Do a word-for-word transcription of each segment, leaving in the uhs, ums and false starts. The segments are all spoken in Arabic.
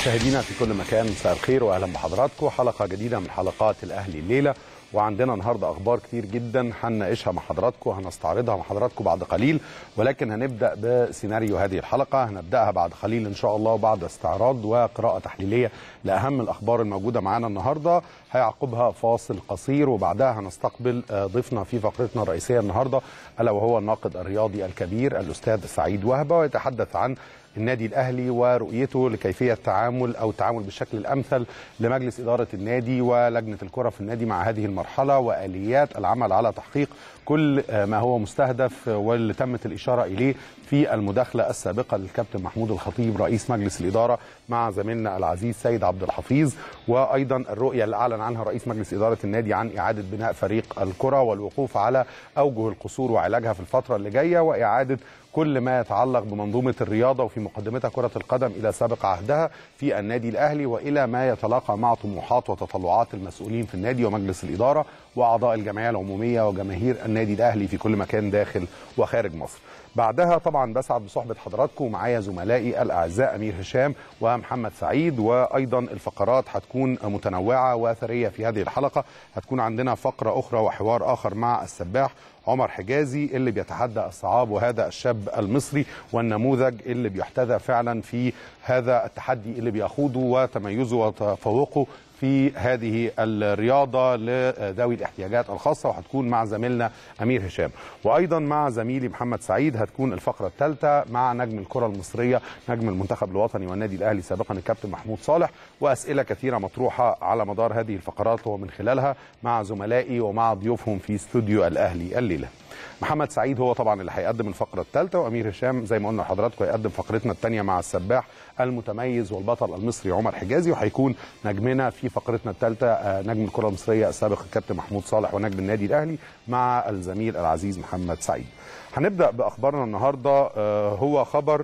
مشاهدينا في كل مكان، مساء الخير واهلا بحضراتكم. حلقه جديده من حلقات الاهلي الليله، وعندنا النهارده اخبار كتير جدا هنناقشها مع حضراتكم، هنستعرضها مع حضراتكم بعد قليل، ولكن هنبدا بسيناريو هذه الحلقه. هنبداها بعد قليل ان شاء الله بعد استعراض وقراءه تحليليه لاهم الاخبار الموجوده معانا النهارده، هيعقبها فاصل قصير، وبعدها هنستقبل ضيفنا في فقرتنا الرئيسيه النهارده الا وهو الناقد الرياضي الكبير الاستاذ سعيد وهبه، ويتحدث عن النادي الأهلي ورؤيته لكيفية التعامل أو التعامل بالشكل الأمثل لمجلس إدارة النادي ولجنة الكرة في النادي مع هذه المرحلة، وآليات العمل على تحقيق كل ما هو مستهدف واللي تمت الإشارة إليه في المداخلة السابقة للكابتن محمود الخطيب رئيس مجلس الإدارة مع زميلنا العزيز سيد عبد الحفيظ، وأيضا الرؤية اللي أعلن عنها رئيس مجلس إدارة النادي عن إعادة بناء فريق الكرة والوقوف على أوجه القصور وعلاجها في الفترة اللي جاية، وإعادة كل ما يتعلق بمنظومة الرياضة وفي مقدمتها كرة القدم إلى سابق عهدها في النادي الأهلي، وإلى ما يتلاقى مع طموحات وتطلعات المسؤولين في النادي ومجلس الإدارة وأعضاء الجمعية العمومية وجماهير النادي الأهلي في كل مكان داخل وخارج مصر. بعدها طبعا بسعد بصحبة حضراتكم، ومعايا زملائي الأعزاء أمير هشام ومحمد سعيد، وأيضا الفقرات هتكون متنوعة وثرية في هذه الحلقة. هتكون عندنا فقرة أخرى وحوار آخر مع السباح عمر حجازي اللي بيتحدى الصعاب، وهذا الشاب المصري والنموذج اللي بيحتذى فعلا في هذا التحدي اللي بيخوضه وتميزه وتفوقه في هذه الرياضة لذوي الاحتياجات الخاصة، وهتكون مع زميلنا أمير هشام، وأيضا مع زميلي محمد سعيد هتكون الفقرة الثالثة مع نجم الكرة المصرية نجم المنتخب الوطني والنادي الأهلي سابقا الكابتن محمود صالح، وأسئلة كثيرة مطروحة على مدار هذه الفقرات ومن خلالها مع زملائي ومع ضيوفهم في استوديو الأهلي الليلة. محمد سعيد هو طبعا اللي هيقدم الفقره الثالثه، وامير هشام زي ما قلنا لحضراتكم هيقدم فقرتنا الثانيه مع السباح المتميز والبطل المصري عمر حجازي، وهيكون نجمنا في فقرتنا الثالثه نجم الكره المصريه السابق الكابتن محمود صالح ونجم النادي الاهلي مع الزميل العزيز محمد سعيد. هنبدا باخبارنا النهارده، هو خبر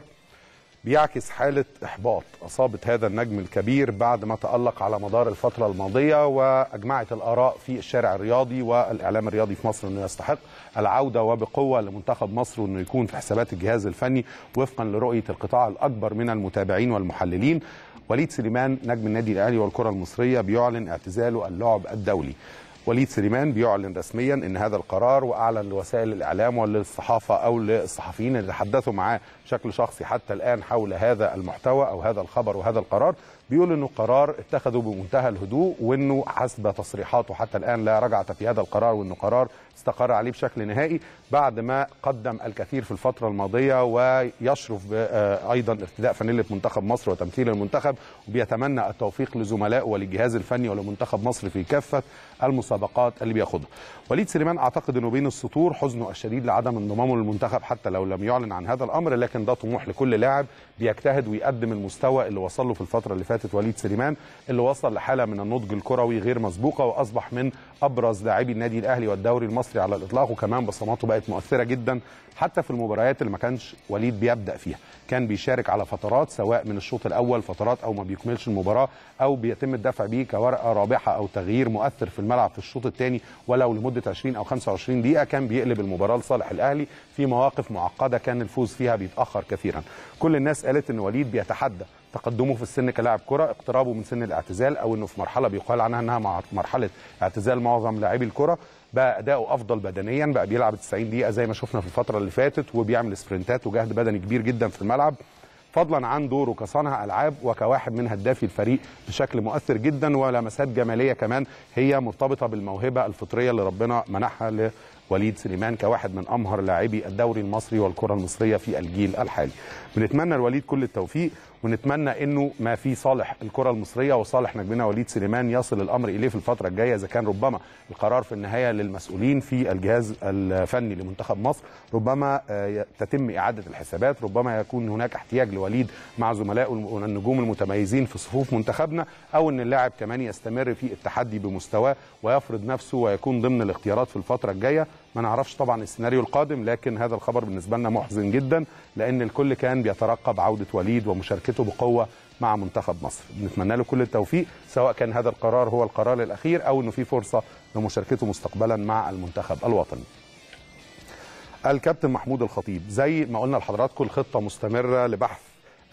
بيعكس حالة إحباط أصابت هذا النجم الكبير بعد ما تألق على مدار الفترة الماضية، وأجمعت الآراء في الشارع الرياضي والإعلام الرياضي في مصر أنه يستحق العودة وبقوة لمنتخب مصر، وأنه يكون في حسابات الجهاز الفني وفقا لرؤية القطاع الأكبر من المتابعين والمحللين. وليد سليمان نجم النادي الأهلي والكرة المصرية بيعلن اعتزاله اللعب الدولي. وليد سليمان بيعلن رسميا ان هذا القرار، واعلن لوسائل الاعلام وللصحافه او للصحفيين اللي تحدثوا معاه بشكل شخصي حتى الان حول هذا المحتوى او هذا الخبر وهذا القرار، بيقول انه قرار اتخذه بمنتهى الهدوء، وانه حسب تصريحاته حتى الان لا رجعه في هذا القرار، وانه قرار استقر عليه بشكل نهائي بعد ما قدم الكثير في الفتره الماضيه، ويشرف ايضا ارتداء فانيله منتخب مصر وتمثيل المنتخب، وبيتمنى التوفيق لزملائه وللجهاز الفني ولمنتخب مصر في كافه المسابقات اللي بياخدها. وليد سليمان اعتقد انه بين السطور حزنه الشديد لعدم انضمامه للمنتخب حتى لو لم يعلن عن هذا الامر، لكن ده طموح لكل لاعب بيجتهد ويقدم المستوى اللي وصل له في الفتره اللي فاتت وليد سليمان، اللي وصل لحاله من النضج الكروي غير مسبوقه، واصبح من ابرز لاعبي النادي الاهلي والدوري المصري على الاطلاق، وكمان بصماته بقت مؤثره جدا حتى في المباريات اللي ما كانش وليد بيبدا فيها، كان بيشارك على فترات سواء من الشوط الاول فترات او ما بيكملش المباراه، او بيتم الدفع بيه كورقه رابحه او تغيير مؤثر في الملعب في الشوط الثاني ولو لمده عشرين او خمسة وعشرين دقيقه، كان بيقلب المباراه لصالح الاهلي في مواقف معقده كان الفوز فيها بيتاخر كثيرا. كل الناس قالت ان وليد بيتحدى تقدمه في السن كلاعب كره، اقترابه من سن الاعتزال، او انه في مرحله بيقال عنها انها مرحله اعتزال معظم لاعبي الكره، بقى اداؤه افضل بدنيا، بقى بيلعب تسعين دقيقه زي ما شفنا في الفتره اللي فاتت، وبيعمل سبرنتات وجهد بدني كبير جدا في الملعب، فضلا عن دوره كصانع العاب وكواحد من هدافي الفريق بشكل مؤثر جدا، ولمسات جماليه كمان هي مرتبطه بالموهبه الفطريه اللي ربنا منحها لوليد سليمان كواحد من امهر لاعبي الدوري المصري والكره المصريه في الجيل الحالي. بنتمنى لوليد كل التوفيق، ونتمنى انه ما في صالح الكره المصريه وصالح نجمنا وليد سليمان يصل الامر اليه في الفتره الجايه، اذا كان ربما القرار في النهايه للمسؤولين في الجهاز الفني لمنتخب مصر، ربما تتم اعاده الحسابات، ربما يكون هناك احتياج لوليد مع زملائه والنجوم المتميزين في صفوف منتخبنا، او ان اللاعب كمان يستمر في التحدي بمستواه ويفرض نفسه ويكون ضمن الاختيارات في الفتره الجايه. ما نعرفش طبعا السيناريو القادم، لكن هذا الخبر بالنسبه لنا محزن جدا، لان الكل كان بيترقب عوده وليد ومشاركته بقوه مع منتخب مصر. بنتمنى له كل التوفيق، سواء كان هذا القرار هو القرار الاخير او انه في فرصه لمشاركته مستقبلا مع المنتخب الوطني. الكابتن محمود الخطيب زي ما قلنا لحضراتكم الخطه مستمره لبحث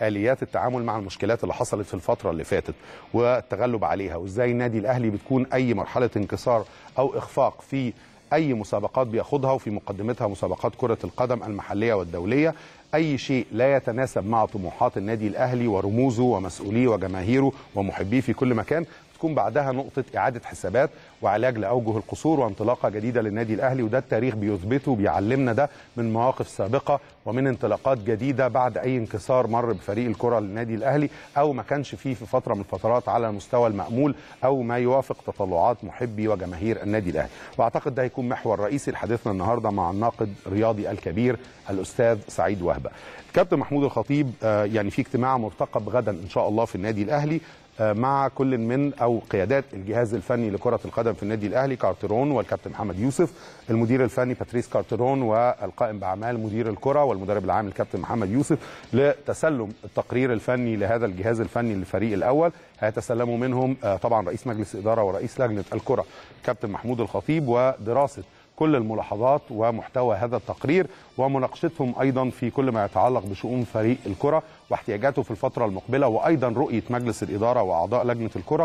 آليات التعامل مع المشكلات اللي حصلت في الفترة اللي فاتت والتغلب عليها، وازاي النادي الأهلي بتكون أي مرحلة انكسار أو إخفاق في أي مسابقات بياخدها، وفي مقدمتها مسابقات كرة القدم المحلية والدولية، أي شيء لا يتناسب مع طموحات النادي الأهلي ورموزه ومسؤوليه وجماهيره ومحبيه في كل مكان، تكون بعدها نقطة إعادة حسابات وعلاج لأوجه القصور وانطلاقة جديدة للنادي الأهلي. وده التاريخ بيثبته وبيعلمنا ده من مواقف سابقة ومن انطلاقات جديدة بعد أي انكسار مر بفريق الكرة للنادي الأهلي، أو ما كانش فيه في فترة من الفترات على المستوى المأمول أو ما يوافق تطلعات محبي وجماهير النادي الأهلي. وأعتقد ده هيكون محور رئيسي لحديثنا النهاردة مع الناقد الرياضي الكبير الأستاذ سعيد وهبة. الكابتن محمود الخطيب يعني في اجتماع مرتقب غدا إن شاء الله في النادي الأهلي مع كل من او قيادات الجهاز الفني لكره القدم في النادي الاهلي، كارترون والكابتن محمد يوسف، المدير الفني باتريس كارترون، والقائم باعمال مدير الكره والمدرب العام الكابتن محمد يوسف، لتسلم التقرير الفني لهذا الجهاز الفني للفريق الاول. هيتسلموا منهم طبعا رئيس مجلس اداره ورئيس لجنه الكره كابتن محمود الخطيب، ودراسه كل الملاحظات ومحتوى هذا التقرير ومناقشتهم أيضا في كل ما يتعلق بشؤون فريق الكرة واحتياجاته في الفترة المقبلة، وأيضا رؤية مجلس الإدارة وأعضاء لجنة الكرة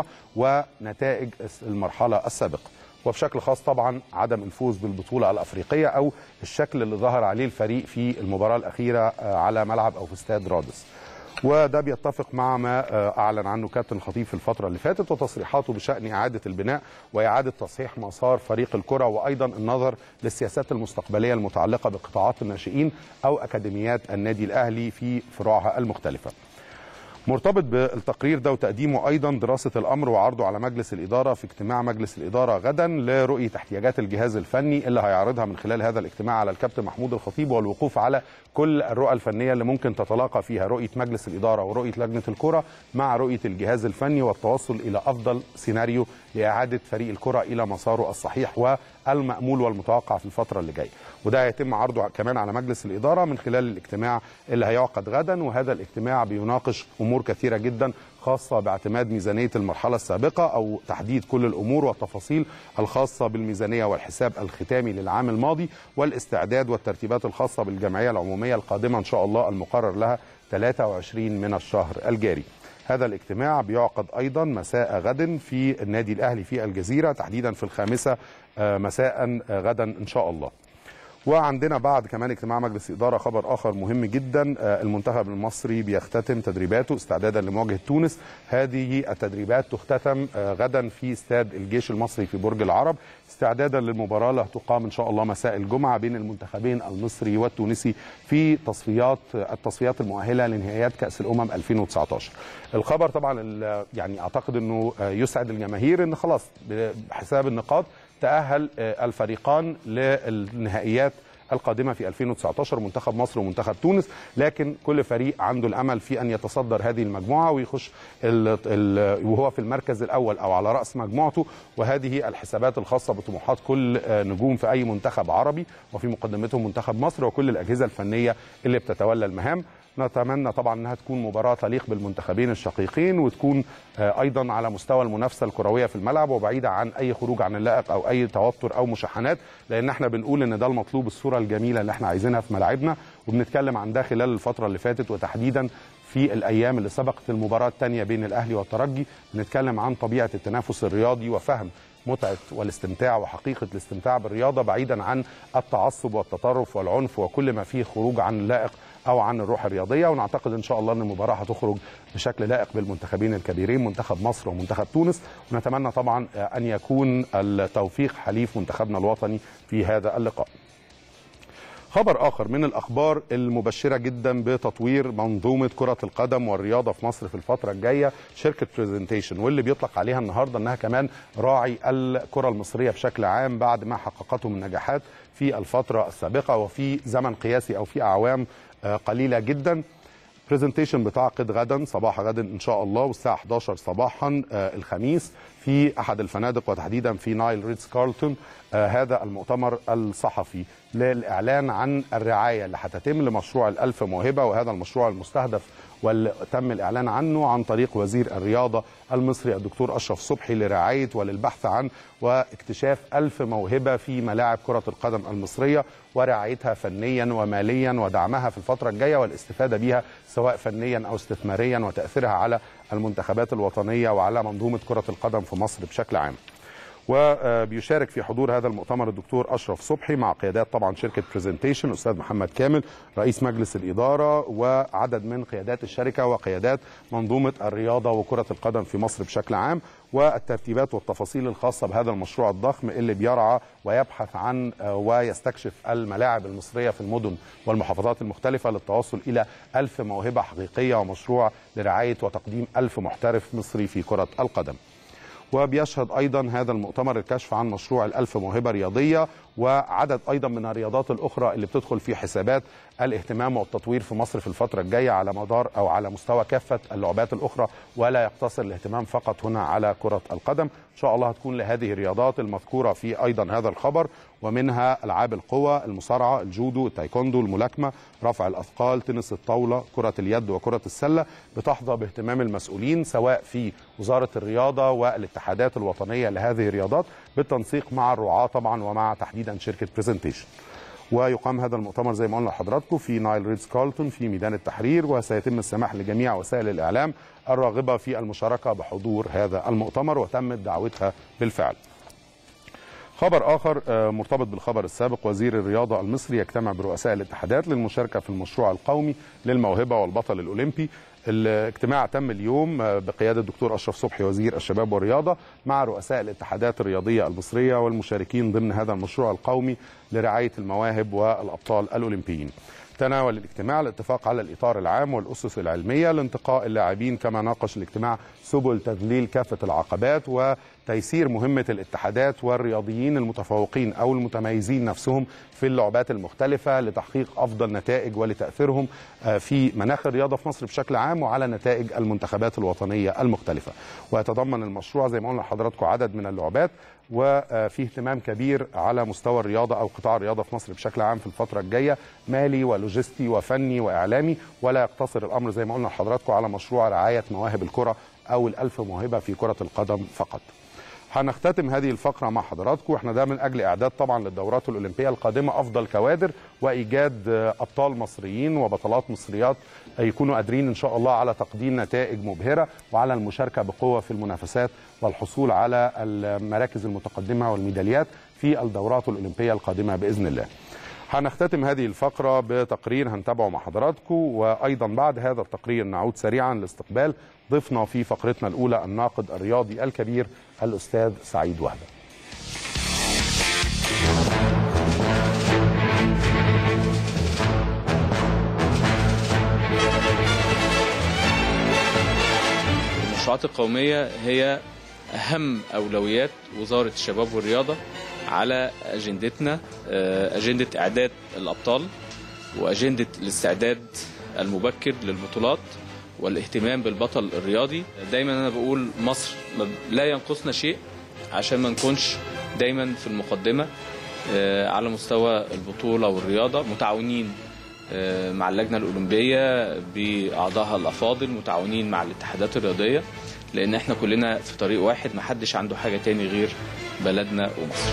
ونتائج المرحلة السابقة، وبشكل خاص طبعا عدم الفوز بالبطولة الأفريقية أو الشكل اللي ظهر عليه الفريق في المباراة الأخيرة على ملعب أو في استاد رادس. وده بيتفق مع ما أعلن عنه كابتن الخطيب في الفترة اللي فاتت وتصريحاته بشأن إعادة البناء وإعادة تصحيح مسار فريق الكرة، وأيضا النظر للسياسات المستقبلية المتعلقة بقطاعات الناشئين أو أكاديميات النادي الأهلي في فروعها المختلفة. مرتبط بالتقرير ده وتقديمه أيضا دراسة الأمر وعرضه على مجلس الإدارة في اجتماع مجلس الإدارة غدا لرؤية احتياجات الجهاز الفني اللي هيعرضها من خلال هذا الاجتماع على الكابتن محمود الخطيب، والوقوف على كل الرؤى الفنية اللي ممكن تتلاقى فيها رؤية مجلس الإدارة ورؤية لجنة الكرة مع رؤية الجهاز الفني، والتوصل إلى أفضل سيناريو لإعادة فريق الكرة إلى مساره الصحيح والمأمول والمتوقع في الفترة اللي جاية. وده هيتم عرضه كمان على مجلس الإدارة من خلال الاجتماع اللي هيعقد غدا، وهذا الاجتماع بيناقش أمور كثيرة جدا خاصة باعتماد ميزانية المرحلة السابقة أو تحديد كل الأمور والتفاصيل الخاصة بالميزانية والحساب الختامي للعام الماضي، والاستعداد والترتيبات الخاصة بالجمعية العمومية القادمة إن شاء الله المقرر لها ثلاثة وعشرين من الشهر الجاري. هذا الاجتماع بيعقد أيضا مساء غد في النادي الأهلي في الجزيرة، تحديدا في الخامسة مساء غدا إن شاء الله. وعندنا بعد كمان اجتماع مجلس إدارة خبر آخر مهم جدا، المنتخب المصري بيختتم تدريباته استعدادا لمواجهة تونس. هذه التدريبات تختتم غدا في استاد الجيش المصري في برج العرب استعدادا للمباراة اللي هتقام إن شاء الله مساء الجمعة بين المنتخبين المصري والتونسي في تصفيات التصفيات المؤهلة لنهائيات كأس الأمم ألفين وتسعة عشر. الخبر طبعا يعني أعتقد أنه يسعد الجماهير أن خلاص بحساب النقاط تأهل الفريقان للنهائيات القادمة في ألفين وتسعة عشر، منتخب مصر ومنتخب تونس، لكن كل فريق عنده الأمل في أن يتصدر هذه المجموعة ويخش ال ال وهو في المركز الأول أو على رأس مجموعته. وهذه الحسابات الخاصة بطموحات كل نجوم في أي منتخب عربي، وفي مقدمتهم منتخب مصر وكل الأجهزة الفنية اللي بتتولى المهام. نتمنى طبعا انها تكون مباراه تليق بالمنتخبين الشقيقين، وتكون ايضا على مستوى المنافسه الكرويه في الملعب وبعيده عن اي خروج عن اللائق او اي توتر او مشاحنات، لان احنا بنقول ان ده المطلوب، الصوره الجميله اللي احنا عايزينها في ملاعبنا، وبنتكلم عن ده خلال الفتره اللي فاتت وتحديدا في الايام اللي سبقت المباراه الثانيه بين الاهلي والترجي. بنتكلم عن طبيعه التنافس الرياضي وفهم متعة والاستمتاع وحقيقة الاستمتاع بالرياضة بعيدا عن التعصب والتطرف والعنف وكل ما فيه خروج عن اللائق أو عن الروح الرياضية. ونعتقد إن شاء الله أن المباراة هتخرج بشكل لائق بالمنتخبين الكبيرين منتخب مصر ومنتخب تونس، ونتمنى طبعا أن يكون التوفيق حليف منتخبنا الوطني في هذا اللقاء. خبر آخر من الأخبار المبشرة جدا بتطوير منظومة كرة القدم والرياضة في مصر في الفترة الجاية، شركة بريزنتيشن، واللي بيطلق عليها النهاردة أنها كمان راعي الكرة المصرية بشكل عام بعد ما حققته من نجاحات في الفترة السابقة وفي زمن قياسي أو في أعوام قليلة جدا. بريزنتيشن بتعقد غدا صباح غدا إن شاء الله والساعة إحدى عشرة صباحا الخميس في أحد الفنادق وتحديدا في نايل ريتز كارلتون آه هذا المؤتمر الصحفي للإعلان عن الرعاية اللي هتتم لمشروع الألف موهبة، وهذا المشروع المستهدف واللي تم الإعلان عنه عن طريق وزير الرياضة المصري الدكتور أشرف صبحي لرعاية وللبحث عن واكتشاف ألف موهبة في ملاعب كرة القدم المصرية ورعايتها فنيا وماليا ودعمها في الفترة الجاية والاستفادة بها سواء فنيا أو استثماريا وتأثيرها على المنتخبات الوطنية وعلى منظومة كرة القدم في مصر بشكل عام. وبيشارك في حضور هذا المؤتمر الدكتور أشرف صبحي مع قيادات طبعا شركة بريزنتيشن الأستاذ محمد كامل رئيس مجلس الإدارة وعدد من قيادات الشركة وقيادات منظومة الرياضة وكرة القدم في مصر بشكل عام، والترتيبات والتفاصيل الخاصة بهذا المشروع الضخم اللي بيرعى ويبحث عن ويستكشف الملاعب المصرية في المدن والمحافظات المختلفة للتوصل إلى ألف موهبة حقيقية ومشروع لرعاية وتقديم ألف محترف مصري في كرة القدم. وبيشهد أيضا هذا المؤتمر الكشف عن مشروع الألف موهبة رياضية وعدد أيضا من الرياضات الأخرى اللي بتدخل في حسابات الاهتمام والتطوير في مصر في الفترة الجاية على مدار أو على مستوى كافة اللعبات الأخرى، ولا يقتصر الاهتمام فقط هنا على كرة القدم. إن شاء الله هتكون لهذه الرياضات المذكورة في أيضا هذا الخبر، ومنها ألعاب القوى، المصارعة، الجودو، التايكوندو، الملاكمة، رفع الأثقال، تنس الطاولة، كرة اليد وكرة السلة، بتحظى باهتمام المسؤولين سواء في وزارة الرياضة والاتحادات الوطنية لهذه الرياضات بالتنسيق مع الرعاة طبعا ومع تحديدا شركة بريزنتيشن. ويقام هذا المؤتمر زي ما قلنا لحضراتكم في نايل ريتز كارلتون في ميدان التحرير، وسيتم السماح لجميع وسائل الإعلام الراغبة في المشاركة بحضور هذا المؤتمر وتمت دعوتها بالفعل. خبر آخر مرتبط بالخبر السابق، وزير الرياضة المصري يجتمع برؤساء الاتحادات للمشاركة في المشروع القومي للموهبة والبطل الأولمبي. الاجتماع تم اليوم بقيادة الدكتور أشرف صبحي وزير الشباب والرياضة مع رؤساء الاتحادات الرياضية المصرية والمشاركين ضمن هذا المشروع القومي لرعاية المواهب والأبطال الأولمبيين. تناول الاجتماع الاتفاق على الإطار العام والأسس العلمية لانتقاء اللاعبين، كما ناقش الاجتماع سبل تذليل كافة العقبات وتيسير مهمة الاتحادات والرياضيين المتفوقين أو المتميزين نفسهم في اللعبات المختلفة لتحقيق أفضل نتائج ولتأثيرهم في مناخ الرياضة في مصر بشكل عام وعلى نتائج المنتخبات الوطنية المختلفة. ويتضمن المشروع زي ما قلنا لحضراتكم عدد من اللعبات، وفي اهتمام كبير على مستوى الرياضة أو قطاع الرياضة في مصر بشكل عام في الفترة الجاية، مالي ولوجستي وفني وإعلامي، ولا يقتصر الأمر زي ما قلنا لحضراتكم على مشروع رعاية مواهب الكرة أو الألف موهبة في كرة القدم فقط. هنختتم هذه الفقرة مع حضراتكم، احنا ده من أجل إعداد طبعا للدورات الأولمبية القادمة أفضل كوادر وإيجاد أبطال مصريين وبطلات مصريات يكونوا قادرين إن شاء الله على تقديم نتائج مبهرة وعلى المشاركة بقوة في المنافسات والحصول على المراكز المتقدمة والميداليات في الدورات الأولمبية القادمة بإذن الله. هنختتم هذه الفقرة بتقرير هنتابعه مع حضراتكم، وأيضا بعد هذا التقرير نعود سريعا لاستقبال ضيفنا في فقرتنا الأولى الناقد الرياضي الكبير الأستاذ سعيد وهبة. المشروعات القومية هي أهم أولويات وزارة الشباب والرياضة على أجندتنا، أجندة إعداد الأبطال وأجندة الاستعداد المبكر للبطولات والاهتمام بالبطل الرياضي. دايما أنا بقول مصر لا ينقصنا شيء عشان ما نكونش دايما في المقدمة على مستوى البطولة والرياضة، متعاونين مع اللجنة الأولمبية بأعضائها الأفاضل، متعاونين مع الاتحادات الرياضية، لأن احنا كلنا في طريق واحد، محدش عنده حاجة تاني غير بلدنا ومصر.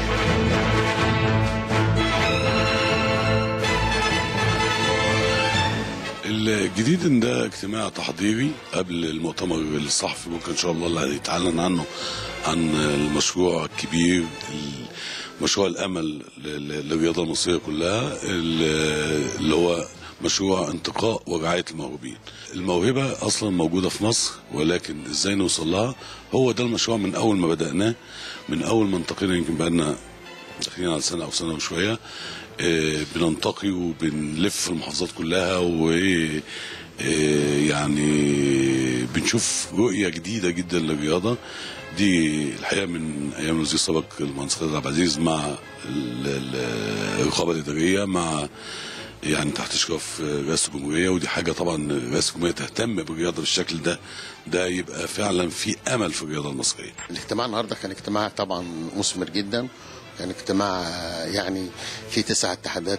الجديد ان ده اجتماع تحضيري قبل المؤتمر الصحفي ممكن ان شاء الله اللي هيتعلن عنه عن المشروع الكبير، مشروع الامل للرياضه المصريه كلها، اللي هو مشروع انتقاء ورعايه الموهوبين. الموهبه اصلا موجوده في مصر، ولكن ازاي نوصل لها؟ هو ده المشروع من اول ما بدأناه، من اول ما انتقينا، يمكن بقالنا داخلين على سنه او سنه وشويه بننتقي وبنلف في المحافظات كلها، و يعني بنشوف رؤيه جديده جدا للرياضه دي. الحقيقه من ايام الوزير السابق المهندس خالد عبد العزيز مع الرقابه الاداريه مع يعني تحت اشراف رئاسه الجمهوريه، ودي حاجه طبعا رئاسه الجمهوريه تهتم بالرياضه بالشكل ده، ده يبقى فعلا في امل في الرياضه المصريه. الاجتماع النهارده كان اجتماع طبعا مثمر جدا، كان اجتماع يعني في تسع اتحادات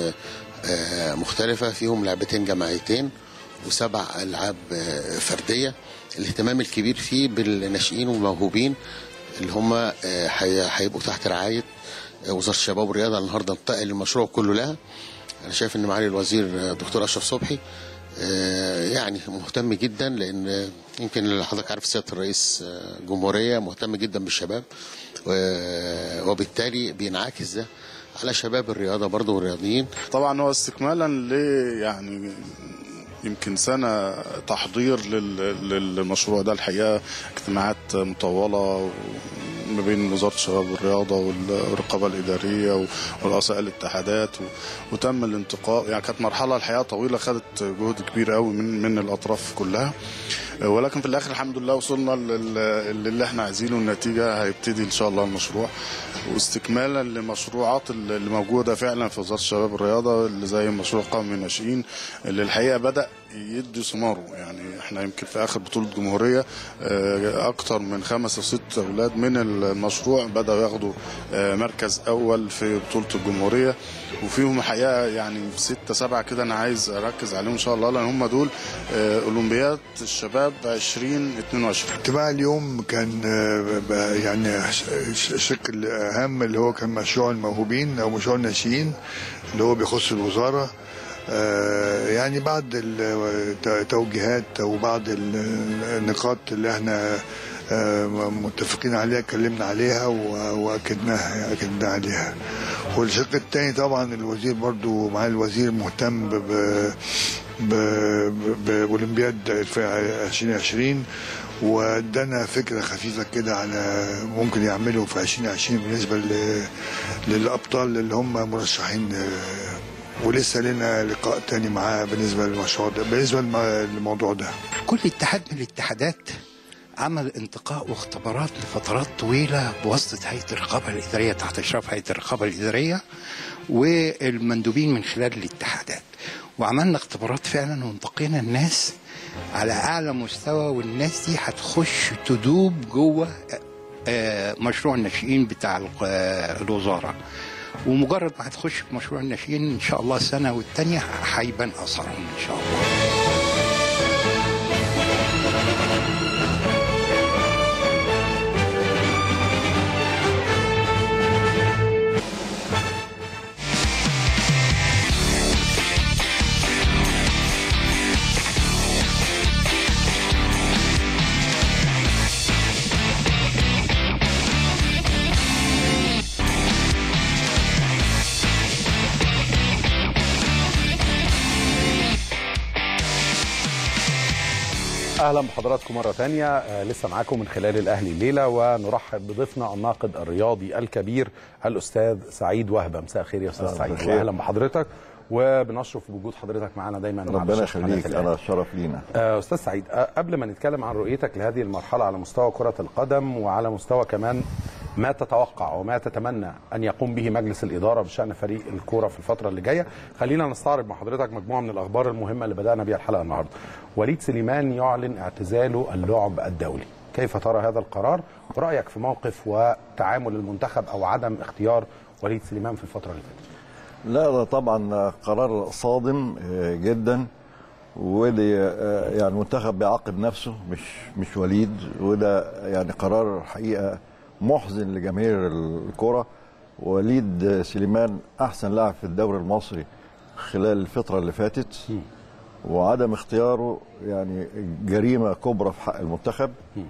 مختلفه، فيهم لعبتين جماعيتين وسبع العاب فرديه. الاهتمام الكبير فيه بالناشئين والموهوبين اللي هم هيبقوا تحت رعايه وزاره الشباب والرياضه. النهارده انتقل المشروع كله لها. انا شايف ان معالي الوزير دكتور اشرف صبحي يعني مهتم جدا، لان يمكن حضرتك عارف سياده الرئيس الجمهوريه مهتم جدا بالشباب، وبالتالي بينعكس ده على شباب الرياضه برضه والرياضيين. طبعا هو استكمالا ل يعني يمكن سنة تحضير للمشروع ده. الحقيقة اجتماعات مطولة ما بين وزارة الشباب والرياضة والرقابة الإدارية ورؤساء الاتحادات، وتم الانتقاء. يعني كانت مرحلة الحقيقة طويلة، خدت جهد كبير قوي من من الأطراف كلها، ولكن في الآخر الحمد لله وصلنا للي احنا عايزينه. النتيجة هيبتدي إن شاء الله المشروع، واستكمالا لمشروعات اللي موجودة فعلا في وزارة الشباب والرياضة، اللي زي مشروع قومي الناشئين اللي الحقيقة بدأ يدي ثماره. يعني احنا يمكن في اخر بطوله جمهوريه اكتر من خمس او ست اولاد من المشروع بداوا ياخدوا مركز اول في بطوله الجمهوريه، وفيهم الحقيقه يعني ستة سبعة كده انا عايز اركز عليهم ان شاء الله، لان هم دول اولمبياد الشباب عشرين اتنين وعشرين. اجتماع اليوم كان يعني شكل اهم اللي هو كان مشروع الموهوبين او مشروع الناشئين اللي هو بيخص الوزاره. يعني بعض التوجيهات وبعض النقاط اللي احنا متفقين عليها اتكلمنا عليها واكدناها اكدنا عليها. والشق الثاني طبعا الوزير برضو معالي الوزير مهتم ب باولمبياد عشرين عشرين، وادانا فكره خفيفه كده على ممكن يعملوا في عشرين عشرين بالنسبه للابطال اللي هم مرشحين، ولسه لنا لقاء تاني معاه بالنسبه للمشروع ده بالنسبه للموضوع ده. كل اتحاد من الاتحادات عمل انتقاء واختبارات لفترات طويله بواسطه هيئه الرقابه الاداريه تحت اشراف هيئه الرقابه الاداريه والمندوبين من خلال الاتحادات، وعملنا اختبارات فعلا وانتقينا الناس على اعلى مستوى، والناس دي هتخش تدوب جوه مشروع الناشئين بتاع الوزاره، ومجرد ما هتخش في مشروع الناشئين ان شاء الله السنه والثانيه هيبان اثرهم ان شاء الله. اهلا بحضراتكم مره ثانيه. آه لسه معاكم من خلال الاهلي الليله، ونرحب بضيفنا الناقد الرياضي الكبير الاستاذ سعيد وهبه. مساء الخير يا استاذ سعيد، واهلا بحضرتك، وبنشرف بوجود حضرتك معانا دايما. ربنا يخليك، انا شرف لينا. آه استاذ سعيد، آه قبل ما نتكلم عن رؤيتك لهذه المرحله على مستوى كره القدم وعلى مستوى كمان ما تتوقع وما تتمنى ان يقوم به مجلس الاداره بشان فريق الكوره في الفتره اللي جايه، خلينا نستعرض مع حضرتك مجموعه من الاخبار المهمه اللي بدانا بها الحلقه النهارده. وليد سليمان يعلن اعتزاله اللعب الدولي، كيف ترى هذا القرار؟ ورايك في موقف وتعامل المنتخب او عدم اختيار وليد سليمان في الفتره اللي فاتت؟ لا ده طبعا قرار صادم جدا، ودي يعني المنتخب بيعاقب نفسه مش مش وليد، وده يعني قرار حقيقه محزن لجماهير الكرة. وليد سليمان احسن لاعب في الدوري المصري خلال الفتره اللي فاتت، وعدم اختياره يعني جريمه كبرى في حق المنتخب،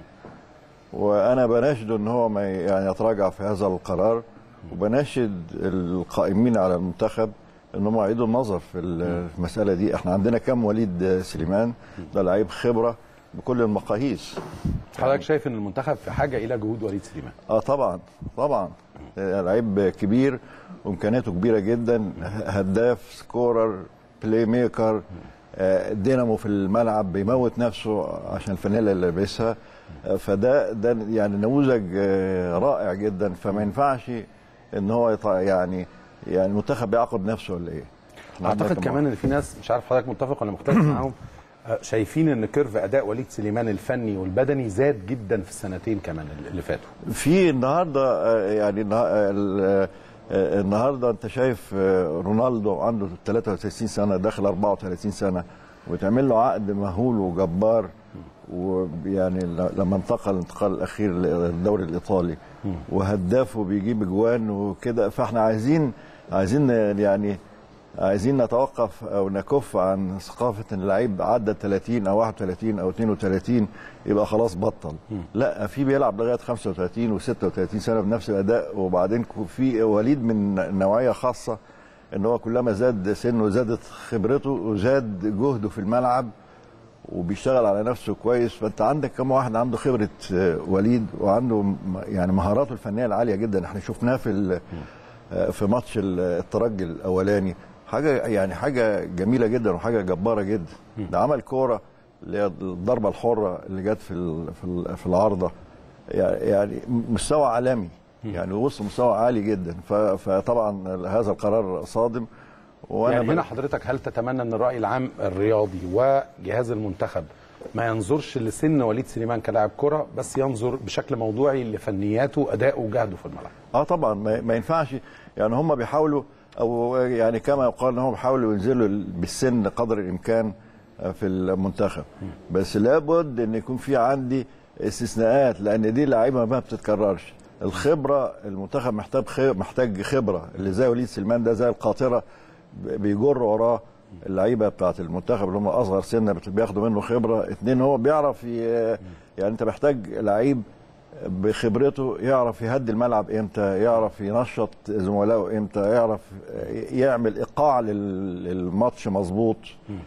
وانا بناشده ان هو ما يعني يتراجع في هذا القرار، وبناشد القائمين على المنتخب انهم يعيدوا النظر في المساله دي. احنا عندنا كم وليد سليمان؟ ده لعيب خبره بكل المقاييس. حضرتك شايف ان المنتخب في حاجه الى جهود وليد سليمان؟ اه طبعا طبعا، لعيب كبير وامكانياته كبيره جدا، هداف، سكورر، بلاي ميكر، دينامو في الملعب، بيموت نفسه عشان الفانيلا اللي لابسها، فده ده يعني نموذج رائع جدا. فما ينفعش ان هو يعني يعني المنتخب بيعاقب نفسه ولا ايه؟ اعتقد كمان ان في ناس مش عارف حضرتك متفق ولا مختلف معاهم شايفين ان كيرف اداء وليد سليمان الفني والبدني زاد جدا في السنتين كمان اللي فاتوا. في النهارده يعني النهارده انت شايف رونالدو عنده ثلاثة وثلاثين سنه داخل أربعة وثلاثين سنه وتعمل له عقد مهول وجبار، ويعني لما انتقل الانتقال الاخير للدوري الايطالي وهداف وبيجيب اجوان وكده، فاحنا عايزين عايزين يعني عايزين نتوقف او نكف عن ثقافه ان اللعيب عدى ثلاثين او واحد وثلاثين او اثنين وثلاثين يبقى خلاص بطل. لا، في بيلعب لغايه خمسة وثلاثين وستة وثلاثين سنه بنفس الاداء. وبعدين في وليد من نوعيه خاصه ان هو كلما زاد سنه زادت خبرته وزاد جهده في الملعب وبيشتغل على نفسه كويس. فانت عندك كم واحد عنده خبره وليد وعنده يعني مهاراته الفنيه العاليه جدا. احنا شفناه في في ماتش الترجي الاولاني، حاجه يعني حاجه جميله جدا وحاجه جباره جدا. ده عمل كوره اللي هي الضربه الحره اللي جت في في في العارضه، يعني مستوى عالمي، يعني وصل مستوى عالي جدا. فطبعا هذا القرار صادم. وانا يعني هنا حضرتك هل تتمنى ان الراي العام الرياضي وجهاز المنتخب ما ينظرش لسن وليد سليمان كلاعب كره، بس ينظر بشكل موضوعي لفنياته ادائه وجهده في الملعب؟ اه طبعا ما ينفعش، يعني هم بيحاولوا او يعني كما يقال ان هم بيحاولوا ينزلوا بالسن قدر الامكان في المنتخب، بس لابد ان يكون في عندي استثناءات، لان دي لعيبه ما بتتكررش. الخبره المنتخب محتاج محتاج خبره، اللي زي وليد سليمان ده زي القاطره بيجر وراه اللعيبه بتاعت المنتخب اللي هم اصغر سنه بياخدوا منه خبره. اتنين هو بيعرف يعني انت محتاج لعيب بخبرته يعرف يهدي الملعب امتى، يعرف ينشط زملائه امتى، يعرف يعمل ايقاع للماتش مظبوط.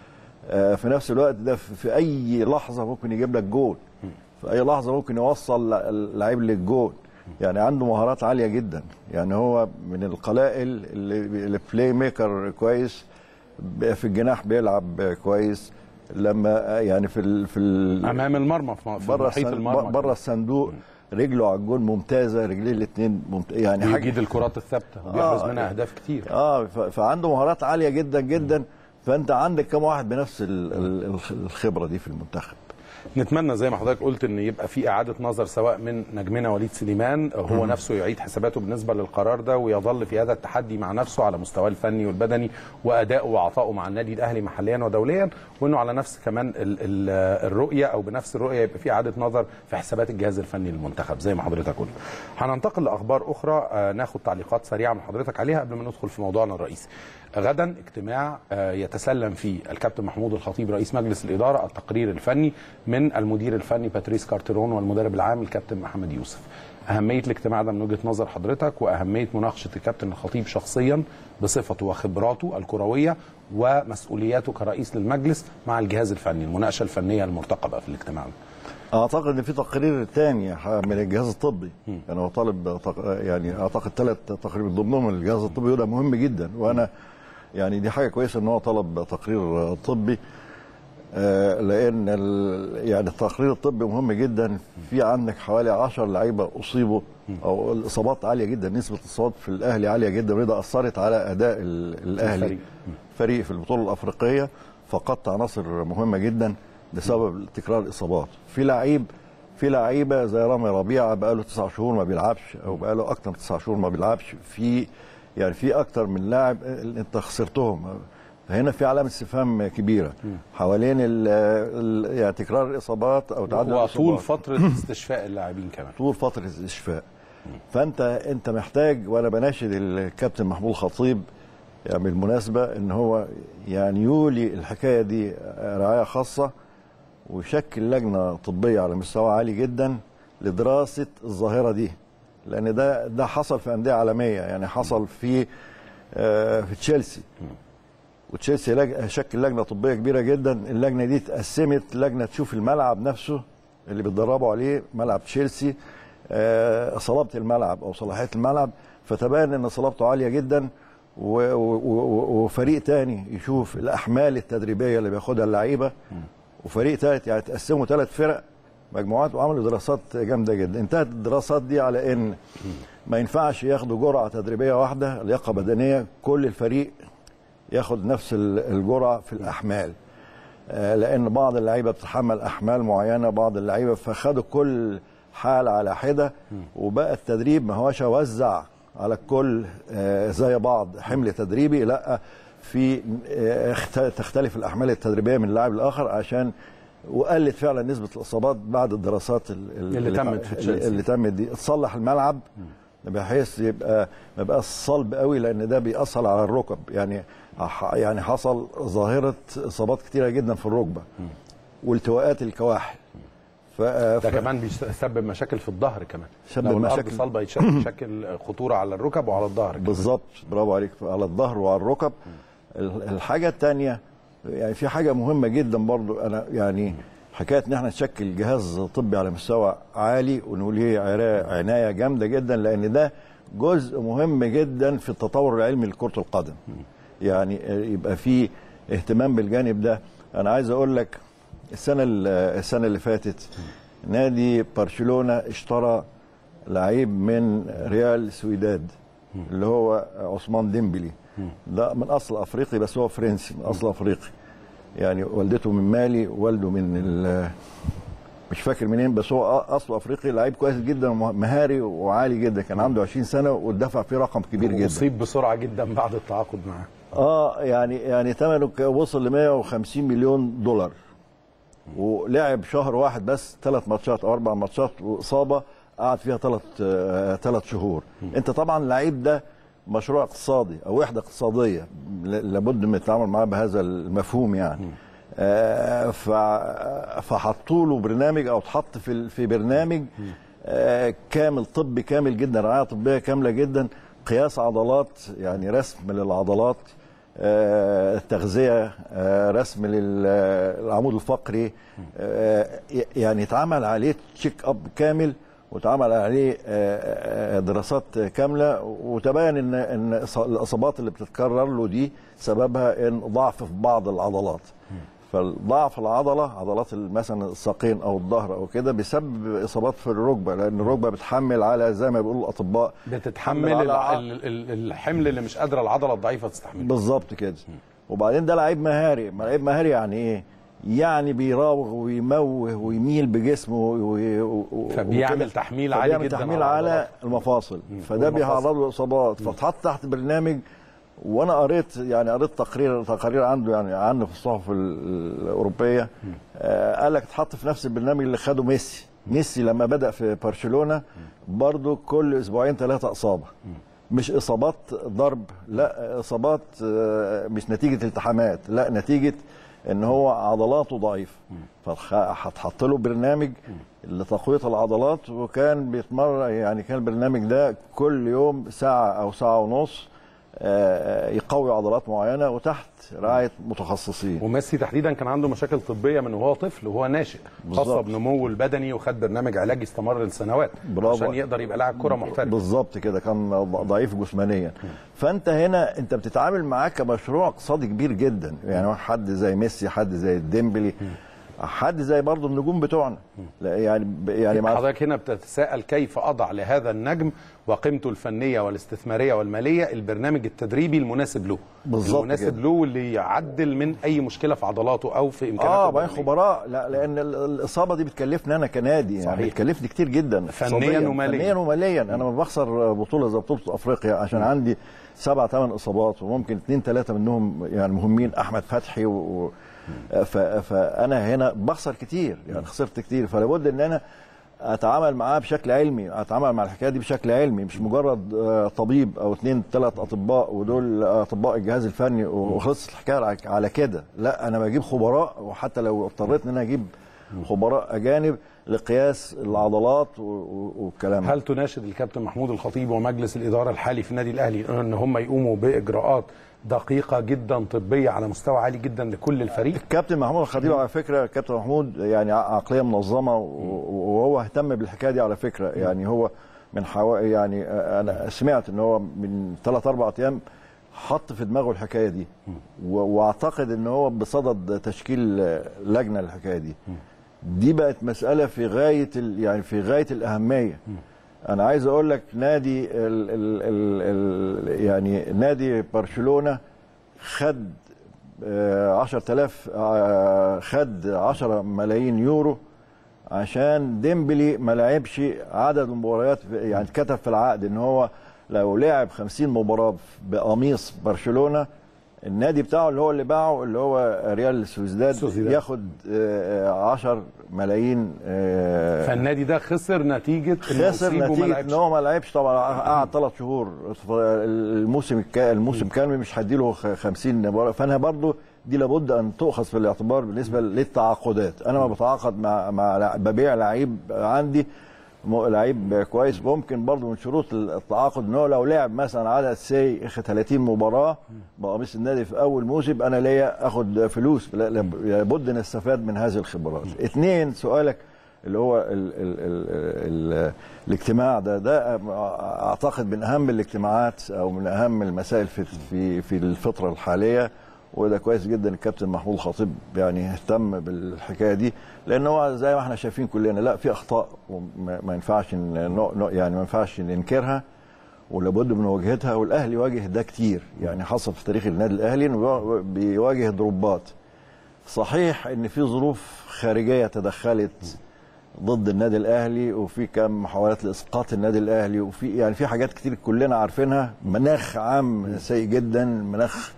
في نفس الوقت ده في اي لحظه ممكن يجيب لك جول، في اي لحظه ممكن يوصل اللعيب للجول. يعني عنده مهارات عاليه جدا، يعني هو من القلائل اللي بلاي ميكر كويس، في الجناح بيلعب كويس، لما يعني في ال في ال امام المرمى في محيط المرمى بره الصندوق رجله على الجون ممتازه، رجليه الاثنين ممت... يعني حاجه يجيد الكرات الثابته وبيحرز آه منها اهداف كتير. اه فعنده مهارات عاليه جدا جدا. فانت عندك كم واحد بنفس الخبره دي في المنتخب. نتمنى زي ما حضرتك قلت ان يبقى في اعاده نظر سواء من نجمنا وليد سليمان هو م. نفسه يعيد حساباته بالنسبه للقرار ده، ويظل في هذا التحدي مع نفسه على مستواه الفني والبدني وادائه وعطائه مع النادي الاهلي محليا ودوليا، وانه على نفس كمان ال ال الرؤيه او بنفس الرؤيه يبقى في اعاده نظر في حسابات الجهاز الفني للمنتخب زي ما حضرتك قلت. هننتقل لاخبار اخرى آه ناخد تعليقات سريعه من حضرتك عليها قبل ما ندخل في موضوعنا الرئيسي. غدا اجتماع يتسلم فيه الكابتن محمود الخطيب رئيس مجلس الإدارة التقرير الفني من المدير الفني باتريس كارتيرون والمدرب العام الكابتن محمد يوسف. أهمية الاجتماع ده من وجهة نظر حضرتك وأهمية مناقشة الكابتن الخطيب شخصيا بصفته وخبراته الكروية ومسؤولياته كرئيس للمجلس مع الجهاز الفني، المناقشة الفنية المرتقبة في الاجتماع ده. اعتقد ان في تقرير ثاني من الجهاز الطبي، يعني هو طالب يعني اعتقد ثلاث تقارير ضمنهم الجهاز الطبي، وده مهم جدا. وانا يعني دي حاجه كويسه ان هو طلب تقرير طبي، لان يعني التقرير الطبي مهم جدا. في عندك حوالي عشرة لعيبه اصيبوا او الاصابات عاليه جدا، نسبه الاصابات في الاهلي عاليه جدا، وده اثرت على اداء الاهلي فريق في البطوله الافريقيه. فقدت عناصر مهمه جدا بسبب تكرار الاصابات. في لعيب في لعيبه زي رامي ربيعه بقى له تسع شهور ما بيلعبش، او بقى له اكثر من تسع شهور ما بيلعبش. في يعني في اكثر من لاعب انت خسرتهم. هنا في علامه استفهام كبيره حوالين ال ال يعني تكرار الاصابات او تعدد الاصابات وطول فتره استشفاء اللاعبين كمان. طول فتره الاستشفاء. فانت انت محتاج، وانا بناشد الكابتن محمود الخطيب يعني بالمناسبه ان هو يعني يولي الحكايه دي رعايه خاصه، ويشكل لجنه طبيه على مستوى عالي جدا لدراسه الظاهره دي، لان ده ده حصل في انديه عالميه. يعني حصل في آه في تشيلسي، وتشيلسي لج... شكل لجنه طبيه كبيره جدا. اللجنه دي اتقسمت لجنه تشوف الملعب نفسه اللي بيتدربوا عليه، ملعب تشيلسي، آه صلابه الملعب او صلاحيه الملعب، فتبان ان صلابته عاليه جدا. و... و... وفريق تاني يشوف الاحمال التدريبيه اللي بياخدها اللعيبه، وفريق ثالث. يعني تقسموا ثلاث فرق مجموعات وعملوا دراسات جامده جدا. انتهت الدراسات دي على ان ما ينفعش ياخدوا جرعه تدريبيه واحده، لياقه بدنيه كل الفريق ياخد نفس الجرعه في الاحمال، لان بعض اللعيبه بتتحمل احمال معينه، بعض اللعيبه فخدوا كل حاله على حده، وبقى التدريب ما هوش اوزع على الكل زي بعض حمل تدريبي، لا في تختلف الاحمال التدريبيه من لاعب لاخر، عشان وقلت فعلا نسبه الاصابات بعد الدراسات اللي, اللي تمت في تشيلسي اللي تمت دي. تصلح الملعب بحيث يبقى ما يبقاش صلب قوي، لان ده بيأثر على الركب، يعني يعني حصل ظاهره اصابات كتيره جدا في الركبه والتواءات الكواحل. ف... ده ف... كمان بيسبب مشاكل في الظهر كمان، سبب لو مشاكل الارض صلبه يشكل خطوره على الركب وعلى الظهر. بالظبط، برافو عليك، على الظهر وعلى الركب. الحاجه الثانيه يعني في حاجه مهمه جدا برضو، انا يعني حكايه ان احنا نشكل جهاز طبي على مستوى عالي ونقول ليه عنايه جامده جدا، لان ده جزء مهم جدا في التطور العلمي لكره القدم. يعني يبقى في اهتمام بالجانب ده. انا عايز اقول لك السنه السنه اللي فاتت نادي برشلونه اشترى لعيب من ريال سويداد اللي هو عثمان ديمبلي، ده من اصل افريقي بس هو فرنسي من اصل افريقي، يعني والدته من مالي ووالده من مش فاكر منين، بس هو اصله افريقي، لعيب كويس جدا مهاري وعالي جدا، كان عنده عشرين سنه واتدفع فيه رقم كبير جدا، اصيب بسرعه جدا بعد التعاقد معاه. اه يعني يعني ثمنه وصل ل مئة وخمسين مليون دولار، ولعب شهر واحد بس، ثلاث ماتشات او اربع ماتشات، واصابه قعد فيها ثلاث ثلاث شهور. انت طبعا اللعيب ده مشروع اقتصادي او وحده اقتصاديه لابد من التعامل معاه بهذا المفهوم يعني. آه فحطوا له برنامج او اتحط في في برنامج آه كامل، طبي كامل جدا، رعايه طبيه كامله جدا، قياس عضلات يعني رسم للعضلات، آه تغذيه، آه رسم للعمود الفقري، آه يعني اتعمل عليه تشيك اب كامل، واتعمل عليه دراسات كامله، وتبين ان ان الاصابات اللي بتتكرر له دي سببها ان ضعف في بعض العضلات. فالضعف العضله، عضلات مثلا الساقين او الظهر او كده، بيسبب اصابات في الركبه، لان الركبه بتحمل على زي ما بيقولوا الاطباء بتتحمل الحمل اللي مش قادره العضله الضعيفه تستحمله. بالظبط كده. وبعدين ده لعيب مهاري، لعيب مهاري يعني ايه؟ يعني بيراوغ ويموه ويميل بجسمه و... فبيعمل تحميل عالي جدا، تحميل على المفاصل، فده بيعرض له اصابات. فاتحط تحت برنامج، وانا قريت يعني قريت تقرير تقارير عنده يعني عنه في الصحف الاوروبيه، آه قال لك اتحط في نفس البرنامج اللي خده ميسي. ميسي لما بدا في برشلونه برضه كل اسبوعين ثلاثه اصابه، مش اصابات ضرب، لا اصابات آه مش نتيجه التحامات، لا نتيجه ان هو عضلاته ضعيفه. فهتحط له برنامج لتقويه العضلات، وكان بيتمرن يعني كان البرنامج ده كل يوم ساعه او ساعه ونص يقوي عضلات معينه وتحت رعايه متخصصين. وميسي تحديدا كان عنده مشاكل طبيه من وهو طفل وهو ناشئ، خاصه بنموه البدني، وخد برنامج علاجي استمر لسنوات عشان يقدر يبقى لاعب كره محترف. بالظبط كده، كان ضعيف جسمانيا. فانت هنا انت بتتعامل معاه كمشروع اقتصادي كبير جدا، يعني حد زي ميسي، حد زي الديمبلي، حد زي برضه النجوم بتوعنا. يعني يعني حضرتك هنا بتتساءل كيف اضع لهذا النجم وقيمته الفنيه والاستثماريه والماليه البرنامج التدريبي المناسب له، بالظبط المناسب كده له، واللي يعدل من اي مشكله في عضلاته او في امكانياته. اه باين خبراء، لا لان الاصابه دي بتكلفني انا كنادي، يعني بتكلفني كتير جدا فنيا وماليا. فنيا وماليا انا ما بخسر بطوله زي بطوله افريقيا عشان م. عندي سبع ثمان اصابات، وممكن اثنين ثلاثه منهم يعني مهمين، احمد فتحي و فانا هنا بخسر كتير، يعني خسرت كتير. فلابد ان انا اتعامل معاه بشكل علمي، اتعامل مع الحكايه دي بشكل علمي، مش مجرد طبيب او اثنين ثلاث اطباء ودول اطباء الجهاز الفني وخلصت الحكايه على كده. لا، انا بجيب خبراء، وحتى لو اضطريت ان انا اجيب خبراء اجانب لقياس العضلات والكلام. هل تناشد الكابتن محمود الخطيب ومجلس الاداره الحالي في النادي الاهلي ان هم يقوموا باجراءات دقيقة جدا طبية على مستوى عالي جدا لكل الفريق؟ الكابتن محمود الخطيب على فكرة، الكابتن محمود يعني عقلية منظمة، وهو اهتم بالحكاية دي على فكرة. يعني هو من حوالي يعني أنا سمعت إن هو من ثلاث أربع أيام حط في دماغه الحكاية دي، واعتقد إن هو بصدد تشكيل لجنة للحكاية دي. دي بقت مسألة في غاية يعني في غاية الأهمية. أنا عايز أقول لك نادي ال ال ال ال يعني نادي برشلونة خد عشرة آلاف، خد عشرة ملايين يورو عشان ديمبلي ما لعبش عدد المباريات، يعني اتكتب في العقد ان هو لو لعب خمسين مباراه بقميص برشلونه النادي بتاعه اللي هو اللي باعه اللي هو ريال سوسيداد ياخد عشرة ملايين. فالنادي ده خسر نتيجه خسر نتيجه ان هو ما لعبش طبعا، قعد ثلاث شهور الموسم الموسم كامل مش هديله خمسين مباراه. فانا برضو دي لابد ان تؤخذ في الاعتبار بالنسبه للتعاقدات. انا ما بتعاقد مع مع ببيع لعيب عندي لعيب كويس، ممكن برضو من شروط التعاقد ان هو لو لعب مثلا عدد سي ثلاثين مباراه بقميص النادي في اول موسم انا ليا اخد فلوس، لابد نستفاد من هذه الخبرات. اثنين، سؤالك اللي هو ال ال ال ال الاجتماع ده ده اعتقد من اهم الاجتماعات او من اهم المسائل في في في الفتره الحاليه، وده كويس جدا الكابتن محمود الخطيب يعني اهتم بالحكايه دي، لان هو زي ما احنا شايفين كلنا لا في اخطاء وما ينفعش يعني ما ينفعش ننكرها ولابد من مواجهتها، والاهلي واجه ده كتير، يعني حصل في تاريخ النادي الاهلي انه بيواجه ضربات. صحيح ان في ظروف خارجيه تدخلت ضد النادي الاهلي وفي كم محاولات لاسقاط النادي الاهلي وفي يعني في حاجات كتير كلنا عارفينها، مناخ عام سيء جدا، مناخ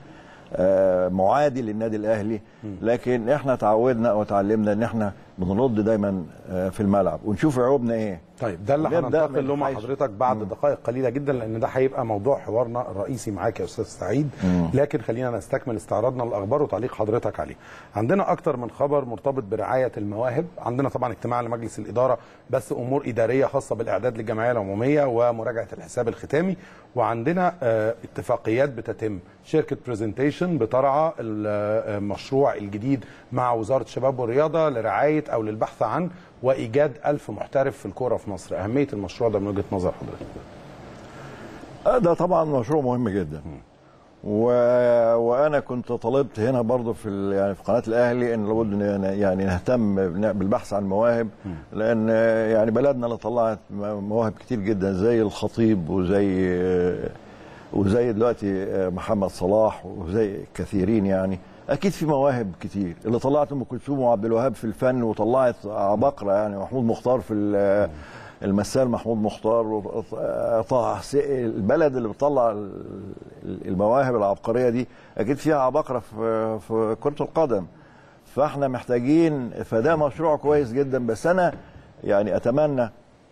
معادي للنادي الاهلي، لكن احنا تعودنا وتعلمنا ان احنا بنرد دايما في الملعب ونشوف عيوبنا ايه. طيب ده اللي هننتقل له مع حضرتك بعد مم. دقائق قليله جدا، لان ده هيبقى موضوع حوارنا الرئيسي معاك يا استاذ سعيد. مم. لكن خلينا نستكمل استعراضنا للاخبار وتعليق حضرتك عليه. عندنا اكتر من خبر مرتبط برعايه المواهب، عندنا طبعا اجتماع لمجلس الاداره بس امور اداريه خاصه بالاعداد للجمعيه العموميه ومراجعه الحساب الختامي، وعندنا اه اتفاقيات بتتم. شركه برزنتيشن بترعى المشروع الجديد مع وزاره الشباب والرياضه لرعايه او للبحث عن وايجاد ألف محترف في الكوره في مصر. اهميه المشروع ده من وجهه نظر حضرتك؟ ده طبعا مشروع مهم جدا، و... وانا كنت طلبت هنا برضه في يعني في قناه الاهلي ان لابد يعني نهتم بالبحث عن مواهب، لان يعني بلدنا اللي طلعت مواهب كتير جدا زي الخطيب وزي وزي دلوقتي محمد صلاح وزي كثيرين، يعني اكيد في مواهب كتير. اللي طلعت ام كلثوم وعبد الوهاب في الفن وطلعت عباقره، يعني محمود مختار في المثال محمود مختار وطه البلد اللي بتطلع المواهب العبقريه دي اكيد فيها عباقره في في كره القدم. فاحنا محتاجين، فده مشروع كويس جدا، بس انا يعني اتمنى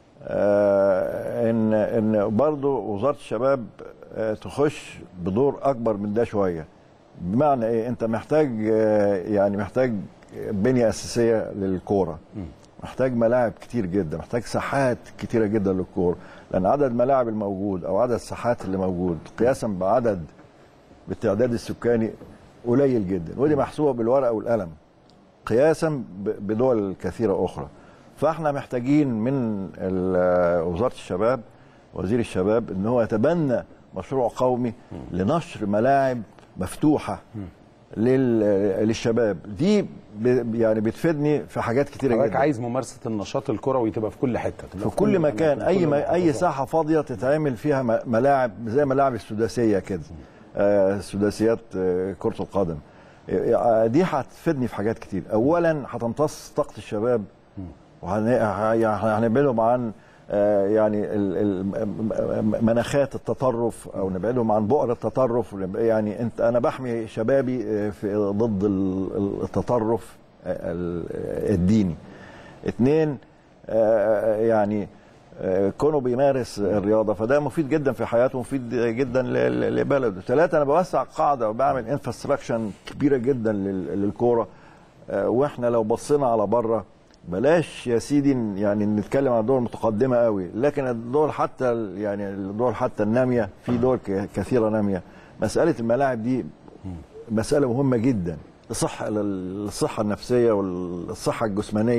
ان ان برضه وزاره الشباب تخش بدور اكبر من ده شويه. بمعنى ايه؟ انت محتاج يعني محتاج بنيه اساسيه للكوره، محتاج ملاعب كتير جدا، محتاج ساحات كتيره جدا للكوره، لان عدد الملاعب الموجود او عدد الساحات اللي موجود قياسا بعدد بالتعداد السكاني قليل جدا، ودي محسوبه بالورقه والقلم قياسا بدول كثيره اخرى. فاحنا محتاجين من وزاره الشباب وزير الشباب ان هو يتبنى مشروع قومي لنشر ملاعب مفتوحه للشباب. دي يعني بتفيدني في حاجات كتيره جدا. حضرتك عايز ممارسه النشاط الكروي تبقى في كل حته، في كل مكان، اي ما اي ساحه فاضيه تتعمل فيها ملاعب زي ملاعب السداسيه كده، آه سداسيات آه كره القدم. دي هتفيدني في حاجات كتير. اولا هتمتص طاقه الشباب وهنبعدهم عن يعني مناخات التطرف او نبعدهم عن بؤر التطرف. يعني انت انا بحمي شبابي في ضد التطرف الديني. اثنين، يعني كونه بيمارس الرياضه فده مفيد جدا في حياته، مفيد جدا لبلده. ثلاثه، انا بوسع قاعده وبعمل انفراستراكشن كبيره جدا للكوره. واحنا لو بصينا على بره، بلاش يا سيدي يعني نتكلم عن دول متقدمه قوي، لكن الدول حتى يعني الدول حتى الناميه، في دول كثيره ناميه، مساله الملاعب دي مساله مهمه جدا للصحه للصحه النفسيه والصحه الجسمانيه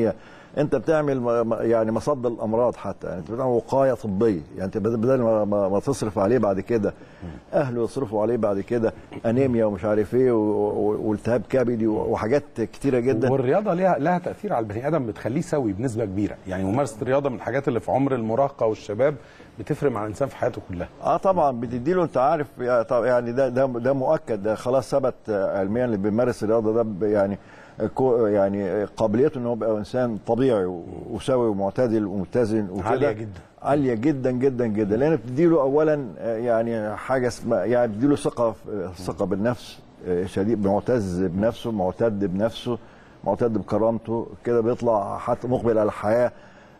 انت بتعمل يعني مصد الامراض، حتى يعني انت بتعمل وقايه طبيه، يعني انت بدل ما, ما تصرف عليه بعد كده اهله يصرفوا عليه بعد كده انيميا ومش عارف ايه والتهاب كبدي وحاجات كتيره جدا. والرياضه لها لها تاثير على البني ادم، بتخليه سوي بنسبه كبيره، يعني ممارسه الرياضه من الحاجات اللي في عمر المراهقه والشباب بتفرق مع الانسان في حياته كلها. اه طبعا بتدي له، انت عارف يعني ده ده ده مؤكد، ده خلاص ثبت علميا اللي بيمارس الرياضه ده يعني يعني قابليته انه يبقى انسان طبيعي وسوي ومعتدل ومتزن وكده عاليه جدا عاليه جدا جدا جدا، لان بتدي له اولا يعني حاجه اسمها يعني بتدي له ثقه ثقه بالنفس شديد، معتز بنفسه، معتد بنفسه، معتد بكرامته كده، بيطلع حتى مقبل على الحياه،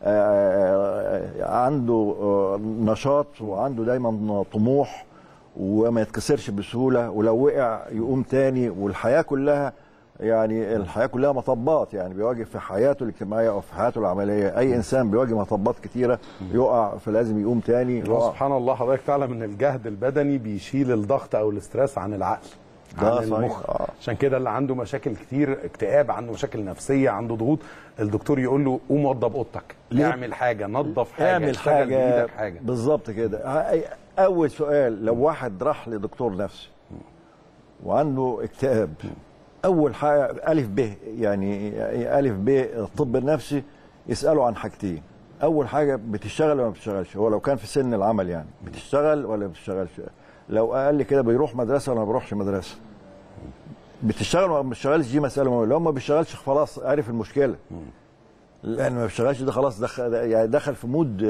عنده نشاط وعنده دايما طموح وما يتكسرش بسهوله، ولو وقع يقوم تاني. والحياه كلها يعني الحياه كلها مطبات، يعني بيواجه في حياته الاجتماعيه او في حياته العمليه، اي انسان بيواجه مطبات كتيره يقع فلازم يقوم تاني. سبحان الله، حضرتك تعلم ان الجهد البدني بيشيل الضغط او الاسترس عن العقل، عن المخ. آه. عشان كده اللي عنده مشاكل كتير، اكتئاب، عنده مشاكل نفسيه، عنده ضغوط، الدكتور يقول له قوم وضب اوضتك، اعمل حاجه، نظف حاجه، اعمل حاجه بايدك حاجه. بالظبط كده. اول سؤال، لو واحد راح لدكتور نفسي وعنده اكتئاب، اول حاجه الف ب يعني الف ب الطب النفسي يساله عن حاجتين. اول حاجه بتشتغل ولا ما بتشتغلش، هو لو كان في سن العمل يعني بتشتغل ولا ما بتشتغلش، لو اقل كده بيروح مدرسه ولا ما بيروحش مدرسه، بتشتغل ولا ما بتشتغلش، دي مساله مهمه. لو ما بيشتغلش خلاص عارف المشكله، لان ما بيشتغلش ده خلاص دخل يعني دخل في مود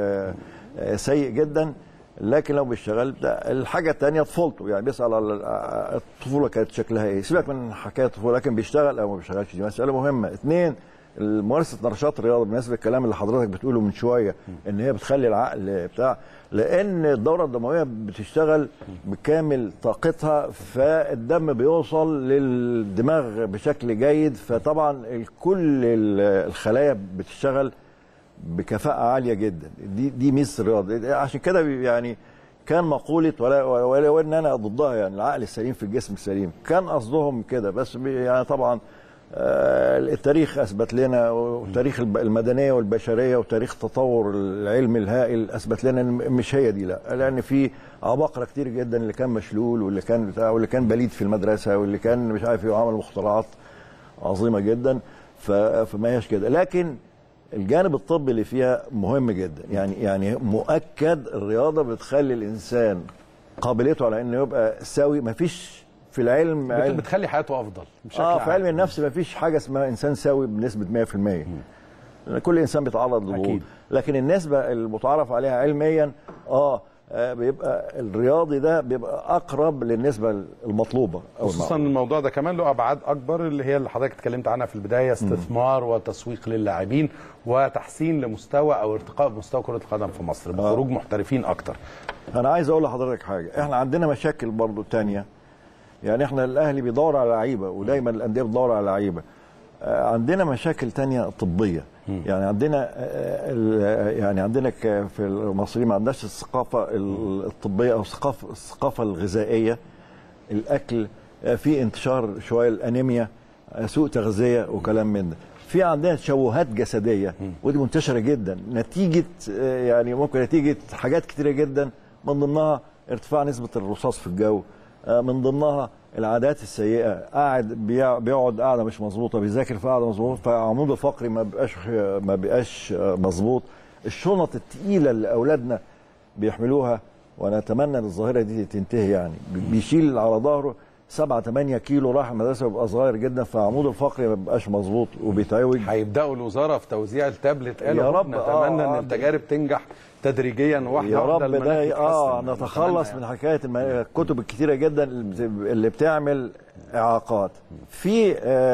سيء جدا. لكن لو بيشتغل، الحاجه الثانيه طفولته، يعني بيسال على الطفوله كانت شكلها ايه، سيبك من حكايه الطفوله، لكن بيشتغل او ما بيشتغلش دي مساله مهمه. اثنين، ممارسه نشاط الرياضه، بالنسبه للكلام اللي حضرتك بتقوله من شويه ان هي بتخلي العقل بتاع، لان الدوره الدمويه بتشتغل بكامل طاقتها، فالدم بيوصل للدماغ بشكل جيد، فطبعا كل الخلايا بتشتغل بكفاءه عاليه جدا. دي دي ميزه الرياضه. عشان كده يعني كان مقوله ولا ولا ان انا ضدها، يعني العقل السليم في الجسم السليم، كان قصدهم كده، بس يعني طبعا التاريخ اثبت لنا، وتاريخ المدنيه والبشريه وتاريخ التطور العلمي الهائل اثبت لنا ان مش هي دي، لا، لان في عباقره كتير جدا، اللي كان مشلول واللي كان بتاع واللي كان بليد في المدرسه واللي كان مش عارف ايه، وعمل مخترعات عظيمه جدا، فما هيش كده. لكن الجانب الطبي اللي فيها مهم جدا، يعني يعني مؤكد الرياضه بتخلي الانسان قابليته على انه يبقى سوي. ما فيش في العلم علم بتخلي حياته افضل بشكل اه في علم النفس ما فيش حاجه اسمها انسان سوي بنسبه مية في المية، لان كل انسان بيتعرض لضغوط، لكن النسبه المتعارف عليها علميا اه بيبقى الرياضي ده بيبقى اقرب للنسبه المطلوبه، خصوصا الموضوع ده كمان له ابعاد اكبر، اللي هي اللي حضرتك اتكلمت عنها في البدايه، استثمار م. وتسويق للاعبين وتحسين لمستوى او ارتقاء بمستوى كره القدم في مصر بخروج آه. محترفين اكتر. انا عايز اقول لحضرتك حاجه، احنا عندنا مشاكل برضو تانية، يعني احنا الاهلي بيدور على لعيبه ودايما الانديه بتدور على لعيبه، عندنا مشاكل تانية طبيه، يعني عندنا يعني عندنا في المصريين ما عندناش الثقافه الطبيه او الثقافه الثقافه الغذائيه، الاكل في انتشار شويه الانيميا، سوء تغذيه وكلام من ده، في عندنا تشوهات جسديه ودي منتشره جدا نتيجه يعني ممكن نتيجه حاجات كتيره جدا، من ضمنها ارتفاع نسبه الرصاص في الجو، من ضمنها العادات السيئه، قاعد بيقعد قاعده مش مظبوطه، بيذاكر في قاعده مظبوطه، فعموده الفقري ما بيبقاش ما بيبقاش مظبوط، الشنط الثقيله اللي اولادنا بيحملوها، وانا اتمنى ان الظاهره دي تنتهي، يعني بيشيل على ظهره سبعة ثمانية كيلو راح المدرسه بيبقى صغير جدا، فعموده الفقري ما بيبقاش مظبوط وبيتعوج. هيبداوا الوزاره في توزيع التابلت، قالوا يا رب نتمنى آه ان التجارب تنجح تدريجيا واحده يا رب ده اه نتخلص من حكايه الكتب الكتيره جدا اللي بتعمل اعاقات. في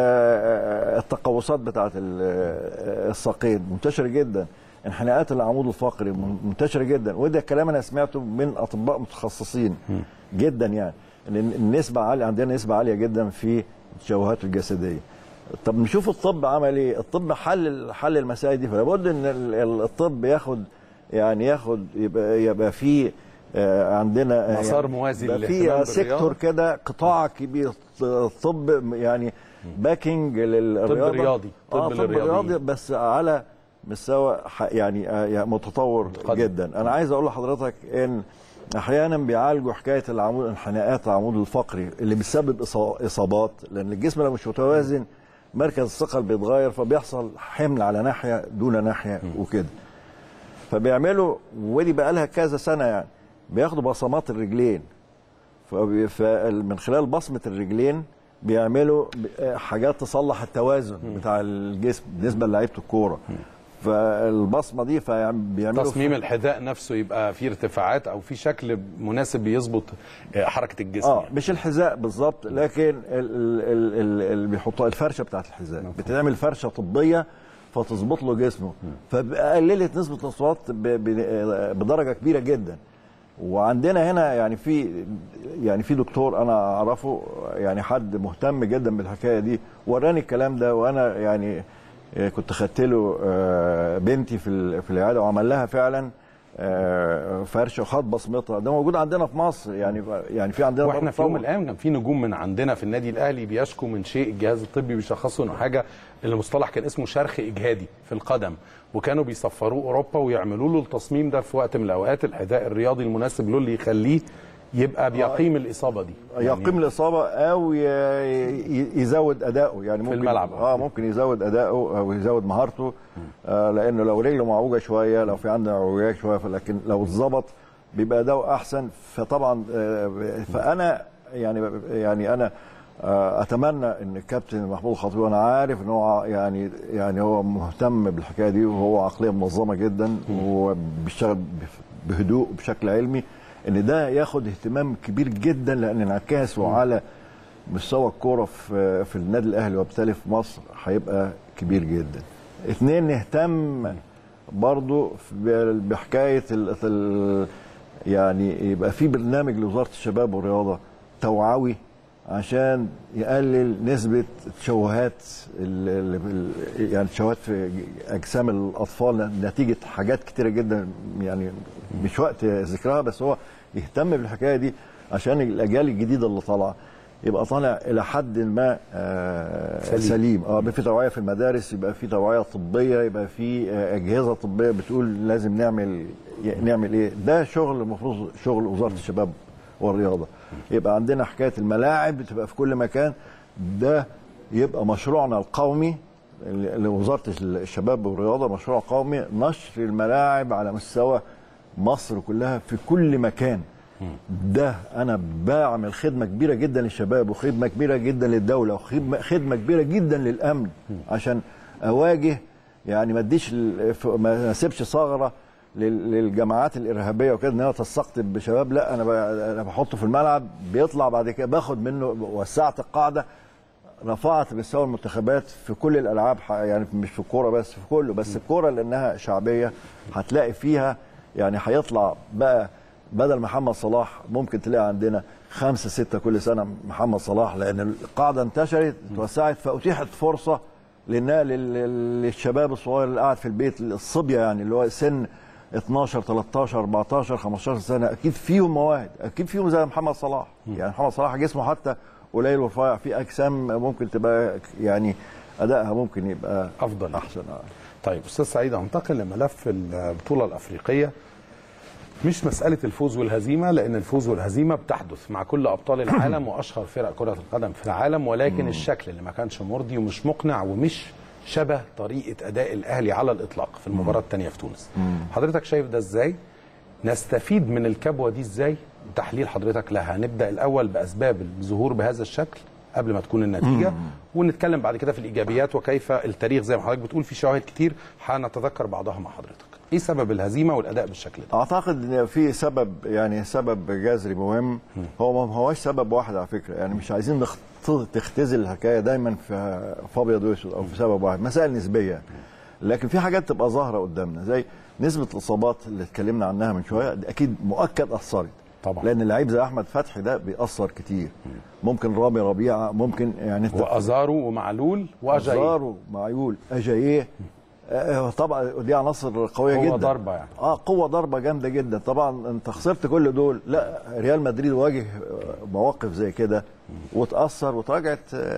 آه التقوسات بتاعه الساقين منتشره جدا، انحناءات العمود الفقري منتشره جدا، وده كلام انا سمعته من اطباء متخصصين جدا، يعني النسبه عاليه، عندنا نسبه عاليه جدا في التشوهات الجسديه. طب نشوف الطب عمل ايه؟ الطب حل حل المسائل دي، فلابد ان الطب ياخد يعني ياخد يبقى يبقى فيه عندنا مسار موازي في سيكتور كده، قطاع كبير طب يعني باكينج للرياضه، طب رياضي، طب, آه طب رياضي بس على مستوى يعني متطور قدم. جدا. انا عايز اقول لحضرتك ان احيانا بيعالجوا حكايه العمود، انحناءات العمود الفقري اللي بيسبب اصابات، لان الجسم لو مش متوازن مركز الثقل بيتغير، فبيحصل حمل على ناحيه دون ناحيه وكده. فبيعملوا، ودي بقى لها كذا سنه يعني، بياخدوا بصمات الرجلين، فمن خلال بصمه الرجلين بيعملوا حاجات تصلح التوازن بتاع الجسم بالنسبه للاعيبه الكوره. فالبصمه دي فبيعملوا تصميم الحذاء نفسه يبقى فيه ارتفاعات او في شكل مناسب بيظبط حركه الجسم. اه يعني. مش الحذاء بالظبط، لكن اللي بيحطوا الفرشه بتاعت الحذاء بتعمل فرشه طبيه فتظبط له جسمه، فقللت نسبه الاصابات بدرجه كبيره جدا. وعندنا هنا يعني في يعني في دكتور انا اعرفه، يعني حد مهتم جدا بالحكايه دي، وراني الكلام ده، وانا يعني كنت خدت له بنتي في في العياده وعمل لها فعلا فرشه وخد بصمتها. ده موجود عندنا في مصر يعني يعني في عندنا. واحنا في يوم من الايام كان في نجوم من عندنا في النادي الاهلي بيشكوا من شيء، الجهاز الطبي بيشخصوا انه حاجه، المصطلح كان اسمه شرخ اجهادي في القدم، وكانوا بيسفروه اوروبا ويعملوا له التصميم ده في وقت من الاوقات، الحذاء الرياضي المناسب له اللي يخليه يبقى بيقيم الاصابه دي، يعني يقيم الاصابه او يزود اداؤه، يعني ممكن في الملعب اه ممكن يزود اداؤه او يزود مهارته، آه لانه لو رجله معوجه شويه، لو في عنده عوجات شويه، لكن لو اتظبط بيبقى اداؤه احسن. فطبعا آه فانا يعني يعني انا آه اتمنى ان الكابتن محمود الخطيب، وانا عارف ان هو يعني يعني هو مهتم بالحكايه دي، وهو عقليه منظمه جدا وبيشتغل بهدوء بشكل علمي، ان ده ياخد اهتمام كبير جدا، لان انعكاسه على مستوى الكوره في في النادي الاهلي وبالتالي في مصر هيبقى كبير جدا. اثنين، نهتم برضو بحكايه ال ال يعني يبقى في برنامج لوزاره الشباب والرياضه توعوي عشان يقلل نسبه تشوهات يعني تشوهات في اجسام الاطفال نتيجه حاجات كتيره جدا، يعني مش وقت ذكرها، بس هو يهتم بالحكايه دي عشان الاجيال الجديده اللي طالعه يبقى طالع الى حد ما آه سليم. سليم اه يبقى في توعيه في المدارس، يبقى في توعيه طبيه، يبقى في آه اجهزه طبيه بتقول لازم نعمل نعمل ايه. ده شغل المفروض شغل وزاره الشباب والرياضه. يبقى عندنا حكايه الملاعب بتبقى في كل مكان، ده يبقى مشروعنا القومي لوزاره الشباب والرياضه، مشروع قومي نشر الملاعب على مستوى مصر كلها في كل مكان. ده انا بعمل خدمه كبيره جدا للشباب، وخدمه كبيره جدا للدوله، وخدمه كبيره جدا للامن، عشان اواجه يعني ما اديش ما اسيبش ثغره للجماعات الارهابيه وكده انها تستقطب بشباب. لا، انا انا بحطه في الملعب، بيطلع بعد كده باخد منه، وسعت القاعده، رفعت مستوى المنتخبات في كل الالعاب، يعني مش في الكوره بس، في كله، بس الكوره لانها شعبيه هتلاقي فيها يعني هيطلع بقى بدل محمد صلاح ممكن تلاقي عندنا خمسة ستة كل سنة محمد صلاح، لأن القاعدة انتشرت توسعت، فأتيحت فرصة للشباب الصغير اللي قاعد في البيت، الصبية يعني اللي هو سن اتناشر تلتاشر اربعتاشر خمستاشر سنة، أكيد فيهم مواهب، أكيد فيهم زي محمد صلاح. يعني محمد صلاح جسمه حتى قليل ورفيع، في أجسام ممكن تبقى يعني أدائها ممكن يبقى أفضل أحسن. طيب أستاذ سعيد، أنتقل لملف البطولة الأفريقية. مش مسألة الفوز والهزيمة، لأن الفوز والهزيمة بتحدث مع كل أبطال العالم وأشهر فرق كرة القدم في العالم، ولكن الشكل اللي ما كانش مرضي ومش مقنع ومش شبه طريقة أداء الأهلي على الإطلاق في المباراة الثانية في تونس. حضرتك شايف ده إزاي؟ نستفيد من الكبوة دي إزاي؟ تحليل حضرتك لها. هنبدأ الأول بأسباب الظهور بهذا الشكل قبل ما تكون النتيجة، ونتكلم بعد كده في الإيجابيات وكيف التاريخ زي ما حضرتك بتقول في شواهد كتير هنتذكر بعضها مع حضرتك. ايه سبب الهزيمه والاداء بالشكل ده؟ اعتقد ان في سبب، يعني سبب جذري مهم، هو ما هوش سبب واحد على فكره، يعني مش عايزين تختزل الحكايه دايما في ابيض واسود او في سبب واحد، مسائل نسبيه. لكن في حاجات تبقى ظاهره قدامنا زي نسبه الاصابات اللي اتكلمنا عنها من شويه، اكيد مؤكد اثرت طبعا، لان اللعيب زي احمد فتحي ده بيأثر كتير. ممكن رامي ربيعه، ممكن يعني وازارو ومعلول واجاييه، ازارو معلول اجاييه طبعا دي عناصر قويه جدا، قوه ضربه يعني اه قوه ضربه جامده جدا. طبعا انت خسرت كل دول، لا ريال مدريد واجه مواقف زي كده وتاثر وتراجعت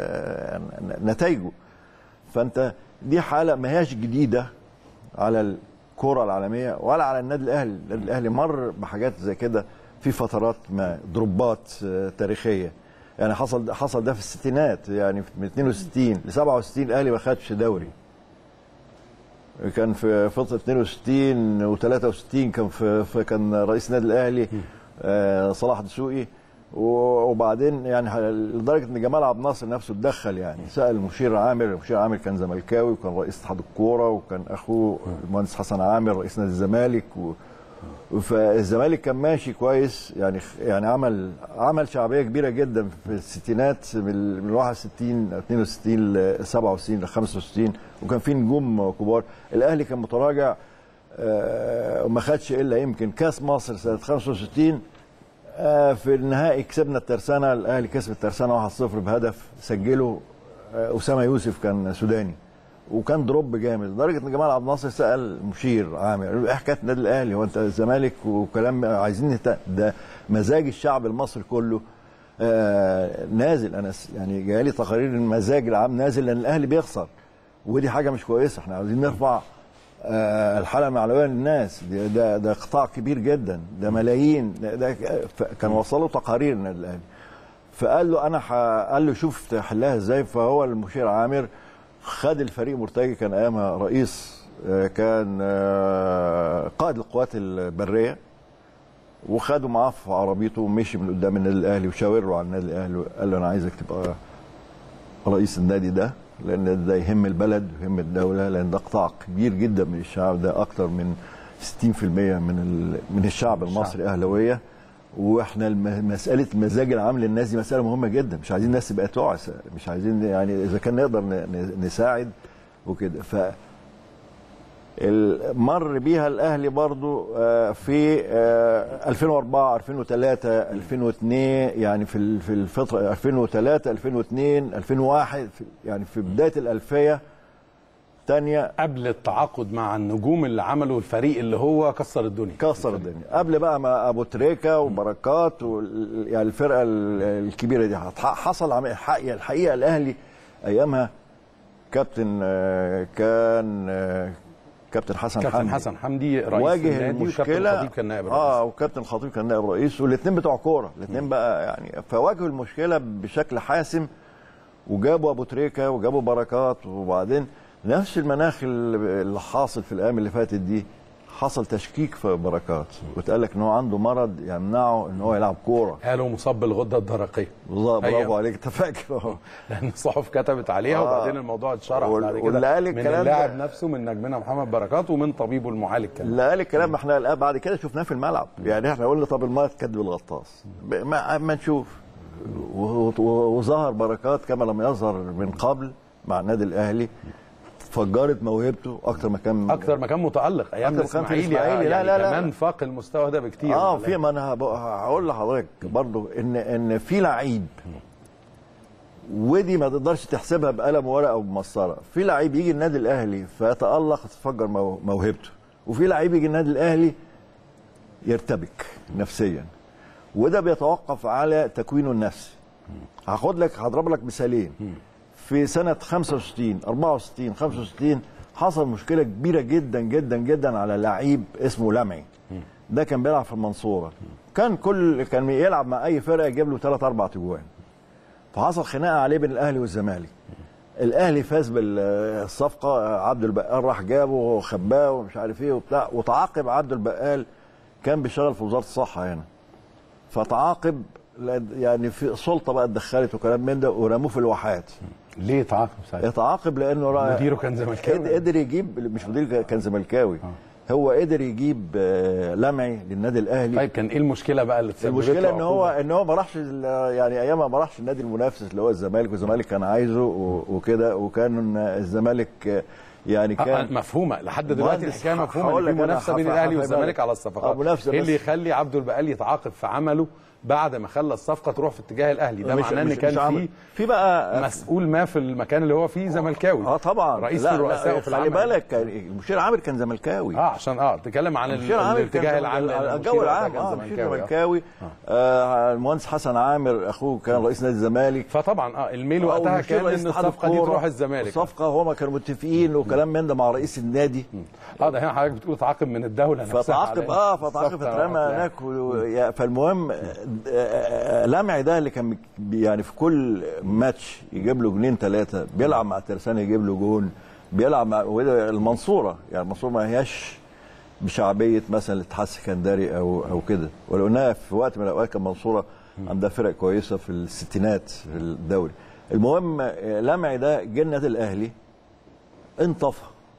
نتائجه. فانت دي حاله ما هياش جديده على الكره العالميه ولا على النادي الاهلي. النادي الاهلي مر بحاجات زي كده في فترات ما دروبات تاريخيه، يعني حصل حصل ده في الستينات، يعني من اثنين وستين ل سبعة وستين الاهلي ما خدش دوري. كان في فتره اثنين وستين و ثلاثة وستين كان في كان رئيس النادي الاهلي آه صلاح دسوقي، وبعدين يعني لدرجه ان جمال عبد الناصر نفسه اتدخل، يعني سال المشير عامر. المشير عامر كان زملكاوي وكان رئيس اتحاد الكوره، وكان اخوه المهندس حسن عامر رئيس نادي الزمالك، و فالزمالك كان ماشي كويس، يعني يعني عمل عمل شعبيه كبيره جدا في الستينات من واحد وستين اثنين وستين ل سبعة وستين ل خمسة وستين، وكان في نجوم كبار. الاهلي كان متراجع وما خدش الا يمكن كاس مصر سنه خمسة وستين. في النهائي كسبنا الترسانه، الاهلي كسب الترسانه واحد صفر بهدف سجله اسامه يوسف كان سوداني، وكان دروب جامد لدرجه ان جمال عبد الناصر سال المشير عامر ايه حكايه النادي الاهلي، هو انت الزمالك وكلام عايزين ده مزاج الشعب المصري كله آه نازل. انا يعني جاي لي تقارير المزاج العام نازل لان الاهلي بيخسر، ودي حاجه مش كويسه. احنا عايزين نرفع آه الحاله المعنويه للناس، ده ده قطاع كبير جدا، ده ملايين، ده, ده كان وصلوا تقارير النادي الاهلي. فقال له انا قال له شوف تحلها ازاي. فهو المشير عامر خد الفريق مرتجي، كان ايامها رئيس، كان قائد القوات البريه، وخده معاه في عربيته ومشي من قدام النادي الاهلي وشاور له على النادي الاهلي وقال له انا عايزك تبقى رئيس النادي ده، لان ده يهم البلد ويهم الدوله، لان ده قطاع كبير جدا من الشعب، ده اكتر من ستين بالمئة من من الشعب المصري اهلاويه، واحنا مساله المزاج العام للناس دي مساله مهمه جدا، مش عايزين الناس تبقى تعس، مش عايزين يعني اذا كان نقدر نساعد وكده. ف مر بيها الاهلي برضو في ألفين وأربعة ألفين وثلاثة ألفين واثنين، يعني في في الفتره ألفين وثلاثة ألفين واثنين ألفين وواحد، يعني في بدايه الالفيه الثانيه قبل التعاقد مع النجوم اللي عملوا الفريق اللي هو كسر الدنيا كسر الدنيا قبل بقى ما ابو تريكه وبركات يعني الفرقه الكبيره دي. حصل الحقيقه الحقيقه الاهلي ايامها كابتن كان كابتن حسن كابتن حمدي حسن حمدي رئيس واجه النادي، المشكله، وكابتن الخطيب كان نائب رئيس. اه وكابتن الخطيب كان نائب رئيس، والاثنين بتوع كوره، الاثنين بقى يعني فواجهوا المشكله بشكل حاسم، وجابوا ابو تريكه وجابوا بركات. وبعدين نفس المناخ اللي حاصل في الايام اللي فاتت دي، حصل تشكيك في بركات واتقال لك ان هو عنده مرض يمنعه ان هو يلعب كوره، قالوا مصاب بالغده الدرقيه. بالظبط، برافو عليك، انت فاكر لان الصحف كتبت عليها. آه. وبعدين الموضوع اتشرح بعد كده من اللاعب نفسه، من نجمنا محمد بركات، ومن طبيبه المعالج كمان. اللي قال الكلام ما احنا بعد كده شفناه في الملعب، يعني احنا قلنا طب الميه تكذب الغطاس، ما, ما نشوف. وظهر بركات كما لم يظهر من قبل مع النادي الاهلي، فجرت موهبته اكتر ما كان اكتر ما كان متالق ايام الاسماعيلي. يعني لا لا لا كمان فاق المستوى ده بكتير. اه في ما انا هقول لحضرتك برضو ان ان في لعيب، ودي ما تقدرش تحسبها بقلم ورقه او بمسطره، في لعيب يجي النادي الاهلي فيتالق تتفجر موهبته، وفي لعيب يجي النادي الاهلي يرتبك نفسيا، وده بيتوقف على تكوينه النفسي. هاخد لك هضرب لك مثالين. في سنة خمسة وستين أربعة وستين خمسة وستين حصل مشكلة كبيرة جدا جدا جدا على لعيب اسمه لمعي. ده كان بيلعب في المنصورة، كان كل كان يلعب مع أي فرقة يجيب له ثلاث أربع تجوان. فحصل خناقة عليه بين الأهلي والزمالك. الأهلي فاز بالصفقة، عبد البقال راح جابه وخباه ومش عارف إيه وبتاع، وتعاقب عبد البقال كان بيشتغل في وزارة الصحة هنا. فتعاقب يعني في سلطه بقى اتدخلت وكلام من ده، ورموه في الواحات. ليه تعاقب ساعتها؟ اتعاقب لانه مديره كان زملكاوي، قدر يجيب، مش مدير كان زملكاوي، آه. هو قدر يجيب لمعي للنادي الاهلي. طيب كان ايه المشكله بقى اللي تسببت؟ المشكله ان هو ان هو ما راحش، يعني ايامها ما راحش النادي المنافس اللي هو الزمالك، والزمالك كان عايزه وكده، وكان الزمالك يعني كان مفهومه لحد دلوقتي الحكايه مفهومه، ان في منافسه بين الاهلي والزمالك على الصفقات. ايه اللي يخلي عبد البقال يتعاقب في عمله بعد ما خلى الصفقه تروح في اتجاه الاهلي، ده معناه ان كان في في بقى مسؤول ما في المكان اللي هو فيه زملكاوي. اه طبعا رئيس الرؤساء في العمل. خلي بالك المشير عامر كان زملكاوي. اه عشان اه تتكلم عن الاتجاه العام، الجو العام. اه المشير زملكاوي. آه المهندس حسن عامر اخوه كان رئيس نادي الزمالك. فطبعا اه الميل وقتها كان ان الصفقه دي تروح الزمالك. الصفقه هما كانوا متفقين وكلام من ده مع رئيس النادي. اه ده هنا حضرتك بتقول تعاقب من الدوله نفسها. فتعاقب اه فتعاقب اترمى هناك. فالمهم لمعي ده اللي كان يعني في كل ماتش يجيب له جنين ثلاثه، بيلعب مع ترسانة يجيب له جون، بيلعب مع المنصوره. يعني المنصوره ما هياش بشعبيه مثلا الاتحاد السكندري او او كده، ولو انها في وقت من الاوقات كان المنصوره عندها فرق كويسه في الستينات في الدوري. المهم لمعي ده جه النادي الاهلي انطفى.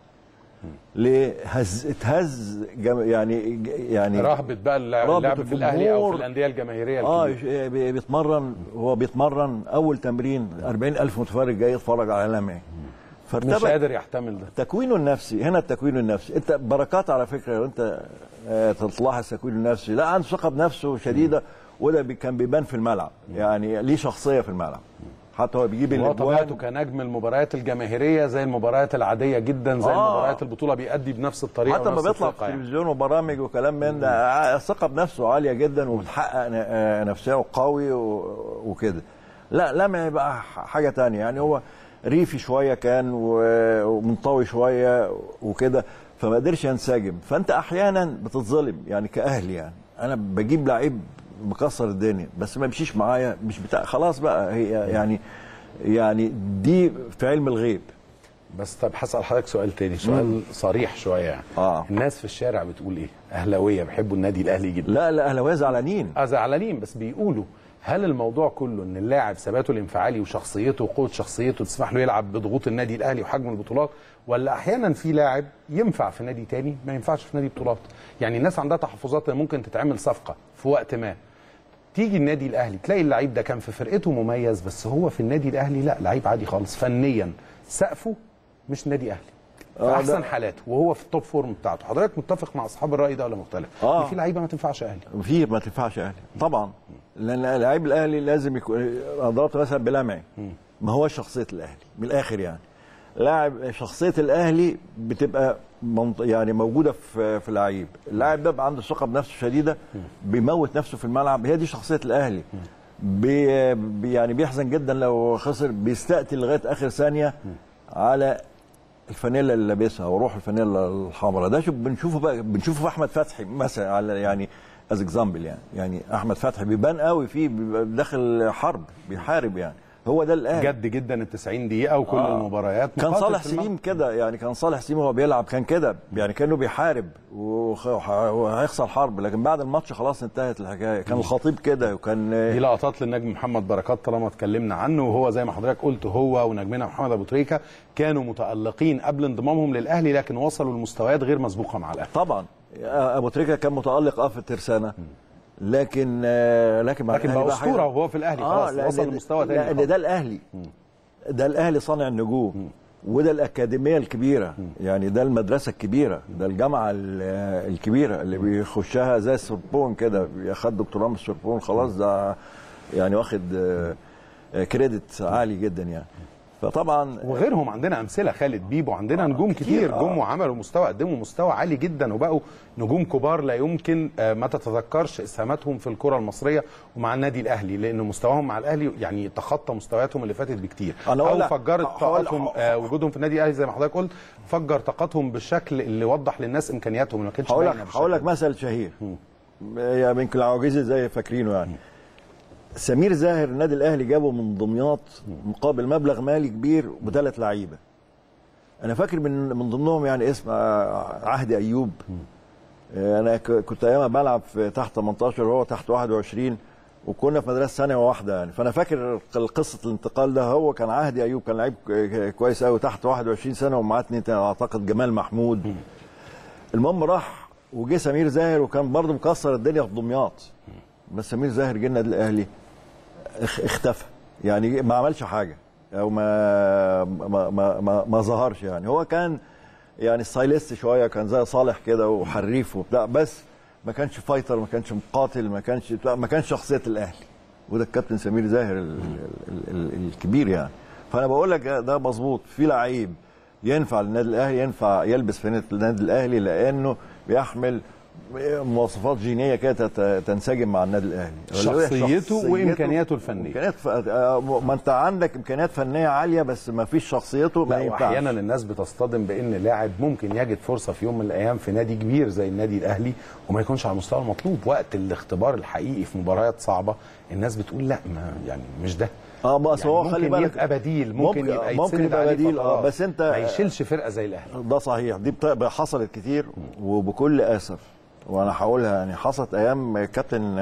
ليه؟ هز اتهز يعني يعني رهبت بقى اللعب في الاهلي او في الانديه الجماهيريه الكبيره. اه بيتمرن، هو بيتمرن اول تمرين أربعين ألف متفرج جاي يتفرج على لمعي، مش قادر يحتمل ده. تكوينه النفسي هنا، التكوين النفسي. انت بركات على فكره لو انت تلاحظ تكوينه النفسي، لا عنده ثقه بنفسه شديده، وده كان بيبان في الملعب. يعني ليه شخصيه في الملعب، حتى هو بيجيب الاجوان. طبيعته كنجم المباريات الجماهيريه زي المباريات العاديه جدا، زي آه. المباريات البطوله بيأدي بنفس الطريقه، حتى ما بيطلع في التلفزيون يعني. وبرامج وكلام من ده، الثقه بنفسه عاليه جدا وبتحقق نفسه قوي وكده. لا لما يبقى حاجه ثانيه. يعني هو ريفي شويه كان ومنطوي شويه وكده، فما قدرش ينسجم. فانت احيانا بتتظلم يعني كاهلي. يعني انا بجيب لعيب مكسر الدنيا بس ما يمشيش معايا، مش بتاع خلاص بقى. هي يعني يعني دي في علم الغيب. بس طب هسأل حضرتك سؤال تاني، سؤال مم. صريح شويه يعني. آه. الناس في الشارع بتقول ايه؟ اهلاويه بيحبوا النادي الاهلي جدا. لا لا اهلاويه زعلانين. اه زعلانين، بس بيقولوا هل الموضوع كله ان اللاعب ثباته الانفعالي وشخصيته وقوه شخصيته تسمح له يلعب بضغوط النادي الاهلي وحجم البطولات، ولا احيانا في لاعب ينفع في نادي تاني ما ينفعش في نادي بطولات؟ يعني الناس عندها تحفظات. ممكن تتعمل صفقه في وقت ما تيجي النادي الاهلي تلاقي اللعيب ده كان في فرقته مميز، بس هو في النادي الاهلي لا لعيب عادي خالص، فنيا سقفه مش نادي اهلي في احسن حالاته وهو في التوب فورم بتاعته. حضرتك متفق مع اصحاب الراي ده ولا مختلف؟ اه في لعيبه ما تنفعش اهلي، في ما تنفعش اهلي طبعا، لان لعيب الاهلي لازم يكون. انا ضربت مثلا بلمعي، ما هو شخصيه الاهلي من الاخر. يعني لاعب شخصيه الاهلي بتبقى يعني موجوده في في اللعيب. اللاعب ده بقى عنده ثقه بنفسه شديده، بيموت نفسه في الملعب. هي دي شخصيه الاهلي. بي يعني بيحزن جدا لو خسر، بيستقتل لغايه اخر ثانيه على الفانيلا اللي لابسها وروح الفانيلا الحمراء. ده شوف بنشوفه بقى، بنشوفه في احمد فتحي مثلا على يعني از اكزامبل. يعني يعني احمد فتحي بيبان قوي فيه داخل حرب بيحارب. يعني هو ده الاهلي جد جدا ال تسعين دقيقه وكل آه. المباريات. كان صالح سليم كده، يعني كان صالح سليم وهو بيلعب كان كده، يعني كانه بيحارب وهيخسر حرب، لكن بعد الماتش خلاص انتهت الحكايه. كان الخطيب كده. وكان دي لقطات للنجم محمد بركات طالما اتكلمنا عنه، وهو زي ما حضرتك قلت هو ونجمنا محمد ابو تريكه كانوا متالقين قبل انضمامهم للاهلي، لكن وصلوا لمستويات غير مسبوقه مع الاهلي. طبعا ابو تريكه كان متالق اه في الترسانه، لكن لكن لكن بقى اسطوره وهو في الاهلي خلاص آه وصل لمستوى ثاني. لان ده الاهلي، ده الاهلي صانع النجوم، وده الاكاديميه الكبيره. يعني ده المدرسه الكبيره، ده الجامعه الكبيره اللي بيخشها زي السوربون كده، بياخد دكتوراه من السوربون خلاص، ده يعني واخد كريدت عالي جدا يعني. فطبعا وغيرهم عندنا امثله، خالد بيبو، عندنا نجوم كتير جم وعملوا مستوى، قدموا مستوى عالي جدا وبقوا نجوم كبار لا يمكن ما تتذكرش اسهاماتهم في الكره المصريه ومع النادي الاهلي، لان مستواهم مع الاهلي يعني تخطى مستوياتهم اللي فاتت بكتير، او فجرت طاقتهم. وجودهم في النادي الاهلي زي ما حضرتك قلت فجر طاقتهم بالشكل اللي وضح للناس امكانياتهم اللي ما كانتش باينه. هقول لك مثل شهير يعني يمكن العواجيز زي فاكرينه. يعني سمير زاهر النادي الاهلي جابه من دمياط مقابل مبلغ مالي كبير بثلاث لعيبه. انا فاكر من من ضمنهم يعني اسم عهدي ايوب. انا كنت ايامها بلعب في تحت ثمانية عشر وهو تحت واحد وعشرين، وكنا في مدرسه ثانيه واحده يعني. فانا فاكر قصه الانتقال ده. هو كان عهدي ايوب كان لعيب كويس قوي تحت واحد وعشرين سنه، ومعاه اثنين اعتقد جمال محمود. المهم راح وجه سمير زاهر وكان برضه مكسر الدنيا في دمياط، بس سمير زاهر جه النادي الاهلي اختفى، يعني ما عملش حاجه او ما ما ما ما, ما ظهرش. يعني هو كان يعني ستايلست شويه، كان زي صالح كده وحريف وبتاع، بس ما كانش فايتر، ما كانش مقاتل، ما كانش ما كانش شخصيه الاهلي، وده الكابتن سمير زاهر ال ال ال الكبير يعني. فانا بقول لك ده مظبوط، في لعيب ينفع للنادي الاهلي، ينفع يلبس فانيله النادي الاهلي لانه بيحمل مواصفات جينيه كده تنسجم مع النادي الاهلي، شخصيته وامكانياته الفنيه. امكانيات ف... ما انت عندك امكانيات فنيه عاليه بس ما فيش شخصيته، ما ينفعش. احيانا الناس بتصطدم بان لاعب ممكن يجد فرصه في يوم من الايام في نادي كبير زي النادي الاهلي وما يكونش على المستوى المطلوب. وقت الاختبار الحقيقي في مباريات صعبه الناس بتقول لا، ما يعني مش ده. اه بس يعني هو خلي بالك ممكن يبقى بديل، ممكن, ممكن يبقى ممكن يبقى بديل اه بس انت ما يشيلش فرقه زي الاهلي. ده صحيح، دي حصلت كتير وبكل اسف، وانا هقولها يعني حصلت ايام الكابتن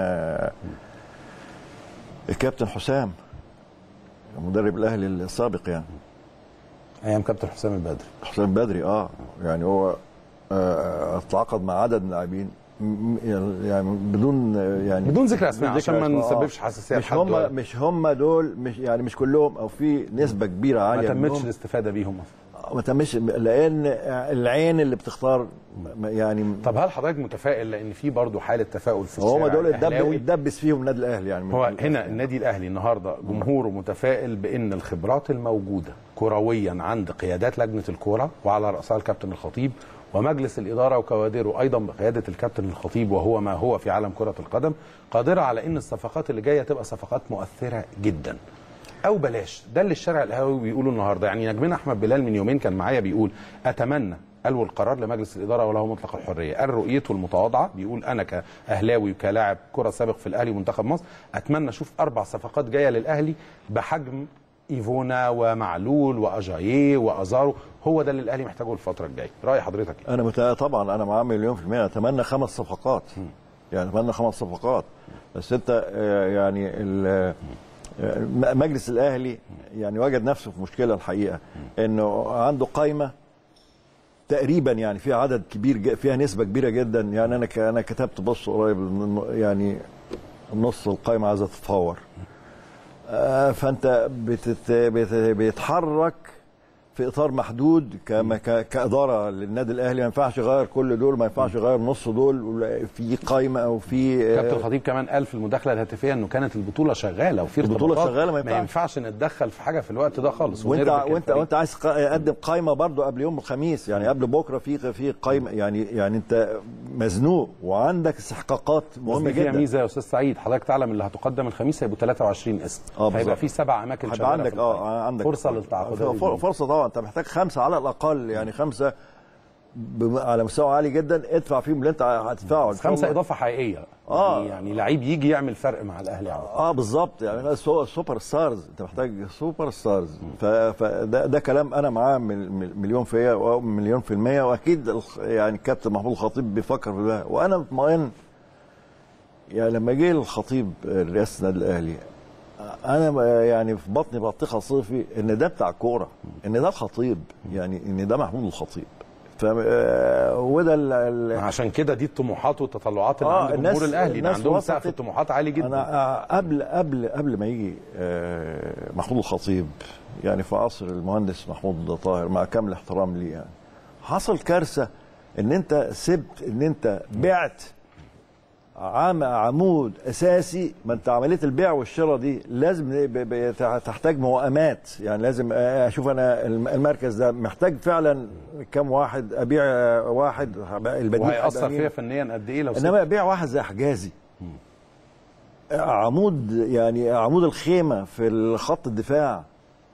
الكابتن حسام مدرب الاهلي السابق، يعني ايام كابتن حسام البدري. حسام البدري اه يعني هو آه تعاقد مع عدد لاعبين يعني بدون يعني بدون ذكر اسماء عشان ما نسببش حساسيه. مش هم مش هم دول، مش يعني مش كلهم، او في نسبه كبيره عاليه ما تمتش الاستفاده بيهم ما تمش، لان العين اللي بتختار يعني. طب هل حضرتك متفائل؟ لان في برضه حاله تفاؤل في الشارع. هم دول اتدبس فيهم النادي الاهلي يعني. هو هنا النادي الاهلي النهارده جمهوره متفائل بان الخبرات الموجوده كرويا عند قيادات لجنه الكوره وعلى راسها الكابتن الخطيب ومجلس الاداره وكوادره ايضا بقياده الكابتن الخطيب، وهو ما هو في عالم كره القدم، قادره على ان الصفقات اللي جايه تبقى صفقات مؤثره جدا. او بلاش ده اللي الشارع الاهلاوي بيقوله النهارده. يعني نجمنا احمد بلال من يومين كان معايا بيقول اتمنى الو القرار لمجلس الاداره وله مطلق الحريه. قال رؤيته المتواضعه، بيقول انا كاهلاوي وكلاعب كره سابق في الاهلي ومنتخب مصر اتمنى اشوف اربع صفقات جايه للاهلي بحجم ايفونا ومعلول واجاييه وازارو. هو ده اللي الاهلي محتاجه الفتره الجايه. راي حضرتك ايه؟ انا مت... طبعا انا معاه مليون في الميه. اتمنى خمس صفقات م. يعني اتمنى خمس صفقات بس انت يعني ال... مجلس الاهلي يعني وجد نفسه في مشكله الحقيقه، انه عنده قائمه تقريبا يعني فيها عدد كبير، فيها نسبه كبيره جدا. يعني انا انا كتبت بص قريب يعني نص القائمه عايزه تتفور. فانت بتت بيتحرك في اطار محدود كاداره للنادي الاهلي. ما ينفعش يغير كل دول، ما ينفعش يغير نص دول في قائمه او في. كابتن الخطيب كمان قال في المداخله الهاتفيه انه كانت البطوله شغاله وفي البطوله شغاله، ما ينفعش, ما ينفعش نتدخل في حاجه في الوقت ده خالص. وانت وانت وانت عايز تقدم قائمه برضو قبل يوم الخميس، يعني قبل بكره في في قائمه، يعني يعني انت مزنوق وعندك استحقاقات مهمه جدا. فيها ميزه يا استاذ سعيد، حضرتك تعلم اللي هتقدم الخميس هيبقوا ثلاثة وعشرين اسم، هيبقى في سبع اماكن شغاله عندك اه عندك فرصه للتعاقدات. فرصه طبعا، انت محتاج خمسه على الاقل، يعني خمسه على مستوى عالي جدا ادفع فيهم اللي انت هتدفعه. خمسه اضافه حقيقيه اه يعني, يعني لعيب يجي يعمل فرق مع الاهلي على اه بالظبط. يعني سوبر ستارز، انت محتاج سوبر ستارز. فده ده كلام انا معاه مليون في المية مليون في المية. واكيد يعني الكابتن محمود الخطيب بيفكر في ده، وانا مطمئن. يعني لما جه الخطيب رئاسه النادي الاهلي انا يعني في بطني بطيخه صيفي ان ده بتاع كوره، ان ده الخطيب، يعني ان ده محمود الخطيب. ف وده عشان كده دي الطموحات والتطلعات اللي آه عند جمهور الاهلي، اللي عندهم سقف الطموحات عالي جدا. انا قبل قبل قبل ما يجي محمود الخطيب، يعني في عصر المهندس محمود طاهر مع كامل احترام ليه، يعني حصل كارثه ان انت سبت، ان انت بعت عام عمود اساسي. ما انت عمليه البيع والشراء دي لازم تحتاج موائمات، يعني لازم اشوف انا المركز ده محتاج فعلا كم واحد، ابيع واحد البديل وهيأثر فيها فنيا قد ايه لو انما ابيع واحد زي حجازي عمود، يعني عمود الخيمه في خط الدفاع،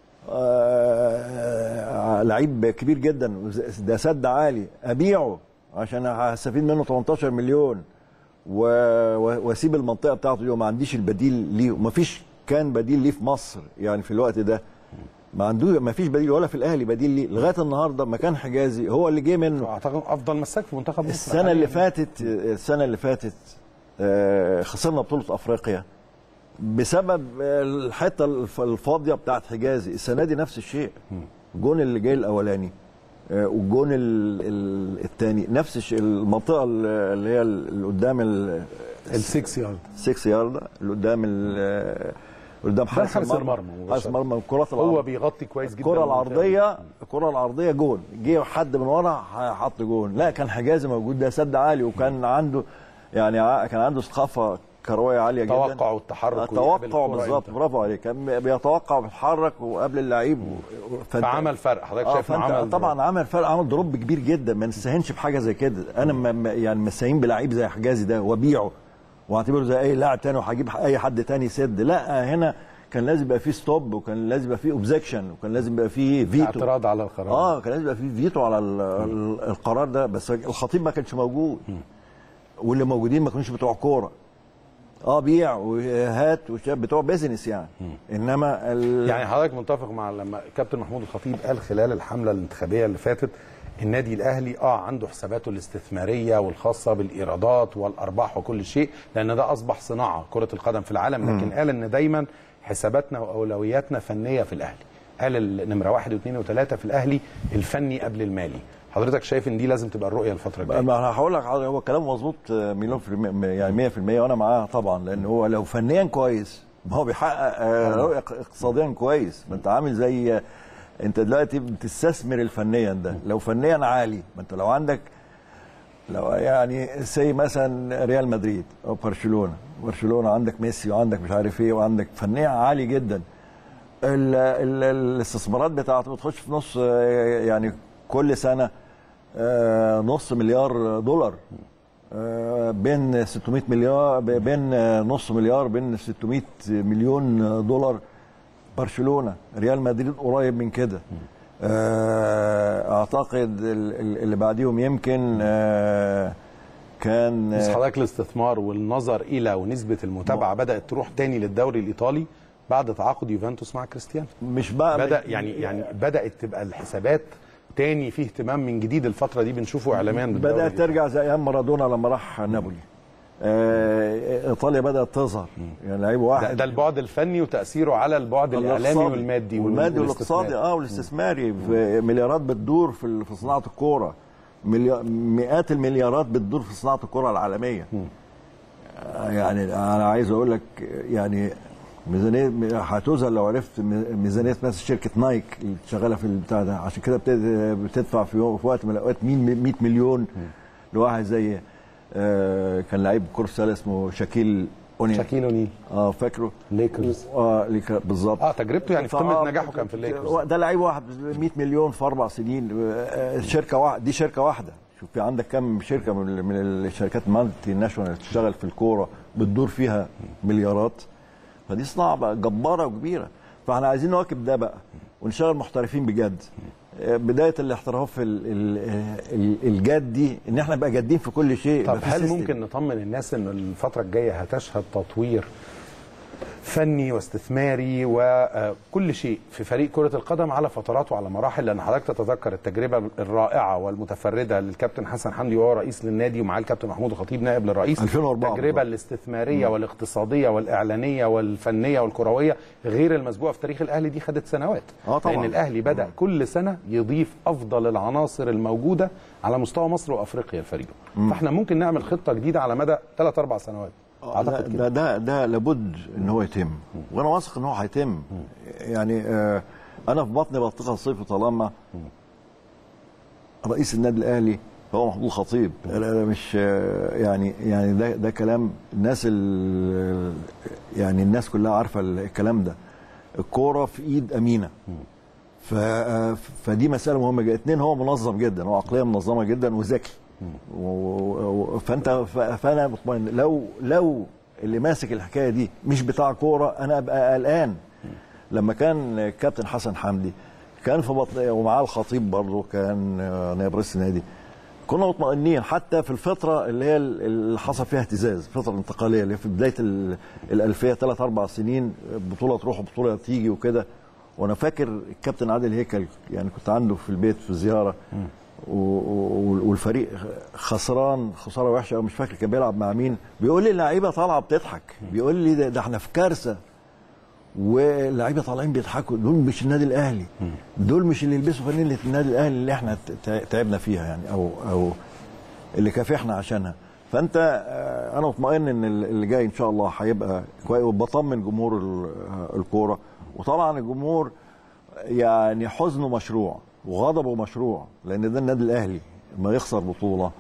لعيب كبير جدا، ده سد عالي، ابيعه عشان هستفيد منه تمنتاشر مليون واسيب المنطقه بتاعته دي، وما عنديش البديل ليه، وما فيش كان بديل ليه في مصر يعني في الوقت ده. ما عنده ما فيش بديل ولا في الاهلي بديل ليه لغايه النهارده. مكان حجازي هو اللي جه منه، اعتقد افضل مساك في منتخب مصر. السنه اللي فاتت السنه اللي فاتت خسرنا بطوله افريقيا بسبب الحته الفاضيه بتاعت حجازي. السنه دي نفس الشيء، الجون اللي جاي الاولاني والجون الثاني نفس الشيء، المنطقه اللي هي اللي قدام السكس يارد السكس يارد اللي قدام قدام حارس المرمى. حارس المرمى الكرات العرضيه هو بيغطي كويس جدا. الكره العرضيه الكره العرضيه جون، جه حد من ورا حط جون. لا كان حجازي موجود، ده سد عالي، وكان عنده يعني كان عنده ثقافه كرويه عاليه جدا. توقع والتحرك. توقع بالظبط، برافو عليك. كان بيتوقع وبيتحرك وقبل اللعيب فعمل فرق. حضرتك آه شايف انه عمل طبعا عمل فرق، عمل دروب كبير جدا. ما نستهينش بحاجه زي كده. انا ما يعني مستهين بلعيب زي حجازي ده وابيعه واعتبره زي اي لاعب تاني وهجيب اي حد تاني يسد. لا، هنا كان لازم يبقى فيه ستوب، وكان لازم يبقى فيه اوبجكشن، وكان لازم يبقى فيه فيتو، اعتراض على القرار. اه كان لازم يبقى فيه فيتو على القرار ده. بس الخطيب ما كانش موجود، واللي موجودين ما كانوش بتوع كوره. اه بيع وهات بتوع بيزنس يعني. م. انما ال... يعني حضرتك متفق مع لما كابتن محمود الخطيب قال خلال الحمله الانتخابيه اللي فاتت النادي الاهلي اه عنده حساباته الاستثماريه والخاصه بالايرادات والارباح وكل شيء، لان ده اصبح صناعه كره القدم في العالم. لكن م. قال ان دايما حساباتنا واولوياتنا فنيه في الاهلي. قال النمره واحد واثنين وثلاثه في الاهلي الفني قبل المالي. حضرتك شايف ان دي لازم تبقى الرؤيه الفتره الجايه؟ انا هقول لك هو كلام مظبوط مليون في المية، يعني مية في المية، وانا معاه طبعا. لان هو لو فنيا كويس ما هو بيحقق رؤيه اقتصاديا كويس. ما انت عامل زي انت دلوقتي بتستثمر الفنيا ده. لو فنيا عالي، ما انت لو عندك لو يعني زي مثلا ريال مدريد او برشلونه برشلونه عندك ميسي وعندك مش عارف ايه وعندك فنيا عالي جدا. ال ال الاستثمارات بتاعته بتخش في نص يعني كل سنه آه نص مليار دولار، آه بين ستمائة مليار، بين نص مليار، بين ستمائة مليون دولار. برشلونه، ريال مدريد قريب من كده. آه اعتقد اللي بعديهم يمكن آه كان بس حضرتك الاستثمار والنظر الى ونسبه المتابعه بدات تروح تاني للدوري الايطالي بعد تعاقد يوفنتوس مع كريستيانو. مش بقى بدا يعني يعني بدات تبقى الحسابات تاني فيه اهتمام من جديد الفتره دي بنشوفه اعلاميا. بدات ترجع زي ايام مارادونا لما راح نابولي. آه ايطاليا بدات تظهر يعني لعيب واحد. ده, ده البعد الفني وتاثيره على البعد الاعلامي والمادي والمادي والاقتصادي اه والاستثماري. في مليارات بتدور في في صناعه الكوره، مئات المليارات بتدور في صناعه الكوره العالميه. آه يعني انا عايز اقول لك يعني ميزانيه هتوزن لو عرفت ميزانيه مثلا شركه نايك اللي شغاله في البتاع ده. عشان كده بتدفع في وقت من الاوقات مئة مليون لواحد زي آه كان لعيب كره سله اسمه شاكيل اونيل. شاكيل اونيل اه فاكره ليكرز. اه ليكرز بالظبط. اه تجربته يعني في قمه نجاحه كان في الليكرز. ده لعيب واحد مئة مليون في اربع سنين. آه شركه واحده، دي شركه واحده. شوف في عندك كم شركه من من الشركات المالتي ناشونال اللي بتشتغل في الكوره بتدور فيها مليارات. فدي صناعه جباره وكبيره. فاحنا عايزين نواكب ده بقى ونشتغل محترفين بجد. بدايه الاحتراف الجاد دي ان احنا نبقى جادين في كل شيء. طب هل ممكن نطمن الناس ان الفتره الجايه هتشهد تطوير فني واستثماري وكل شيء في فريق كرة القدم على فترات وعلى مراحل؟ لأن حضرتك تتذكر التجربة الرائعة والمتفردة للكابتن حسن حمدي وهو رئيس للنادي ومعاه الكابتن محمود الخطيب نائب للرئيس. ألفين وأربعة التجربة الاستثمارية م. والاقتصادية والإعلانية والفنية والكروية غير المسبوقة في تاريخ الأهلي دي خدت سنوات. آه طبعا. لأن الأهلي بدأ م. كل سنة يضيف أفضل العناصر الموجودة على مستوى مصر وأفريقيا الفريق. فاحنا ممكن نعمل خطة جديدة على مدى ثلاث أربع سنوات. ده, ده ده ده لابد ان هو يتم، وانا واثق ان هو هيتم. يعني آه انا في بطني بطيخه الصيف طالما رئيس النادي الاهلي هو محمود الخطيب. انا مش آه يعني يعني ده ده كلام الناس يعني الناس كلها عارفه الكلام ده. الكوره في ايد امينه. ف فدي مساله مهمه جدا. اثنين هو منظم جدا، هو عقليه منظمه جدا وذكي. فانت فانا مطمئن لو لو اللي ماسك الحكايه دي مش بتاع كوره انا ابقى قلقان. لما كان كابتن حسن حمدي كان في بطن ومعاه الخطيب برضه كان نائب رئيس النادي كنا مطمئنين. حتى في الفتره اللي هي اللي حصل فيها اهتزاز، الفتره الانتقاليه اللي في بدايه الالفيه ثلاث اربع سنين بطوله تروح وبطوله تيجي وكده. وانا فاكر الكابتن عادل هيكل يعني كنت عنده في البيت في زياره والفريق خسران خساره وحشه ومش فاكر كان بيلعب مع مين. بيقول لي اللعيبه طالعه بتضحك، بيقول لي ده, ده احنا في كارثه واللعيبه طالعين بيضحكوا. دول مش النادي الاهلي، دول مش اللي يلبسوا فانيله النادي الاهلي اللي احنا تعبنا فيها يعني او او اللي كافحنا عشانها. فانت انا مطمئن ان اللي جاي ان شاء الله هيبقى كويس. وبطمن جمهور الكوره. وطبعا الجمهور يعني حزنه مشروع وغضبه مشروع لان ده النادي الاهلي. ما يخسر بطوله.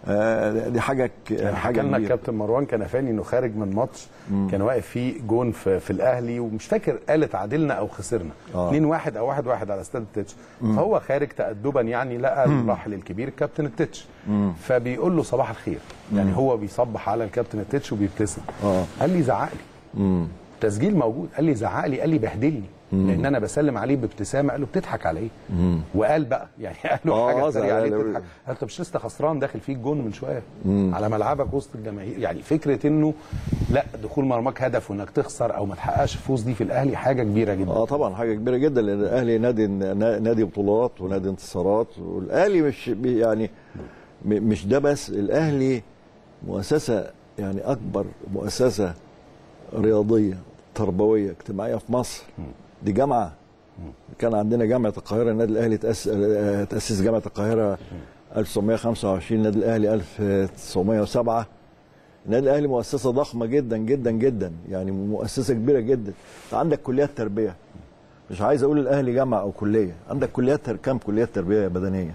آه دي حاجه يعني حاجه كان الكابتن مروان كنفاني انه خارج من ماتش كان واقف فيه جون في, في الاهلي ومش فاكر قال تعادلنا او خسرنا آه. اتنين واحد او واحد واحد على استاد التتش، فهو خارج تأدبا يعني لقى الراحل الكبير الكابتن التتش، فبيقول له صباح الخير، يعني هو بيصبح على الكابتن التتش وبيبتسم. آه. قال لي زعق لي، تسجيل موجود، قال لي زعق لي، قال لي بهدلني لان انا بسلم عليه بابتسامه. قال له بتضحك على ايه؟ وقال بقى يعني قال له حاجه سريعه عليه بتضحك. قال له مش لسه خسران داخل فيك جون من شويه على ملعبك وسط الجماهير. يعني فكره انه لا دخول مرماك هدف وانك تخسر او ما تحققش فوز دي في الاهلي حاجه كبيره جدا. اه طبعا حاجه كبيره جدا، لان الاهلي نادي نادي بطولات ونادي انتصارات، والاهلي مش يعني مش ده بس، الاهلي مؤسسه يعني اكبر مؤسسه رياضيه تربويه اجتماعيه في مصر. دي جامعه، كان عندنا جامعه القاهره، النادي الاهلي تاسس تاسس جامعه القاهره ألف وتسعمائة وخمسة وعشرين، النادي الاهلي ألف وتسعمائة وسبعة. النادي الاهلي مؤسسه ضخمه جدا جدا جدا، يعني مؤسسه كبيره جدا. عندك كليات تربيه، مش عايز اقول الاهلي جامعه او كليه، عندك كليات كام كليات تربيه بدنيه؟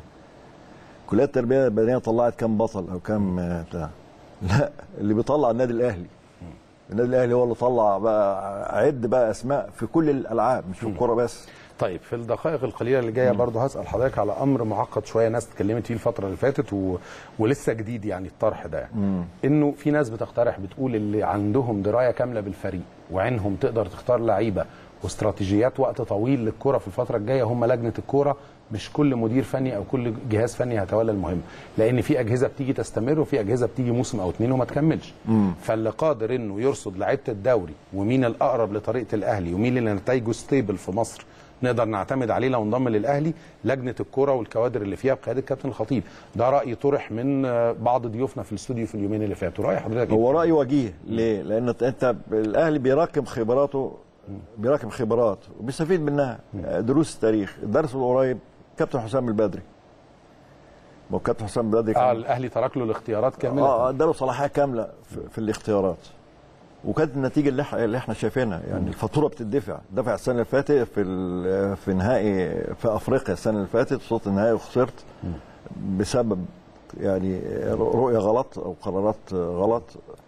كليات تربيه بدنيه طلعت كام بطل او كام بتاع؟ لا، اللي بيطلع النادي الاهلي. النادي الاهلي هو اللي طلع بقى، عد بقى اسماء في كل الالعاب مش في الكوره بس. طيب في الدقائق القليله اللي جايه برضه هسال حضرتك على امر معقد شويه، ناس اتكلمت فيه الفتره اللي فاتت و... ولسه جديد يعني الطرح ده، يعني. انه في ناس بتقترح بتقول اللي عندهم درايه كامله بالفريق وعينهم تقدر تختار لعيبه واستراتيجيات وقت طويل للكوره في الفتره الجايه هم لجنه الكوره، مش كل مدير فني او كل جهاز فني هيتولى المهمه، لان في اجهزه بتيجي تستمر وفي اجهزه بتيجي موسم او اتنين وما تكملش. مم. فاللي قادر انه يرصد لعيبه الدوري ومين الاقرب لطريقه الاهلي ومين اللي نتائجه ستيبل في مصر نقدر نعتمد عليه لو انضم للاهلي، لجنه الكوره والكوادر اللي فيها بقياده الكابتن الخطيب. ده راي طرح من بعض ضيوفنا في الاستوديو في اليومين اللي فاتوا، راي حضرتك؟ هو راي وجيه. ليه؟ لان انت الاهلي بيراكم خبراته، بيراكم خبرات وبيستفيد منها. دروس التاريخ، الدرس القريب كابتن حسام البدري. ما هو كابتن حسام البدري اه الاهلي ترك له الاختيارات كامله، اه اداله صلاحيه كامله في, في الاختيارات، وكانت النتيجه اللي, اللي احنا شايفينها. يعني الفاتوره بتدفع، دفع السنه اللي فاتت في في نهائي في افريقيا السنه اللي فاتت، وصلت النهائي وخسرت بسبب يعني رؤيه غلط او قرارات غلط،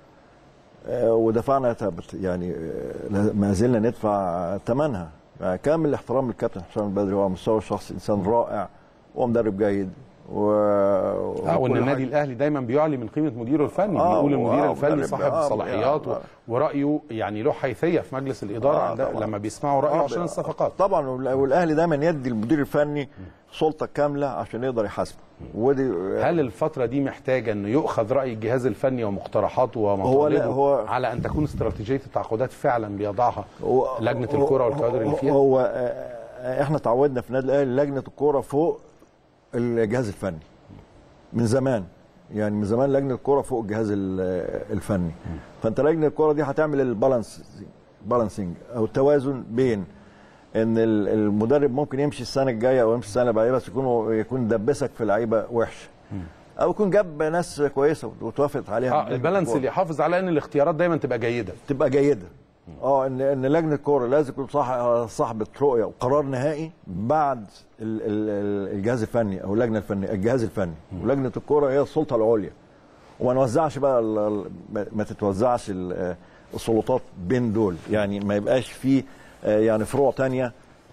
ودفعنا يعني ما زلنا ندفع ثمنها. يعني كامل الاحترام للكابتن حسام البدري، هو على المستوى الشخصي انسان رائع ومدرب جيد و اه وان النادي الاهلي دايما بيعلي من قيمه مديره الفني، آه بيقول المدير آه الفني صاحب آه صلاحيات آه ورايه يعني له حيثيه في مجلس الاداره آه لما بيسمعوا رايه آه عشان الصفقات. طبعا والاهلي دايما يدي المدير الفني سلطه كامله عشان يقدر يحاسبه. ودي هل الفتره دي محتاجه انه يؤخذ راي الجهاز الفني ومقترحاته ومطالبه هو على ان تكون استراتيجيه التعاقدات فعلا بيضعها لجنه الكره والكوادر اللي فيها؟ هو احنا تعودنا في النادي الاهلي لجنه الكره فوق الجهاز الفني من زمان، يعني من زمان لجنه الكوره فوق الجهاز الفني. فانت لجنه الكوره دي هتعمل البالانس بالانسنج او التوازن بين ان المدرب ممكن يمشي السنه الجايه او يمشي السنه اللي بعدها بس يكون يكون دبسك في لعيبه وحشه، او يكون جاب ناس كويسه وتوافقت عليها. اه البالانس اللي يحافظ على ان الاختيارات دايما تبقى جيده تبقى جيده اه ان ان لجنه الكوره لازم يكون صاحبه رؤيه وقرار نهائي بعد الجهاز الفني او اللجنه الفنيه، الجهاز الفني. ولجنه الكوره هي السلطه العليا، وما نوزعش بقى ما تتوزعش السلطات بين دول، يعني ما يبقاش في يعني فروع ثانيه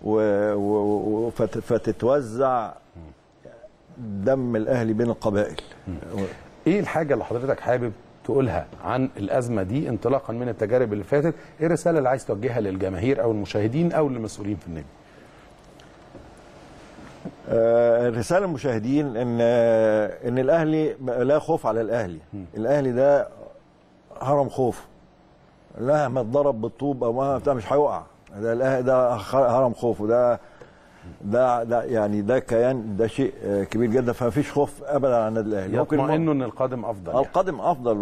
فتتوزع دم الاهلي بين القبائل. ايه الحاجه اللي حضرتك حابب تقولها عن الازمه دي انطلاقا من التجارب اللي فاتت؟ ايه الرساله اللي عايز توجهها للجماهير او المشاهدين او للمسؤولين في النادي؟ آه الرساله للمشاهدين ان آه ان الاهلي لا خوف على الاهلي. م. الاهلي ده هرم خوف، مهما اتضرب بالطوب او ما بتاع مش هيقع. ده ده هرم خوف، وده ده ده يعني ده كيان، ده شيء كبير جدا، فما فيش خوف ابدا على النادي الاهلي. يطمئنوا ان القادم افضل. يعني. القادم افضل،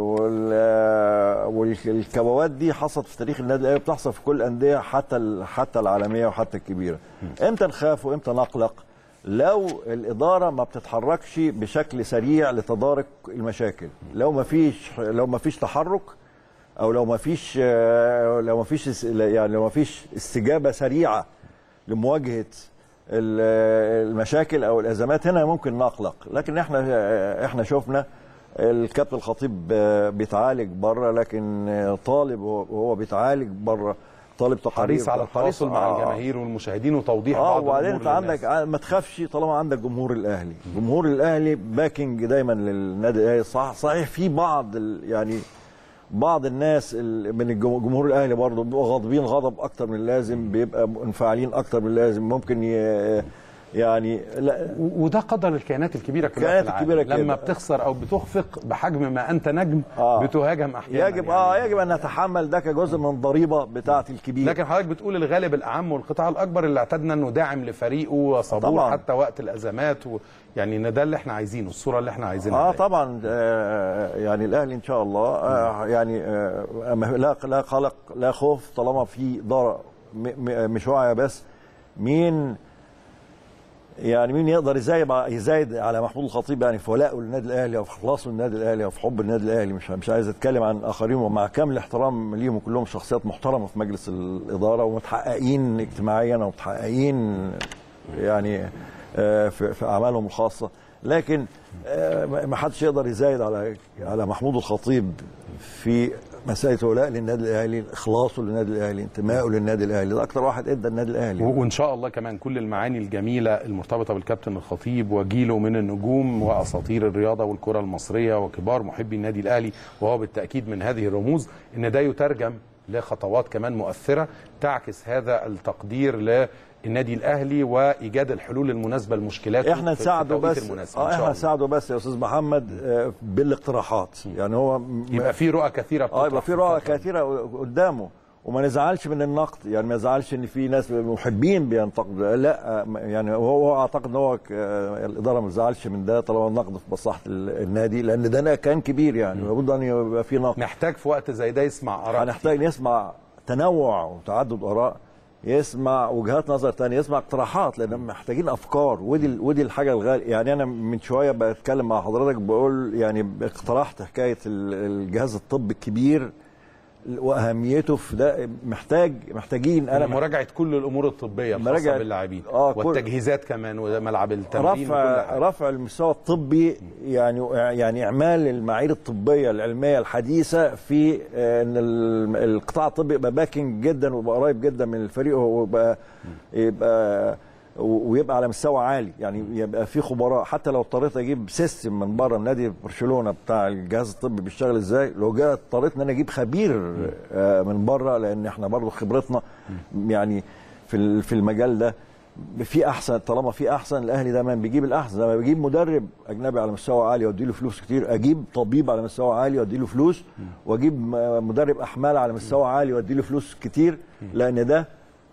والكبوات دي حصلت في تاريخ النادي الاهلي، بتحصل في كل الانديه حتى حتى العالميه وحتى الكبيره. امتى نخاف وامتى نقلق؟ لو الاداره ما بتتحركش بشكل سريع لتدارك المشاكل، لو ما فيش لو ما فيش تحرك، او لو ما فيش لو ما فيش يعني لو ما فيش استجابه سريعه لمواجهه المشاكل او الازمات هنا ممكن نقلق، لكن احنا احنا شفنا الكابتن الخطيب بيتعالج بره، لكن طالب وهو بيتعالج بره طالب تقارير حريص على التواصل مع آه الجماهير والمشاهدين وتوضيح آه بعض وبعدين انت عندك ما تخافش طالما عندك جمهور الاهلي. جمهور الاهلي باكينج دايما للنادي الاهلي. صح صحيح في بعض يعني بعض الناس من الجمهور الاهلي برضه بيبقوا غاضبين غضب اكتر من اللازم، بيبقى منفعلين اكتر من اللازم، ممكن يعني لا وده قدر الكيانات الكبيره كلها في العالم. لما بتخسر او بتخفق بحجم ما انت نجم آه. بتهاجم احيانا. يجب يعني اه يجب ان نتحمل ده كجزء من الضريبه بتاعه الكبير. لكن حضرتك بتقول الغالب الاعم والقطاع الاكبر اللي اعتدنا انه داعم لفريقه وصبور حتى وقت الازمات و... يعني ان ده اللي احنا عايزينه، الصوره اللي احنا عايزينها. اه طبعا آه يعني الاهلي ان شاء الله آه يعني آه لا لا قلق لا خوف طالما في ضرر مش واعيه. بس مين يعني مين يقدر يزايد يزايد على محمود الخطيب يعني في ولائه للنادي الاهلي او في اخلاصه للنادي الاهلي او في حب النادي الاهلي؟ مش مش عايز اتكلم عن اخرين، ومع كامل الاحترام ليهم كلهم شخصيات محترمه في مجلس الاداره ومتحققين اجتماعيا ومتحققين يعني في في اعمالهم الخاصه، لكن ما حدش يقدر يزايد على على محمود الخطيب في مسألة ولاء للنادي الاهلي، اخلاصه للنادي الاهلي، انتمائه للنادي الاهلي، ده اكتر واحد ادى النادي الاهلي. وان شاء الله كمان كل المعاني الجميله المرتبطه بالكابتن الخطيب وجيله من النجوم واساطير الرياضه والكره المصريه وكبار محبي النادي الاهلي، وهو بالتاكيد من هذه الرموز، ان ده يترجم لخطوات كمان مؤثره تعكس هذا التقدير للنادي الاهلي وايجاد الحلول المناسبه لمشكلات احنا نساعده بس اه احنا نساعده بس يا استاذ محمد آه بالاقتراحات. يعني هو يبقى في رؤى كثيره اه يبقى في رؤى كثيره قدامه، وما نزعلش من النقد. يعني ما نزعلش ان في ناس محبين بينتقدوا، لا يعني هو اعتقد ان هو الاداره ما تزعلش من ده طالما النقد في مصلحه النادي، لان ده كان كبير يعني لابد ان يبقى في نقد. نحتاج في وقت زي ده يسمع اراء، هنحتاج نسمع تنوع وتعدد اراء، يسمع وجهات نظر ثانيه، يسمع اقتراحات، لان محتاجين افكار. ودي ودي الحاجه الغاليه. يعني انا من شويه بتكلم مع حضرتك بقول يعني اقترحت حكايه الجهاز الطبي الكبير واهميته في ده. محتاج محتاجين انا مراجعه كل الامور الطبيه الخاصه باللاعبين آه والتجهيزات كمان وملعب التمرين رفع وكل رفع المستوى الطبي، يعني يعني اعمال المعايير الطبيه العلميه الحديثه في ان القطاع الطبي يبقى باكينج جدا ويبقى قريب جدا من الفريق ويبقى يبقى ويبقى على مستوى عالي. يعني يبقى في خبراء، حتى لو اضطريت اجيب سيستم من بره نادي برشلونه بتاع الجهاز الطبي بيشتغل ازاي، لو جاء اضطريت ان انا اجيب خبير من بره، لان احنا برضه خبرتنا يعني في في المجال ده في احسن. طالما في احسن، الاهلي دايما بيجيب الاحسن. لما بجيب مدرب اجنبي على مستوى عالي وادي له فلوس كتير، اجيب طبيب على مستوى عالي وادي له فلوس، واجيب مدرب احمال على مستوى عالي وادي له فلوس كتير، لان ده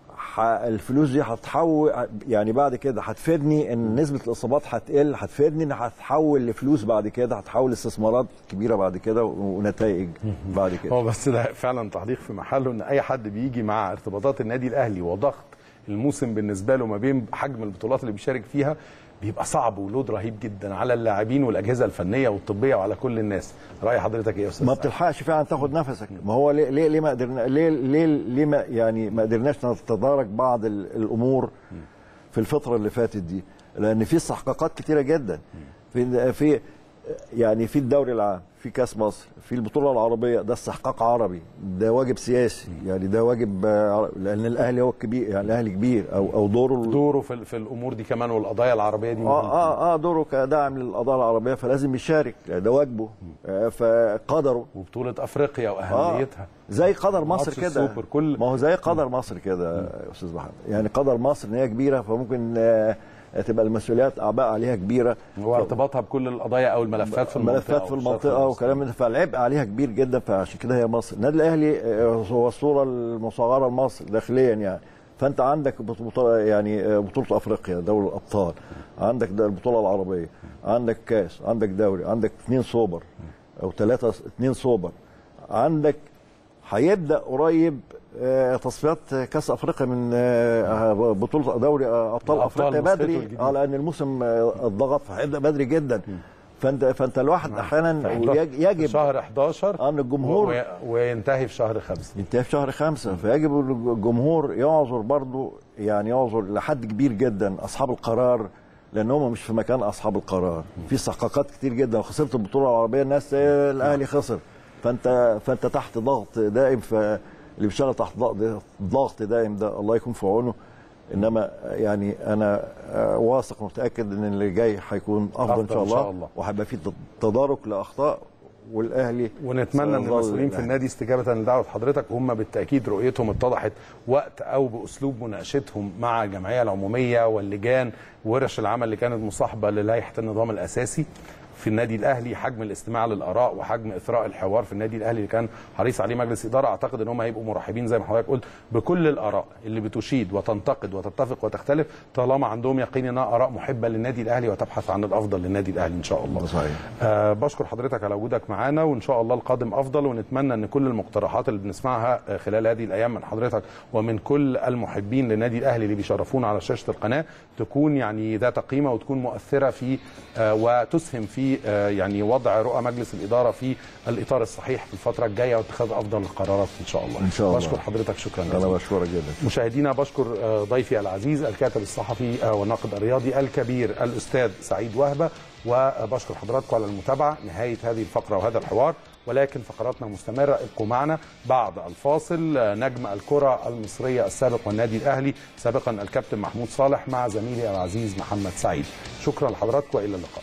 الفلوس دي هتحول يعني بعد كده هتفيدني ان نسبه الاصابات هتقل، هتفيدني ان هتحول لفلوس بعد كده، هتحول لاستثمارات كبيره بعد كده ونتائج بعد كده. هو بس ده فعلا تعليق في محله، ان اي حد بيجي مع ارتباطات النادي الاهلي وضغط الموسم بالنسبه له ما بين حجم البطولات اللي بيشارك فيها بيبقى صعب ولود رهيب جدا على اللاعبين والاجهزه الفنيه والطبيه وعلى كل الناس. راي حضرتك ايه يا استاذ؟ ما بتلحقش فعلا تاخد نفسك. ما هو ليه ليه, ليه ما قدرنا ليه ليه ليه ما يعني ما قدرناش نتدارك بعض الامور في الفتره اللي فاتت دي، لان في استحقاقات كتيره جدا في في يعني في الدوري العام، في كاس مصر، في البطوله العربيه، ده استحقاق عربي، ده واجب سياسي، يعني ده واجب لان الاهلي هو الكبير، يعني الاهلي كبير او او دوره دوره في, في الامور دي كمان والقضايا العربيه دي اه اه اه دوره كداعم للقضايا العربيه، فلازم يشارك، ده واجبه آه فقدره. وبطوله افريقيا واهميتها آه زي قدر مصر كده، كل ما هو زي قدر مصر كده يا استاذ محمد. يعني قدر مصر ان هي كبيره، فممكن آه تبقى المسؤوليات اعباء عليها كبيره، وارتباطها بكل القضايا او الملفات في المنطقه الملفات في المنطقه وكلام من ده، فالعبء عليها كبير جدا. فعشان كده هي مصر، النادي الاهلي هو الصوره المصغره لمصر داخليا يعني. فانت عندك بطوله يعني بطوله افريقيا، دوري الابطال، عندك البطوله العربيه، عندك كاس، عندك دوري، عندك اثنين سوبر او ثلاثه اثنين سوبر، عندك هيبدا قريب تصفيات كاس افريقيا من بطوله دوري ابطال افريقيا بدري، اه لان الموسم اتضغط فهيبدا بدري جدا. فانت فانت الواحد احيانا يجب شهر احداشر ان الجمهور وينتهي في شهر خمسة ينتهي في شهر خمسة فيجب الجمهور يعذر برضه، يعني يعذر لحد كبير جدا اصحاب القرار، لان هم مش في مكان اصحاب القرار. في استحقاقات كتير جدا، وخسرت البطوله العربيه الناس الاهلي خسر، فانت فانت تحت ضغط دائم، فاللي بيشتغل تحت ضغط ضغط دائم ده الله يكون في عونه. انما يعني انا واثق ومتاكد ان اللي جاي هيكون افضل ان شاء الله, شاء الله. وهيبقى في تدارك لاخطاء والاهلي، ونتمنى ان المسؤولين في النادي استجابه لدعوه حضرتك هم بالتاكيد رؤيتهم اتضحت وقت او باسلوب مناقشتهم مع الجمعيه العموميه واللجان وورش العمل اللي كانت مصاحبه للائحه النظام الاساسي في النادي الاهلي، حجم الاستماع للاراء وحجم اثراء الحوار في النادي الاهلي اللي كان حريص عليه مجلس اداره. اعتقد ان هم هيبقوا مرحبين زي ما حضرتك قلت بكل الاراء اللي بتشيد وتنتقد وتتفق وتختلف، طالما عندهم يقين انها اراء محبه للنادي الاهلي وتبحث عن الافضل للنادي الاهلي ان شاء الله. صحيح. آه بشكر حضرتك على وجودك معانا، وان شاء الله القادم افضل، ونتمنى ان كل المقترحات اللي بنسمعها خلال هذه الايام من حضرتك ومن كل المحبين للنادي الاهلي اللي بيشرفونا على شاشه القناه تكون يعني ذات قيمه وتكون مؤثره في آه وتسهم في آه يعني وضع رؤى مجلس الاداره في الاطار الصحيح في الفتره الجايه واتخاذ افضل القرارات ان شاء الله. ان شاء الله. بشكر حضرتك شكرا جزيلا. انا بشكرك جدا. مشاهدينا بشكر ضيفي العزيز الكاتب الصحفي والناقد الرياضي الكبير الاستاذ سعيد وهبه، وبشكر حضراتكم على المتابعه. نهايه هذه الفقره وهذا الحوار، ولكن فقراتنا مستمره، ابقوا معنا بعد الفاصل. نجم الكره المصريه السابق والنادي الاهلي سابقا الكابتن محمود صالح مع زميلي العزيز محمد سعيد. شكرا لحضراتكم والى اللقاء.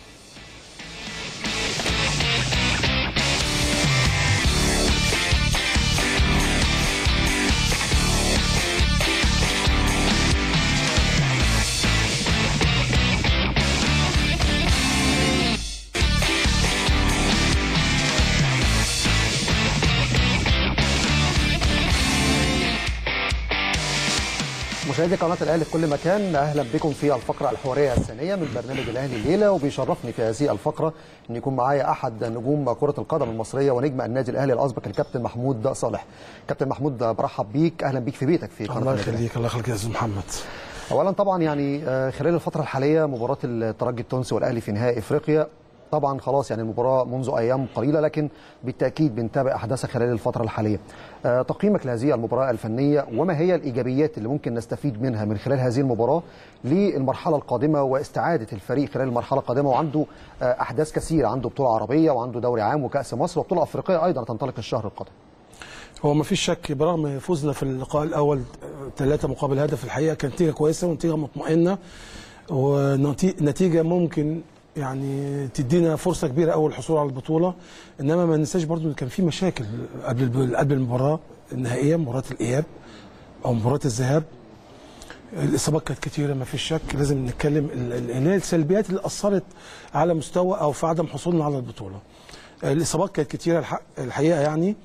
مشاهدي قناه الاهلي في كل مكان، اهلا بكم في الفقره الحواريه الثانيه من برنامج الاهلي الليله، وبيشرفني في هذه الفقره ان يكون معايا احد نجوم كره القدم المصريه ونجم النادي الاهلي الاسبق الكابتن محمود صالح. كابتن محمود برحب بيك، اهلا بيك في بيتك في قناه الله يخليك. الله يخليك يا استاذ محمد. اولا طبعا يعني خلال الفتره الحاليه مباراه الترجي التونسي والاهلي في نهائي افريقيا، طبعا خلاص يعني المباراه منذ ايام قليله، لكن بالتاكيد بنتابع احداثها خلال الفتره الحاليه. أه تقييمك لهذه المباراه الفنيه، وما هي الايجابيات اللي ممكن نستفيد منها من خلال هذه المباراه للمرحله القادمه واستعاده الفريق خلال المرحله القادمه، وعنده أه احداث كثيره، عنده بطوله عربيه وعنده دوري عام وكاس مصر وبطوله افريقيه ايضا تنطلق الشهر القادم. هو ما فيش شك برغم فوزنا في اللقاء الاول ثلاثه مقابل هدف، الحقيقه كانت نتيجه كويسه ونتيجه مطمئنه ونتيجه ممكن يعني تدينا فرصه كبيره قوي الحصول على البطوله. انما ما ننساش برضو ان كان في مشاكل قبل قبل المباراه النهائيه، مباراه الاياب او مباراه الذهاب. الاصابات كانت كتيره ما فيش شك، لازم نتكلم ان هي السلبيات اللي اثرت على مستوى او في عدم حصولنا على البطوله. الاصابات كانت كتيره الحقيقه، يعني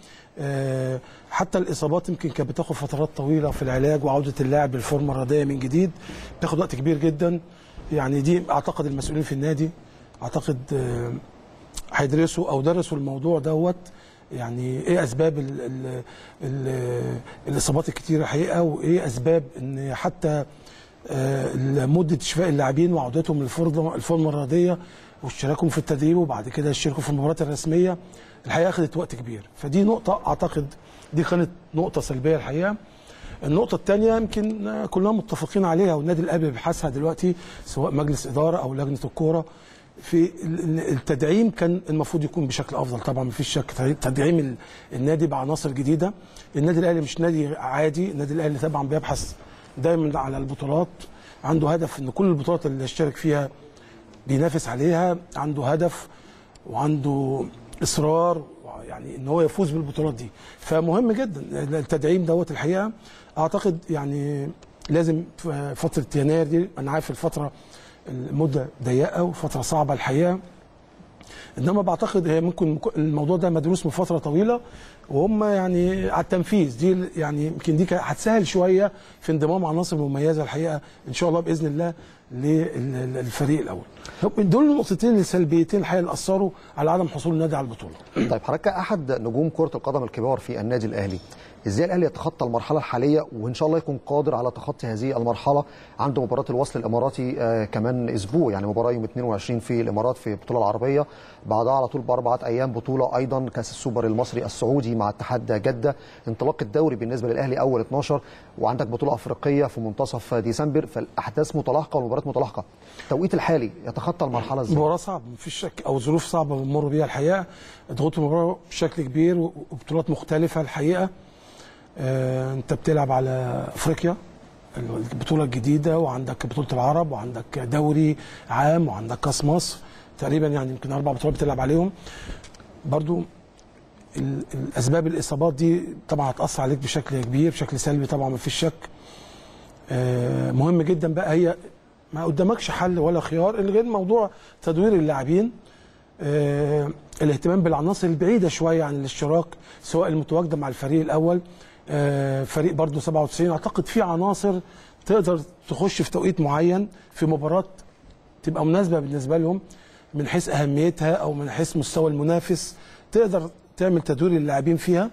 حتى الاصابات يمكن كانت بتاخد فترات طويله في العلاج وعوده اللاعب للفورمه الرياضيه من جديد، بتاخد وقت كبير جدا. يعني دي اعتقد المسؤولين في النادي اعتقد هيدرسوا او درسوا الموضوع دوت، يعني ايه اسباب ال ال ال الاصابات الكتيره الحقيقه، وايه اسباب ان حتى مده شفاء اللاعبين وعودتهم للفورمه الرياضيه واشتراكهم في التدريب وبعد كده يشتركوا في المباريات الرسميه. الحقيقه اخذت وقت كبير، فدي نقطه اعتقد دي كانت نقطه سلبيه الحقيقه. النقطة الثانية يمكن كلنا متفقين عليها والنادي الأهلي بيبحثها دلوقتي سواء مجلس إدارة أو لجنة الكورة، في التدعيم كان المفروض يكون بشكل أفضل. طبعا مفيش شك تدعيم النادي بعناصر جديدة. النادي الأهلي مش نادي عادي، النادي الأهلي طبعا بيبحث دايما على البطولات، عنده هدف ان كل البطولات اللي يشترك فيها بينافس عليها، عنده هدف وعنده إصرار يعني ان هو يفوز بالبطولات دي. فمهم جدا التدعيم دوت الحقيقه. اعتقد يعني لازم في فتره يناير دي، انا عارف الفتره المده ضيقه وفتره صعبه الحقيقه، انما بعتقد هي ممكن الموضوع ده مدروس من فتره طويله وهم يعني على التنفيذ دي، يعني يمكن دي هتسهل شويه في انضمام عناصر مميزه الحقيقه ان شاء الله باذن الله للفريق الاول. دول النقطتين السلبيتين الحقيقه اللي اثروا على عدم حصول النادي على البطوله. طيب حضرتك احد نجوم كره القدم الكبار في النادي الاهلي، ازاي الاهلي يتخطى المرحله الحاليه وان شاء الله يكون قادر على تخطي هذه المرحله. عنده مباراه الوصل الاماراتي آه كمان اسبوع، يعني مباراه يوم اثنين وعشرين في الامارات في البطوله العربيه، بعدها على طول باربعه ايام بطوله ايضا كاس السوبر المصري السعودي مع اتحاد جده، انطلاق الدوري بالنسبه للاهلي اول اتناشر، وعندك بطوله افريقيه في منتصف ديسمبر، فالاحداث متلاحقه والمباريات متلاحقه. التوقيت الحالي يتخطى المرحله ازاي؟ مباراه صعبه مفيش شك، او ظروف صعبه بنمر بيها الحقيقه، ضغوط المباراه بشكل كبير وبطولات مختلفه الحقيقه. آه انت بتلعب على افريقيا البطوله الجديده، وعندك بطوله العرب، وعندك دوري عام، وعندك كاس مصر، تقريبا يعني يمكن اربع بطولات بتلعب عليهم. برضو الاسباب الاصابات دي طبعا هتاثر عليك بشكل كبير، بشكل سلبي طبعا مفيش شك. آه مهم جدا بقى، هي ما قدامكش حل ولا خيار غير موضوع تدوير اللاعبين، آه الاهتمام بالعناصر البعيده شويه عن الاشتراك، سواء المتواجده مع الفريق الاول، آه فريق برضو سبعة وتسعين، اعتقد في عناصر تقدر تخش في توقيت معين في مباراه تبقى مناسبه بالنسبه لهم من حيث اهميتها او من حيث مستوى المنافس، تقدر تعمل تدوير اللاعبين فيها.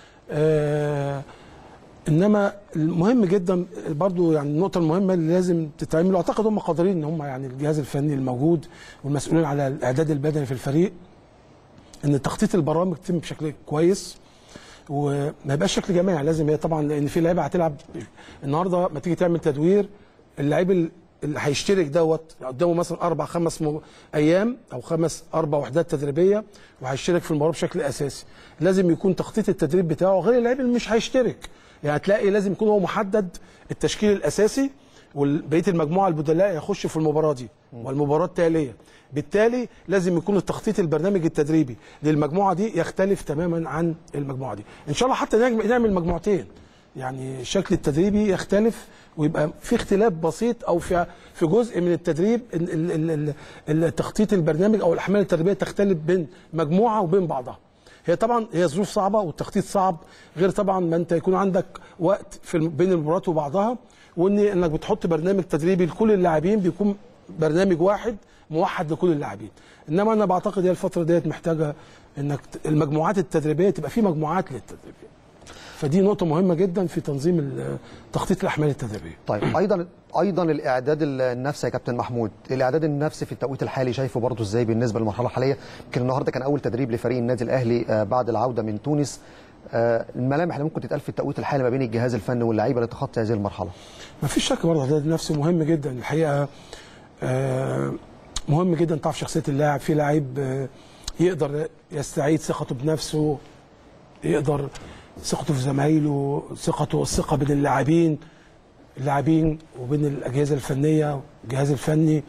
آه انما المهم جدا برضو، يعني النقطه المهمه اللي لازم تتعمل، اعتقد هم قادرين ان هم يعني الجهاز الفني الموجود والمسؤولين على الاعداد البدني في الفريق، ان تخطيط البرامج يتم بشكل كويس وما يبقاش شكل جماعي. لازم هي طبعا، لان في لعيبه هتلعب النهارده، ما تيجي تعمل تدوير اللعيب اللي هيشترك دوت قدامه مثلا اربع خمس ايام او خمس اربع وحدات تدريبيه وهيشترك في المباراه بشكل اساسي، لازم يكون تخطيط التدريب بتاعه غير اللعيب اللي مش هيشترك. يعني تلاقي لازم يكون هو محدد التشكيل الاساسي، وبقيه المجموعه البدلاء يخش في المباراه دي والمباراه التاليه. بالتالي لازم يكون التخطيط البرنامج التدريبي للمجموعه دي يختلف تماما عن المجموعه دي. ان شاء الله حتى نعمل مجموعتين، يعني الشكل التدريبي يختلف ويبقى في اختلاف بسيط، او في في جزء من التدريب التخطيط البرنامج او الاحمال التدريبيه تختلف بين مجموعه وبين بعضها. هي طبعا هي ظروف صعبه والتخطيط صعب، غير طبعا ما انت يكون عندك وقت في بين المباريات وبعضها، وان انك بتحط برنامج تدريبي لكل اللاعبين بيكون برنامج واحد موحد لكل اللاعبين. انما انا بعتقد هي الفتره ديت محتاجه انك المجموعات التدريبيه تبقى في مجموعات للتدريب، فدي نقطه مهمه جدا في تنظيم تخطيط الاحمال التدريبيه. طيب ايضا ايضا الاعداد النفسي يا كابتن محمود، الاعداد النفسي في التوقيت الحالي شايفه برضه ازاي بالنسبه للمرحله الحاليه؟ يمكن النهارده كان اول تدريب لفريق النادي الاهلي بعد العوده من تونس. الملامح اللي ممكن تتقال في التوقيت الحالي ما بين الجهاز الفني واللعيبه لتخطي هذه المرحله؟ ما فيش شك برضه الاعداد النفسي مهم جدا الحقيقه. مهم جدا تعرف شخصيه اللاعب. في لاعب يقدر يستعيد ثقته بنفسه، يقدر ثقته في زمايله، ثقته الثقه بين اللاعبين اللاعبين وبين الاجهزه الفنيه والجهاز الفني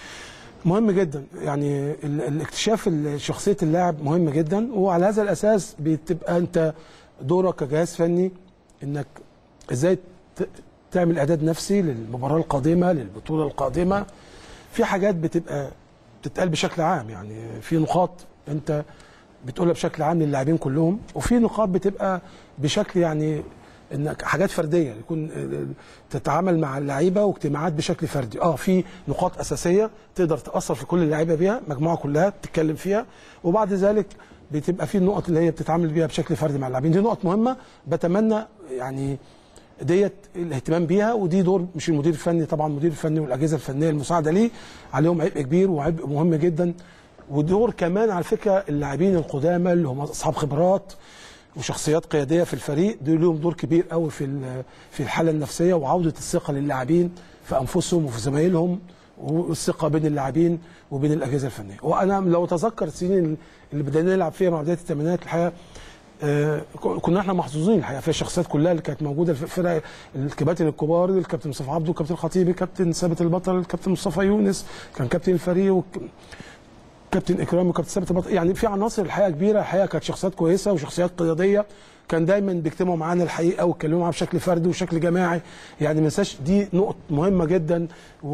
مهم جدا. يعني الاكتشاف شخصيه اللاعب مهم جدا، وعلى هذا الاساس بتبقى انت دورك كجهاز فني انك ازاي تعمل اعداد نفسي للمباراه القادمه، للبطوله القادمه. في حاجات بتبقى بتتقال بشكل عام، يعني في نقاط انت بتقولها بشكل عام للاعبين كلهم، وفي نقاط بتبقى بشكل يعني انك حاجات فرديه، يكون تتعامل مع اللعيبه واجتماعات بشكل فردي. اه في نقاط اساسيه تقدر تاثر في كل اللعيبه بيها، مجموعه كلها تتكلم فيها، وبعد ذلك بتبقى في النقط اللي هي بتتعامل بيها بشكل فردي مع اللاعبين. دي نقط مهمه، بتمنى يعني ديت الاهتمام بيها، ودي دور مش المدير الفني طبعا، المدير الفني والاجهزه الفنيه المساعده ليه عليهم عبء كبير وعبء مهم جدا، ودور كمان على فكره اللاعبين القدامى اللي هم اصحاب خبرات وشخصيات قياديه في الفريق، دول لهم دور كبير قوي في في الحاله النفسيه وعوده الثقه للاعبين في انفسهم وفي زمايلهم، والثقه بين اللاعبين وبين الاجهزه الفنيه. وانا لو اتذكر السنين اللي بدأنا نلعب فيها مع بدايه الثمانينات الحقيقه آه كنا احنا محظوظين الحقيقه في الشخصيات كلها اللي كانت موجوده في الفرق، الكباتن الكبار، الكابتن مصطفى عبده، الكابتن الخطيبي، الكابتن ثابت البطل، الكابتن مصطفى يونس كان كابتن الفريق، وك... كابتن اكرام وكابتن ثابت البطل. يعني في عناصر الحقيقه كبيره، الحقيقه كانت شخصيات كويسه وشخصيات قياديه، كان دايما بيجتمعوا معانا الحقيقه ويتكلموا معانا بشكل فردي وشكل جماعي. يعني ما ننساش دي نقطه مهمه جدا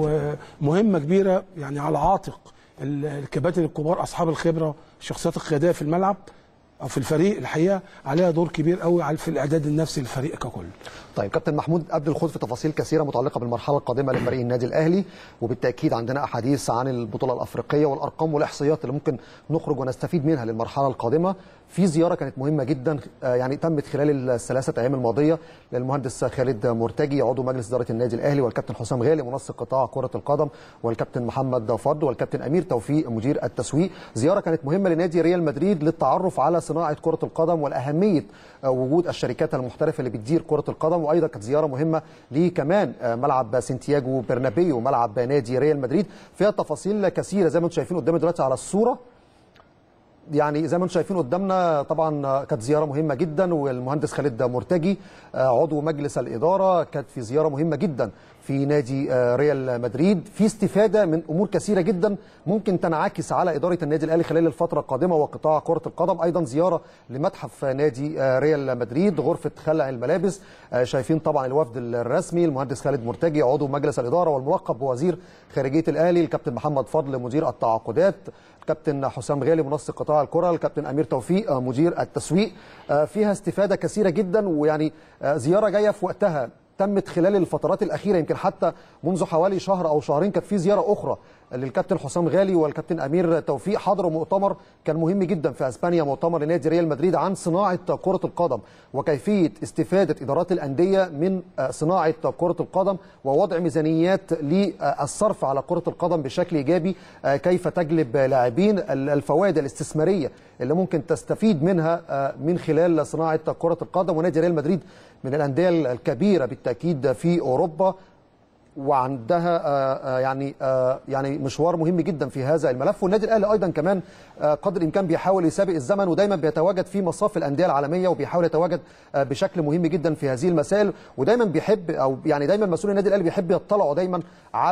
ومهمه كبيره، يعني على عاتق الكباتن الكبار اصحاب الخبره، الشخصيات القياديه في الملعب او في الفريق الحقيقه عليها دور كبير قوي في الاعداد النفسي للفريق ككل. طيب كابتن محمود، قبل الخوض في تفاصيل كثيره متعلقه بالمرحله القادمه لفريق النادي الاهلي، وبالتاكيد عندنا احاديث عن البطوله الافريقيه والارقام والاحصائيات اللي ممكن نخرج ونستفيد منها للمرحله القادمه، في زياره كانت مهمه جدا يعني تمت خلال الثلاثه ايام الماضيه للمهندس خالد مرتجي عضو مجلس اداره النادي الاهلي، والكابتن حسام غالي منسق قطاع كره القدم، والكابتن محمد فضل، والكابتن امير توفيق مدير التسويق. زياره كانت مهمه لنادي ريال مدريد للتعرف على صناعه كره القدم والاهميه وجود الشركات المحترفه اللي بتدير كره القدم، وايضا كانت زياره مهمه لكمان ملعب سانتياغو برنابيو ملعب نادي ريال مدريد، فيها تفاصيل كثيره زي ما انتم شايفين قدامي دلوقتي على الصوره. يعني زي ما انتم شايفين قدامنا طبعا كانت زياره مهمه جدا، والمهندس خالد مرتجي عضو مجلس الاداره كانت في زياره مهمه جدا في نادي ريال مدريد، في استفاده من امور كثيره جدا ممكن تنعكس على اداره النادي الاهلي خلال الفتره القادمه وقطاع كره القدم. ايضا زياره لمتحف نادي ريال مدريد، غرفه خلع الملابس، شايفين طبعا الوفد الرسمي، المهندس خالد مرتجي عضو مجلس الاداره والملقب بوزير خارجيه الاهلي، الكابتن محمد فضل مدير التعاقدات، الكابتن حسام غالي منسق قطاع الكره، الكابتن امير توفيق مدير التسويق. فيها استفاده كثيره جدا، ويعني زياره جايه في وقتها تمت خلال الفترات الاخيره، يمكن حتى منذ حوالي شهر او شهرين كانت في زياره اخرى للكابتن حسام غالي والكابتن امير توفيق، حضروا مؤتمر كان مهم جدا في اسبانيا، مؤتمر لنادي ريال مدريد عن صناعه كره القدم وكيفيه استفاده ادارات الانديه من صناعه كره القدم ووضع ميزانيات للصرف على كره القدم بشكل ايجابي، كيف تجلب لاعبين، الفوائد الاستثماريه اللي ممكن تستفيد منها من خلال صناعه كره القدم. ونادي ريال مدريد من الانديه الكبيره بالتاكيد في اوروبا، وعندها يعني يعني مشوار مهم جدا في هذا الملف. والنادي الاهلي ايضا كمان قدر الامكان بيحاول يسابق الزمن، ودايما بيتواجد في مصاف الانديه العالميه، وبيحاول يتواجد بشكل مهم جدا في هذه المسائل، ودايما بيحب او يعني دايما مسؤول النادي الاهلي بيحب يطلعوا دايما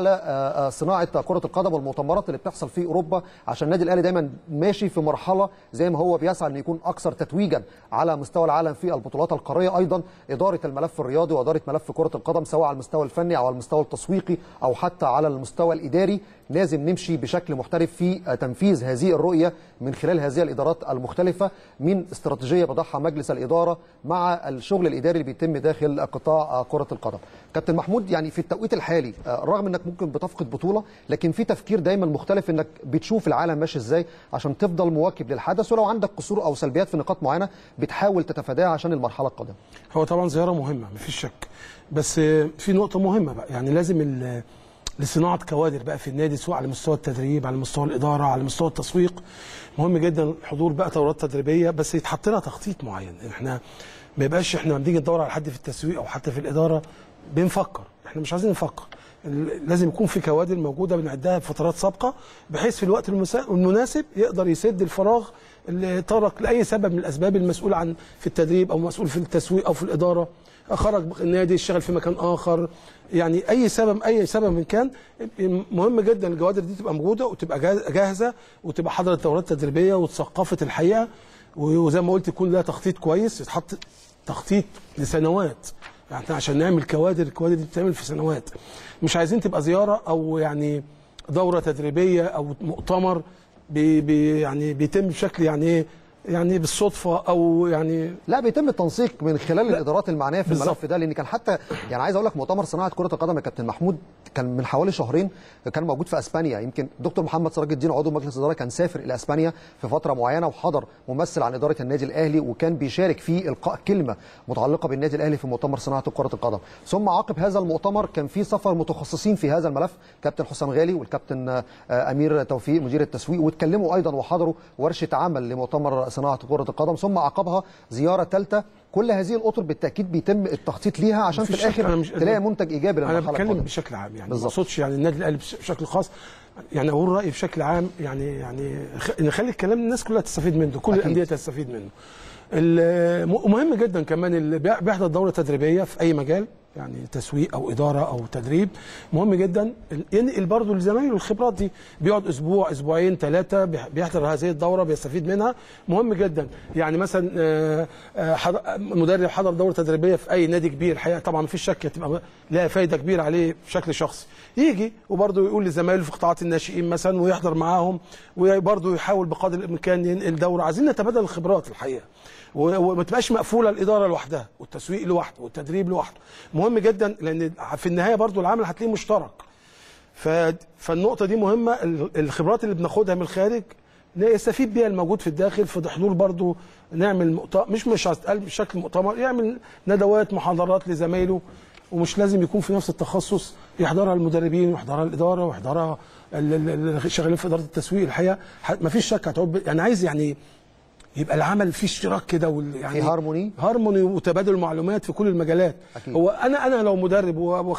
على صناعه كره القدم والمؤتمرات اللي بتحصل في اوروبا، عشان النادي الاهلي دايما ماشي في مرحله زي ما هو بيسعى انه يكون اكثر تتويجا على مستوى العالم في البطولات القاريه. ايضا اداره الملف الرياضي واداره ملف كره القدم سواء على المستوى الفني او على المستوى التسويقي او حتى على المستوى الاداري، لازم نمشي بشكل محترف في تنفيذ هذه الرؤيه من خلال هذه الادارات المختلفه، من استراتيجيه بضعها مجلس الاداره مع الشغل الاداري اللي بيتم داخل قطاع كره القدم. كابتن محمود، يعني في التوقيت الحالي رغم انك ممكن بتفقد بطوله، لكن في تفكير دايما مختلف انك بتشوف العالم ماشي ازاي عشان تفضل مواكب للحدث، ولو عندك قصور او سلبيات في نقاط معينه بتحاول تتفاداها عشان المرحله القادمه. هو طبعا زياره مهمه مفيش شك، بس في نقطه مهمه بقى، يعني لازم لصناعه كوادر بقى في النادي، سواء على مستوى التدريب، على مستوى الاداره، على مستوى التسويق. مهم جدا حضور بقى دورات تدريبيه، بس يتحط لها تخطيط معين. احنا ما يبقاش احنا لما بنيجي ندور على حد في التسويق او حتى في الاداره بنفكر، احنا مش عايزين نفكر، لازم يكون في كوادر موجوده بنعدها بفترات سابقه، بحيث في الوقت المناسب يقدر يسد الفراغ اللي طرق لاي سبب من الاسباب، المسؤول عن في التدريب او مسؤول في التسويق او في الاداره خرج النادي اشتغل في مكان اخر، يعني اي سبب اي سبب من كان. مهم جدا الجوادر دي تبقى موجوده وتبقى جاهزه وتبقى حضرت دورات تدريبيه وتثقفت الحقيقه، وزي ما قلت يكون لها تخطيط كويس، يتحط تخطيط لسنوات، يعني عشان نعمل كوادر، الكوادر دي بتتعمل في سنوات. مش عايزين تبقى زياره او يعني دوره تدريبيه او مؤتمر بي بي يعني بيتم بشكل يعني ايه يعني بالصدفه او يعني لا، بيتم التنسيق من خلال الادارات المعنيه في الملف ده، لان كان حتى يعني عايز اقول لك مؤتمر صناعه كره القدم يا كابتن محمود كان من حوالي شهرين، كان موجود في اسبانيا. يمكن دكتور محمد سراج الدين عضو مجلس الاداره كان سافر الى اسبانيا في فتره معينه، وحضر ممثل عن اداره النادي الاهلي، وكان بيشارك في القاء كلمه متعلقه بالنادي الاهلي في مؤتمر صناعه كره القدم. ثم عقب هذا المؤتمر كان في سفر متخصصين في هذا الملف، كابتن حسام غالي والكابتن امير توفيق مدير التسويق، واتكلموا ايضا وحضروا ورشه عمل لمؤتمر صناعه كره القدم، ثم عقبها زياره ثالثه. كل هذه الاطر بالتاكيد بيتم التخطيط ليها عشان في الاخر تلاقي منتج ايجابي للمرحله القادمه. انا بتكلم بشكل عام، يعني ما اقصدش يعني النادي الاهلي بشكل خاص، يعني اقول رايي بشكل عام، يعني يعني نخلي الكلام الناس كلها تستفيد منه، كل الانديه تستفيد منه. مهم جدا كمان اللي بيحضر دوره تدريبيه في اي مجال، يعني تسويق او اداره او تدريب، مهم جدا ينقل برضه لزمايله الخبرات دي، بيقعد اسبوع اسبوعين ثلاثه بيحضر هذه الدوره بيستفيد منها. مهم جدا يعني مثلا مدرب حضر دوره تدريبيه في اي نادي كبير، الحقيقه طبعا مفيش شك هتبقى لها فايده كبيره عليه بشكل شخصي، يجي وبرضه يقول لزمايله في قطاعات الناشئين مثلا ويحضر معاهم، وبرضه يحاول بقدر الامكان ينقل دوره. عايزين نتبادل الخبرات الحقيقه، وما تبقاش مقفوله الاداره لوحدها والتسويق لوحده والتدريب لوحده. مهم جدا لان في النهايه برضو العمل هتلاقيه مشترك. فالنقطه دي مهمه، الخبرات اللي بناخدها من الخارج يستفيد بيها الموجود في الداخل، في حضور برضه نعمل مؤتمر، مش مش هتقال بشكل مؤتمر، يعمل ندوات محاضرات لزمايله، ومش لازم يكون في نفس التخصص، يحضرها المدربين ويحضرها الاداره ويحضرها اللي شغالين في اداره التسويق. الحقيقه ما فيش شك هتعب، يعني عايز يعني يبقى العمل فيه اشتراك كده، يعني في هارموني هارموني وتبادل معلومات في كل المجالات. أكيد. هو انا انا لو مدرب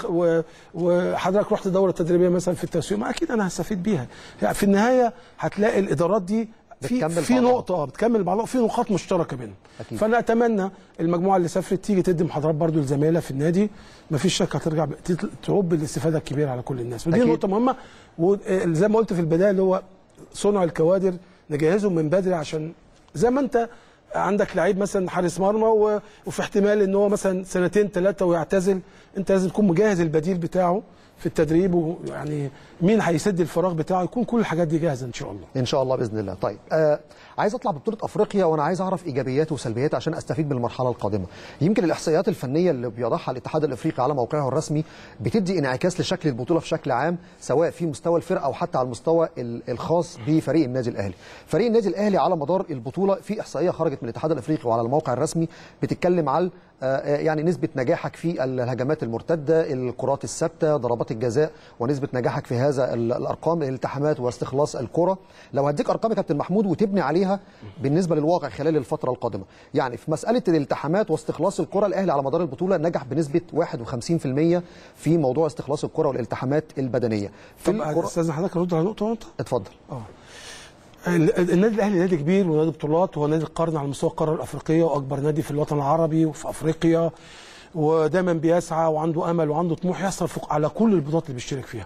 وحضرتك رحت دوره تدريبيه مثلا في التسويق، ما اكيد انا هستفيد بيها. يعني في النهايه هتلاقي الادارات دي في في نقطه بتكمل بعضها، في نقاط مشتركه بينهم. فانا اتمنى المجموعه اللي سافرت تيجي تدي محاضرات برضو لزمايلها في النادي، ما فيش شك هترجع تعب الاستفاده الكبيره على كل الناس، ودي نقطه مهمه. وزي ما قلت في البدايه اللي هو صنع الكوادر، نجهزهم من بدري، عشان زي ما انت عندك لعيب مثلا حارس مرمى وفي احتمال ان هو مثلا سنتين ثلاثه ويعتزل، انت لازم تكون مجهز البديل بتاعه في التدريب، ويعني مين هيسد الفراغ بتاعه، يكون كل الحاجات دي جاهزه ان شاء الله. ان شاء الله باذن الله. طيب آه عايز اطلع ببطوله افريقيا، وانا عايز اعرف ايجابياته وسلبياته عشان استفيد بالمرحله القادمه. يمكن الاحصائيات الفنيه اللي بيضعها الاتحاد الافريقي على موقعه الرسمي بتدي انعكاس لشكل البطوله في او عام، سواء في مستوى الفرقه او حتى على المستوى الخاص بفريق النادي الاهلي. فريق النادي الاهلي على مدار البطوله في احصائيه خرجت من الاتحاد الافريقي وعلى الموقع الرسمي بتتكلم على يعني نسبة نجاحك في الهجمات المرتدة، الكرات الثابتة، ضربات الجزاء، ونسبة نجاحك في هذا الأرقام، الالتحامات واستخلاص الكرة. لو هديك أرقام يا كابتن محمود وتبني عليها بالنسبة للواقع خلال الفترة القادمة، يعني في مسألة الالتحامات واستخلاص الكرة الأهلي على مدار البطولة نجح بنسبة واحد وخمسين بالمئة في موضوع استخلاص الكرة والالتحامات البدنية. في طب استاذ حضرتك ارد على نقطة وانت اتفضل. اه النادي الاهلي نادي كبير ونادي بطولات، وهو نادي القرن على مستوى القاره الافريقيه، واكبر نادي في الوطن العربي وفي افريقيا، ودايما بيسعى وعنده امل وعنده طموح يصرف على كل البطولات اللي بيشترك فيها.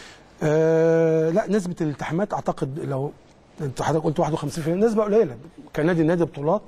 أه لا نسبه الالتحامات اعتقد لو انت حضرتك قلت واحد وخمسين بالمئة نسبه قليله كنادي نادي بطولات،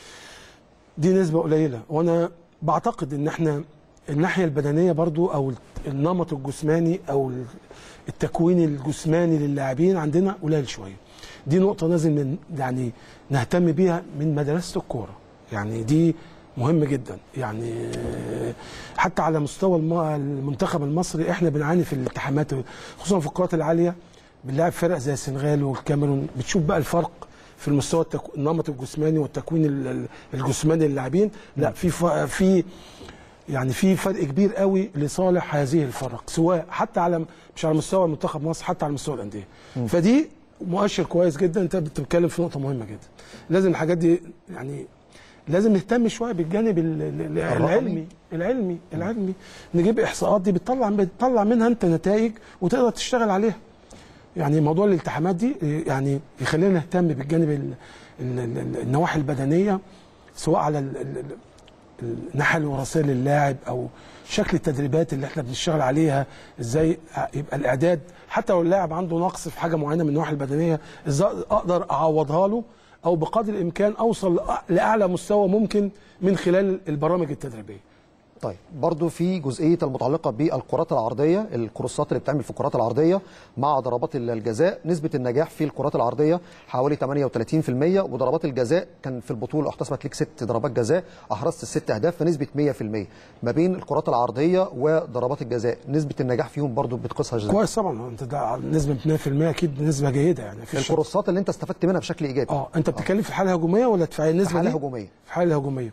دي نسبه قليله. وانا بعتقد ان احنا الناحيه البدنيه برضو او النمط الجسماني او التكوين الجسماني للاعبين عندنا قليل شويه. دي نقطة لازم يعني نهتم بيها من مدرسة الكورة، يعني دي مهم جدا. يعني حتى على مستوى المنتخب المصري احنا بنعاني في الالتحامات، خصوصا في الكرات العالية، بنلاعب فرق زي السنغال والكاميرون، بتشوف بقى الفرق في المستوى التكو... النمط الجسماني والتكوين الجسماني للاعبين. لا في ف... في يعني في فرق كبير قوي لصالح هذه الفرق، سواء حتى على مش على مستوى منتخب مصر، حتى على مستوى الأندية. فدي مؤشر كويس جدا. انت بتتكلم في نقطه مهمه جدا، لازم الحاجات دي يعني لازم نهتم شويه بالجانب العلمي العلمي العلمي نجيب احصاءات دي بتطلع بتطلع منها انت نتائج وتقدر تشتغل عليها. يعني موضوع الالتحامات دي يعني يخلينا نهتم بالجانب النواحي البدنيه، سواء على الناحيه الوراثيه للاعب او شكل التدريبات اللي احنا بنشتغل عليها، ازاي يبقى الاعداد حتى لو اللاعب عنده نقص في حاجه معينه من النواحي البدنيه، ازاي اقدر اعوضها له او بقدر الامكان اوصل لاعلى مستوى ممكن من خلال البرامج التدريبيه. طيب برضو في جزئيه المتعلقه بالكرات العرضيه، الكروسات اللي بتعمل في الكرات العرضيه مع ضربات الجزاء، نسبه النجاح في الكرات العرضيه حوالي ثمانية وثلاثين بالمئة، وضربات الجزاء كان في البطوله احتسبت ليك ست ضربات جزاء، احرزت الست اهداف، فنسبه مئة بالمئة. ما بين الكرات العرضيه وضربات الجزاء نسبه النجاح فيهم برضو بتقيسها ازاي؟ كويس طبعا، انت ده نسبه مئة بالمئة اكيد نسبه جيده. يعني في الكروسات اللي انت استفدت منها بشكل ايجابي. اه انت بتتكلم في الحاله الهجوميه ولا دفاعيه؟ النسبه في الحاله الهجوميه. في الحاله الهجوميه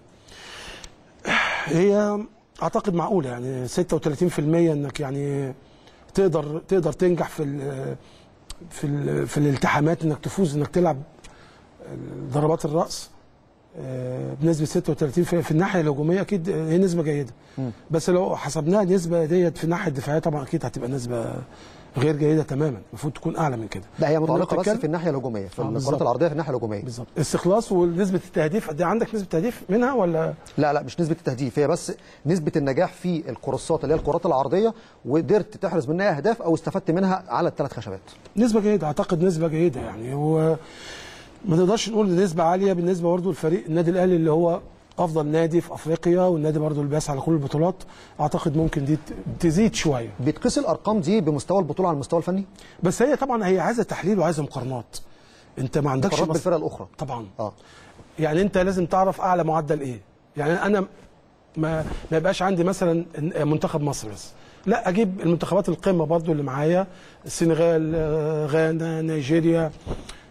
هي اعتقد معقوله، يعني ستة وثلاثين بالمئة انك يعني تقدر تقدر تنجح في ال في ال في الالتحامات، انك تفوز انك تلعب ضربات الراس بنسبه ستة وثلاثين بالمئة في الناحيه الهجوميه، اكيد هي نسبه جيده. م. بس لو حسبناها النسبه ديت في الناحيه الدفاعيه طبعا اكيد هتبقى نسبه غير جيده تماما، المفروض تكون اعلى من كده. لا هي متعلقه بس في الناحيه الهجوميه، في الكرات العرضيه في الناحيه الهجوميه بالظبط. استخلاص ونسبه التهديف دي عندك نسبه تهديف منها ولا؟ لا لا مش نسبه التهديف، هي بس نسبه النجاح في الكروسات اللي هي الكرات العرضيه، وقدرت تحرز منها اهداف او استفدت منها على الثلاث خشبات. نسبه جيده، اعتقد نسبه جيده. يعني هو ما نقدرش نقول نسبه عاليه بالنسبه برضه لفريق النادي الاهلي اللي هو افضل نادي في افريقيا، والنادي برضه اللي بيسعى على كل البطولات. اعتقد ممكن دي تزيد شويه. بتقيس الارقام دي بمستوى البطوله على المستوى الفني؟ بس هي طبعا هي عايزه تحليل وعايزه مقارنات. انت ما عندكش مقارنات بالفرق الاخرى طبعا. اه يعني انت لازم تعرف اعلى معدل ايه. يعني انا ما ما يبقاش عندي مثلا منتخب مصر بس، لا اجيب المنتخبات القمه برضه اللي معايا، السنغال، غانا، نيجيريا،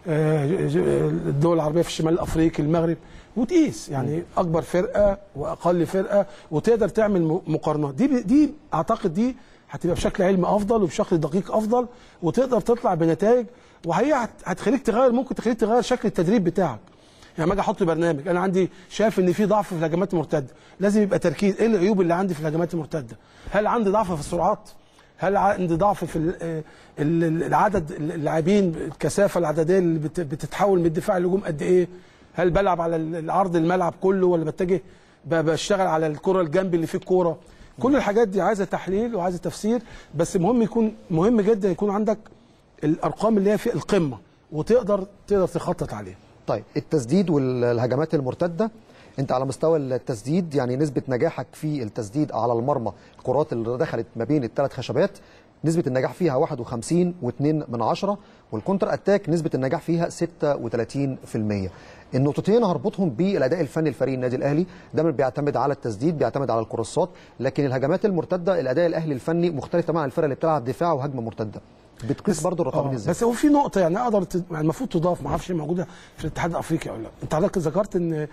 الدول العربيه في الشمال الافريقي، المغرب، وتقيس يعني اكبر فرقه واقل فرقه وتقدر تعمل مقارنات. دي دي اعتقد دي هتبقى بشكل علمي افضل وبشكل دقيق افضل، وتقدر تطلع بنتائج، وهي هتخليك تغير، ممكن تخليك تغير شكل التدريب بتاعك. يعني لما اجي احط برنامج انا عندي شايف ان في ضعف في الهجمات المرتده، لازم يبقى تركيز ايه العيوب اللي عندي في الهجمات المرتده؟ هل عندي ضعف في السرعات؟ هل عندي ضعف في العدد اللاعبين، الكثافه العدديه اللي بتتحول من الدفاع للهجوم قد ايه؟ هل بلعب على العرض الملعب كله ولا بتجه بشتغل على الكره الجنب اللي فيه الكوره؟ كل الحاجات دي عايزه تحليل وعايزه تفسير، بس مهم يكون مهم جدا يكون عندك الارقام اللي هي في القمه وتقدر تقدر تخطط عليها. طيب التسديد والهجمات المرتده، انت على مستوى التسديد يعني نسبه نجاحك في التسديد على المرمى، الكرات اللي دخلت ما بين الثلاث خشبات نسبه النجاح فيها واحد وخمسين واتنين من عشرة، والكونتر اتاك نسبه النجاح فيها ستة وتلاتين في المية. النقطتين هربطهم بالاداء الفني لفريق النادي الاهلي، دايما بيعتمد على التسديد، بيعتمد على الكروسات، لكن الهجمات المرتده الاداء الاهلي الفني مختلف تماما عن الفرق اللي بتلعب دفاع وهجمه مرتده. بتقيس برضه الرقم دي ازاي؟ بس هو في نقطه يعني اقدر ت... يعني المفروض تضاف، ما اعرفش موجوده في الاتحاد الافريقي ولا لا. انت حضرتك ذكرت ان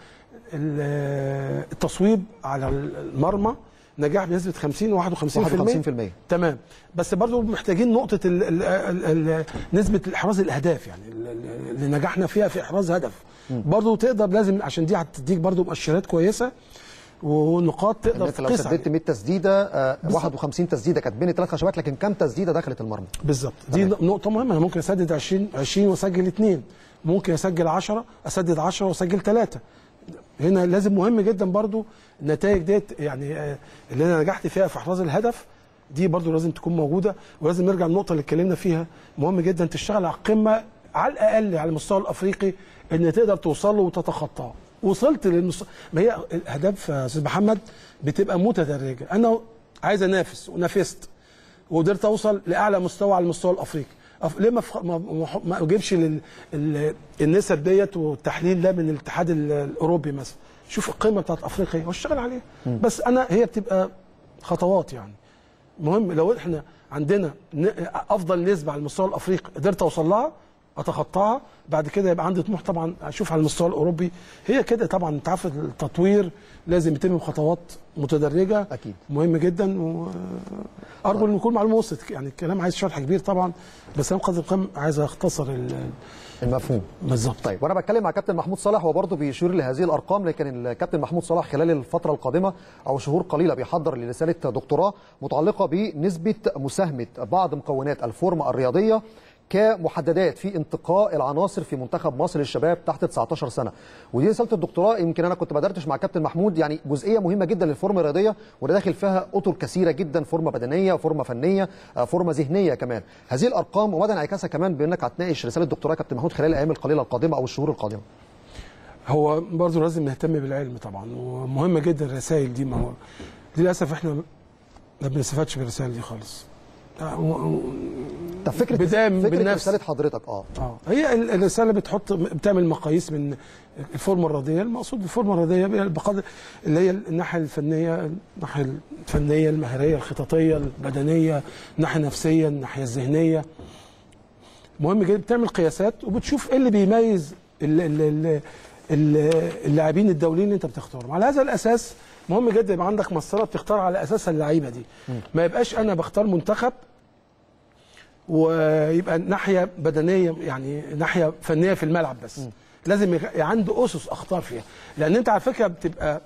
التصويب على المرمى نجاح بنسبه خمسين وواحد وخمسين في المية. تمام، بس برضه محتاجين نقطه ال ال ال ال نسبه احراز الاهداف، يعني اللي نجحنا فيها في احراز هدف برضه تقدر، لازم عشان دي هتديك برضه مؤشرات كويسه ونقاط تقدر تقيس. لو سددت مية تسديده آه واحد وخمسين تسديده كانت بين الثلاث خشبات، لكن كم تسديده دخلت المرمى؟ بالظبط، دي نقطه مهمه. انا ممكن اسدد عشرين عشرين واسجل اثنين، ممكن اسجل عشرة اسدد عشرة واسجل ثلاثة. هنا لازم مهم جدا برضو النتائج ديت، يعني اللي انا نجحت فيها في احراز الهدف دي برضو لازم تكون موجوده، ولازم نرجع للنقطه اللي اتكلمنا فيها. مهم جدا تشتغل على القمه على الاقل على المستوى الافريقي، ان تقدر توصل له وتتخطاه. وصلت للمستوى، ما هي الاهداف يا استاذ محمد بتبقى متدرجه. انا عايز انافس ونافست وقدرت اوصل لاعلى مستوى على المستوى الافريقي، ليه ما ما اجيبش النسب ديت والتحليل ده من الاتحاد الاوروبي مثلا؟ شوف القيمه بتاعت افريقيا واشتغل عليها. بس انا هي بتبقى خطوات، يعني مهم لو احنا عندنا افضل نسبه على المستوى الافريقي قدرت اوصل لها اتخطاها، بعد كده يبقى عندي طموح طبعا اشوف على المستوى الاوروبي. هي كده طبعا، انت عارف التطوير لازم يتم بخطوات متدرجه اكيد، مهم جدا. وارجو ان يكون معلومه وصلت، يعني الكلام عايز شرح كبير طبعا، بس انا قدر الامكان عايز اختصر المفهوم بالظبط. طيب وانا بتكلم مع كابتن محمود صالح، هو برضه بيشير لهذه الارقام، لكن الكابتن محمود صالح خلال الفتره القادمه او شهور قليله بيحضر لرساله دكتوراه متعلقه بنسبه مساهمه بعض مكونات الفورمه الرياضيه كمحددات في انتقاء العناصر في منتخب مصر للشباب تحت تسعتاشر سنه. ودي رساله الدكتوراه يمكن انا كنت بدردش مع كابتن محمود، يعني جزئيه مهمه جدا للفورمه الرياضيه، وده داخل فيها اطر كثيره جدا، فورمه بدنيه، فورمه فنيه، فورمه ذهنيه كمان. هذه الارقام ومدى انعكاسها كمان بانك هتناقش رساله الدكتوراه كابتن محمود خلال الايام القليله القادمه او الشهور القادمه. هو برضه لازم نهتم بالعلم طبعا، ومهمه جدا الرسائل دي. ما هو للاسف احنا ما بنستفادش بالرسائل دي خالص. طب فكره فكره رساله حضرتك اه اه هي الرساله بتحط بتعمل مقاييس من الفورمه الرياضيه. المقصود بالفورمه الرياضيه بقدر اللي هي الناحيه الفنيه، الناحيه الفنيه المهاريه الخططيه البدنيه، الناحيه النفسيه، الناحيه الذهنيه. مهم جدا بتعمل قياسات وبتشوف ايه اللي بيميز اللاعبين الدوليين اللي انت بتختارهم. على هذا الاساس مهم جدا يبقى عندك مسطره بتختار على اساسها اللعيبه دي. ما يبقاش انا بختار منتخب ويبقى ناحيه بدنيه، يعني ناحيه فنيه في الملعب بس. م. لازم يبقى عنده اسس اختار فيها، لان انت على فكره بتبقى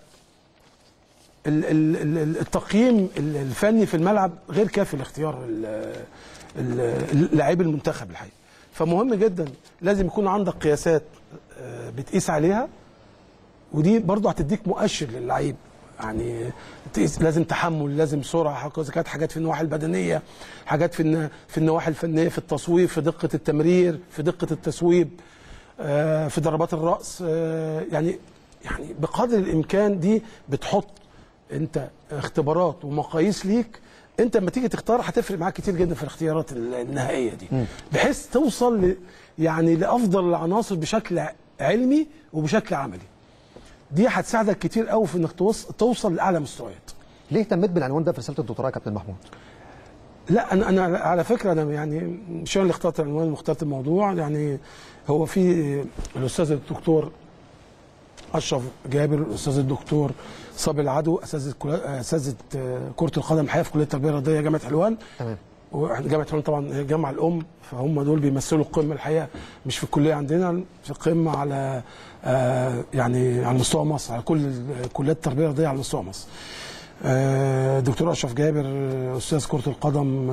التقييم الفني في الملعب غير كافي لاختيار لاعبي المنتخب الحقيقي. فمهم جدا لازم يكون عندك قياسات بتقيس عليها، ودي برضه هتديك مؤشر للعيب. يعني لازم تحمل، لازم سرعه، اذا كانت حاجات في النواحي البدنيه، حاجات في في النواحي الفنيه، في التصويب، في دقه التمرير، في دقه التسويب، في ضربات الراس. يعني يعني بقدر الامكان دي بتحط انت اختبارات ومقاييس ليك، انت لما تيجي تختار هتفرق معاك كتير جدا في الاختيارات النهائيه دي، بحيث توصل ل يعني لافضل العناصر بشكل علمي وبشكل عملي. دي هتساعدك كتير قوي في انك توصل لاعلى مستويات. ليه اهتميت بالعنوان ده في رساله الدكتوراه يا كابتن محمود؟ لا انا انا على فكره انا يعني مش انا اللي اخترت العنوان واخترت الموضوع، يعني هو في الاستاذ الدكتور اشرف جابر، الاستاذ الدكتور صابر العدو، اساتذه اساتذه كره القدم الحقيقه في كليه التربيه الرياضيه جامعه حلوان. تمام. وجامعه حلوان طبعا هي الجامعه الام، فهم دول بيمثلوا القمه الحقيقه، مش في الكليه عندنا، في القمه على آه يعني على مستوى مصر، على كل كليات التربيه الرياضيه على مستوى مصر. الدكتور اشرف جابر استاذ كره القدم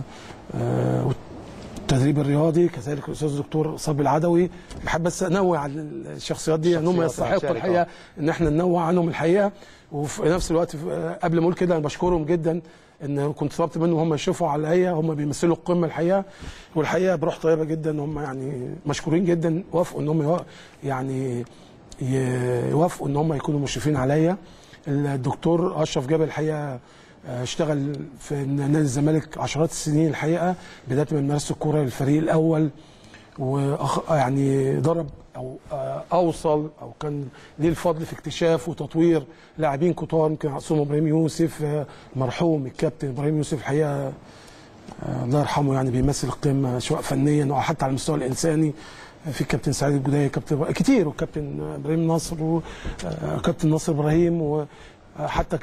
والتدريب الرياضي، كذلك الاستاذ الدكتور صابر العدوي. بحب بس انوع على الشخصيات دي انهم يستحقوا الحقيقه ان احنا ننوع عنهم الحقيقه، وفي نفس الوقت قبل ما اقول كده انا بشكرهم جدا ان كنت طلبت منهم هم يشوفوا عليا، هم بيمثلوا القمه الحقيقه، والحقيقه بروح طيبه جدا، هم يعني مشكورين جدا، وافقوا ان هم يعني يوافقوا ان هم يكونوا مشرفين عليا. الدكتور اشرف جابر الحقيقه اشتغل في نادي الزمالك عشرات السنين الحقيقه، بدايه من ممارسه الكوره للفريق الاول، وأخ يعني ضرب او اوصل او كان ليه الفضل في اكتشاف وتطوير لاعبين كتار، يمكن عصام ابراهيم يوسف، مرحوم الكابتن ابراهيم يوسف الحقيقه الله يرحمه، يعني بيمثل القمه سواء فنيا او حتى على المستوى الانساني. في كابتن سعيد الجداي، كابتن كتير، وكابتن ابراهيم ناصر، وكابتن ناصر ابراهيم، وحتى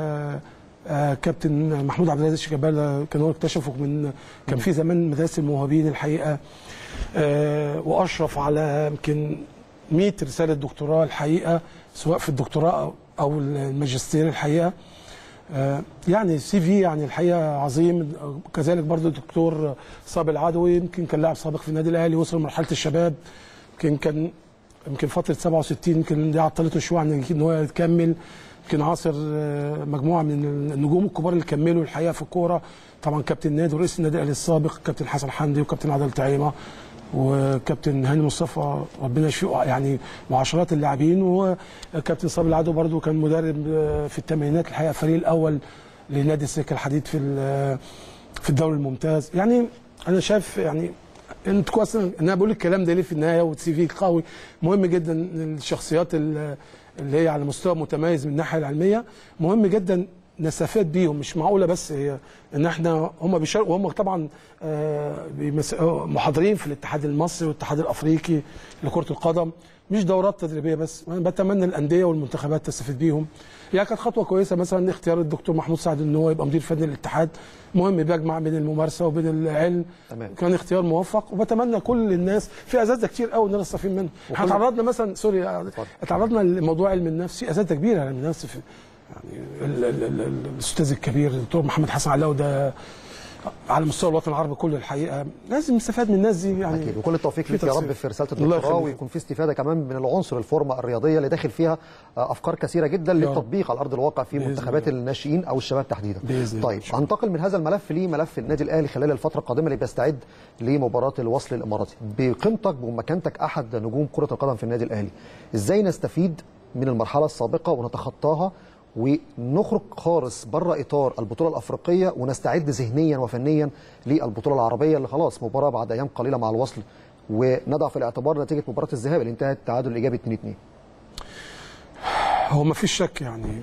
كابتن محمود عبد العزيز شيكابالا كانوا اكتشفوا من كان في زمان مدارس الموهوبين الحقيقه. واشرف على يمكن مئة رساله دكتوراه الحقيقه، سواء في الدكتوراه او الماجستير الحقيقه. يعني سي في يعني الحقيقه عظيم. كذلك برضو الدكتور صابر العدوي، يمكن كان لاعب سابق في النادي الاهلي، وصل مرحله الشباب، يمكن كان يمكن فتره سبعة وستين يمكن دي عطلته شويه عن ان هو يكمل، يمكن عاصر مجموعه من النجوم الكبار اللي كملوا الحقيقه في الكوره، طبعا كابتن نادي ورئيس النادي الاهلي السابق كابتن حسن حمدي، وكابتن عادل طعيمه، وكابتن هاني مصطفى ربنا يشفيه، يعني وعشرات اللاعبين. وكابتن صابر العدو برضو كان مدرب في الثمانينات الحقيقه، الفريق الاول لنادي السكه الحديد في في الدوري الممتاز. يعني انا شايف يعني انت كويس ان انا بقول الكلام ده ليه في النهايه، والسي في قوي مهم جدا. الشخصيات اللي هي على مستوى متميز من الناحيه العلميه مهم جدا نستفاد بيهم، مش معقوله بس هي ان احنا هم بيشاركوا، وهم طبعا محاضرين في الاتحاد المصري والاتحاد الافريقي لكره القدم، مش دورات تدريبيه بس. انا بتمنى الانديه والمنتخبات تستفيد بيهم. يعني كانت خطوه كويسه مثلا اختيار الدكتور محمود سعد ان هو يبقى مدير فني للاتحاد، مهم بيجمع بين الممارسه وبين العلم. تمام. كان اختيار موفق، وبتمنى كل الناس في اساتذه كتير قوي ان نستفيد منهم. احنا تعرضنا مثلا سوري تعرضنا لموضوع علم النفس، اساتذه كبيره علم النفس في يعني الاستاذ الكبير الدكتور محمد حسن علاوي، ده على مستوى الوطن العربي كله الحقيقه لازم نستفاد من الناس دي يعني. اكيد، وكل التوفيق ليك يا رب في رساله الدكتوراه، ويكون في استفاده كمان من العنصر الفورمه الرياضيه اللي داخل فيها افكار كثيره جدا للتطبيق على ارض الواقع في منتخبات الناشئين او الشباب تحديدا. طيب هنتقل من هذا الملف لملف النادي الاهلي خلال الفتره القادمه اللي بيستعد لمباراه الوصل الاماراتي. بقيمتك ومكانتك احد نجوم كره القدم في النادي الاهلي، ازاي نستفيد من المرحله السابقه ونتخطاها ونخرج خالص بره اطار البطوله الافريقيه، ونستعد ذهنيا وفنيا للبطوله العربيه اللي خلاص مباراه بعد ايام قليله مع الوصل، ونضع في الاعتبار نتيجه مباراه الذهاب اللي انتهت تعادل ايجابي اتنين اتنين. هو ما فيش شك، يعني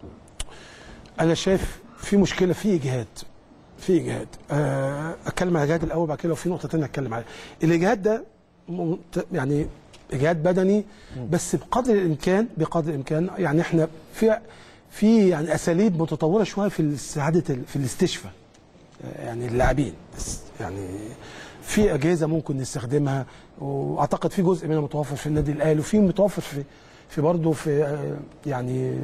انا شايف في مشكله، في اجهاد في اجهاد اتكلم على الاجهاد الاول، بعد كده لو في نقطه ثانيه اتكلم عليها. الاجهاد ده يعني اجهاد بدني، بس بقدر الامكان بقدر الامكان يعني احنا في في يعني اساليب متطوره شويه في الاستعاده في الاستشفاء يعني اللاعبين، يعني في اجهزه ممكن نستخدمها، واعتقد في جزء منها متوفر في النادي الاهلي، وفي متوفر في في برضه في يعني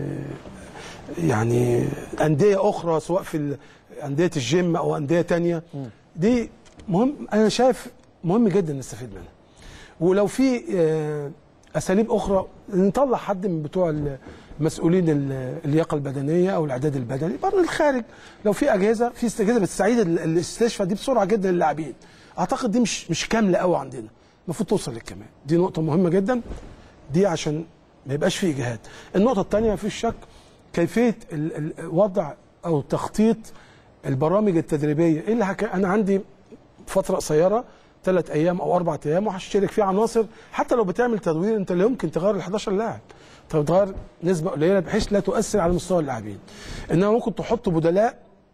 يعني انديه اخرى، سواء في انديه الجيم او انديه ثانيه. دي مهم، انا شايف مهم جدا نستفيد منها. ولو في اساليب اخرى نطلع حد من بتوع مسؤولين اللياقه البدنيه او الاعداد البدني بره الخارج، لو في اجهزه في اجهزه بتساعد الاستشفاء دي بسرعه جدا للاعبين. اعتقد دي مش مش كامله قوي عندنا، المفروض توصل للكمال. دي نقطه مهمه جدا دي عشان ما يبقاش في اجهاد. النقطه الثانيه ما فيش شك كيفيه وضع او تخطيط البرامج التدريبيه. ايه اللي حك... انا عندي فتره قصيره ثلاث ايام او اربع ايام وهشترك فيه عناصر، حتى لو بتعمل تدوير انت لا يمكن تغير ال حداشر لاعب، انت بتغير نسبه قليله بحيث لا تؤثر على مستوى اللاعبين. انما ممكن تحط بدلاء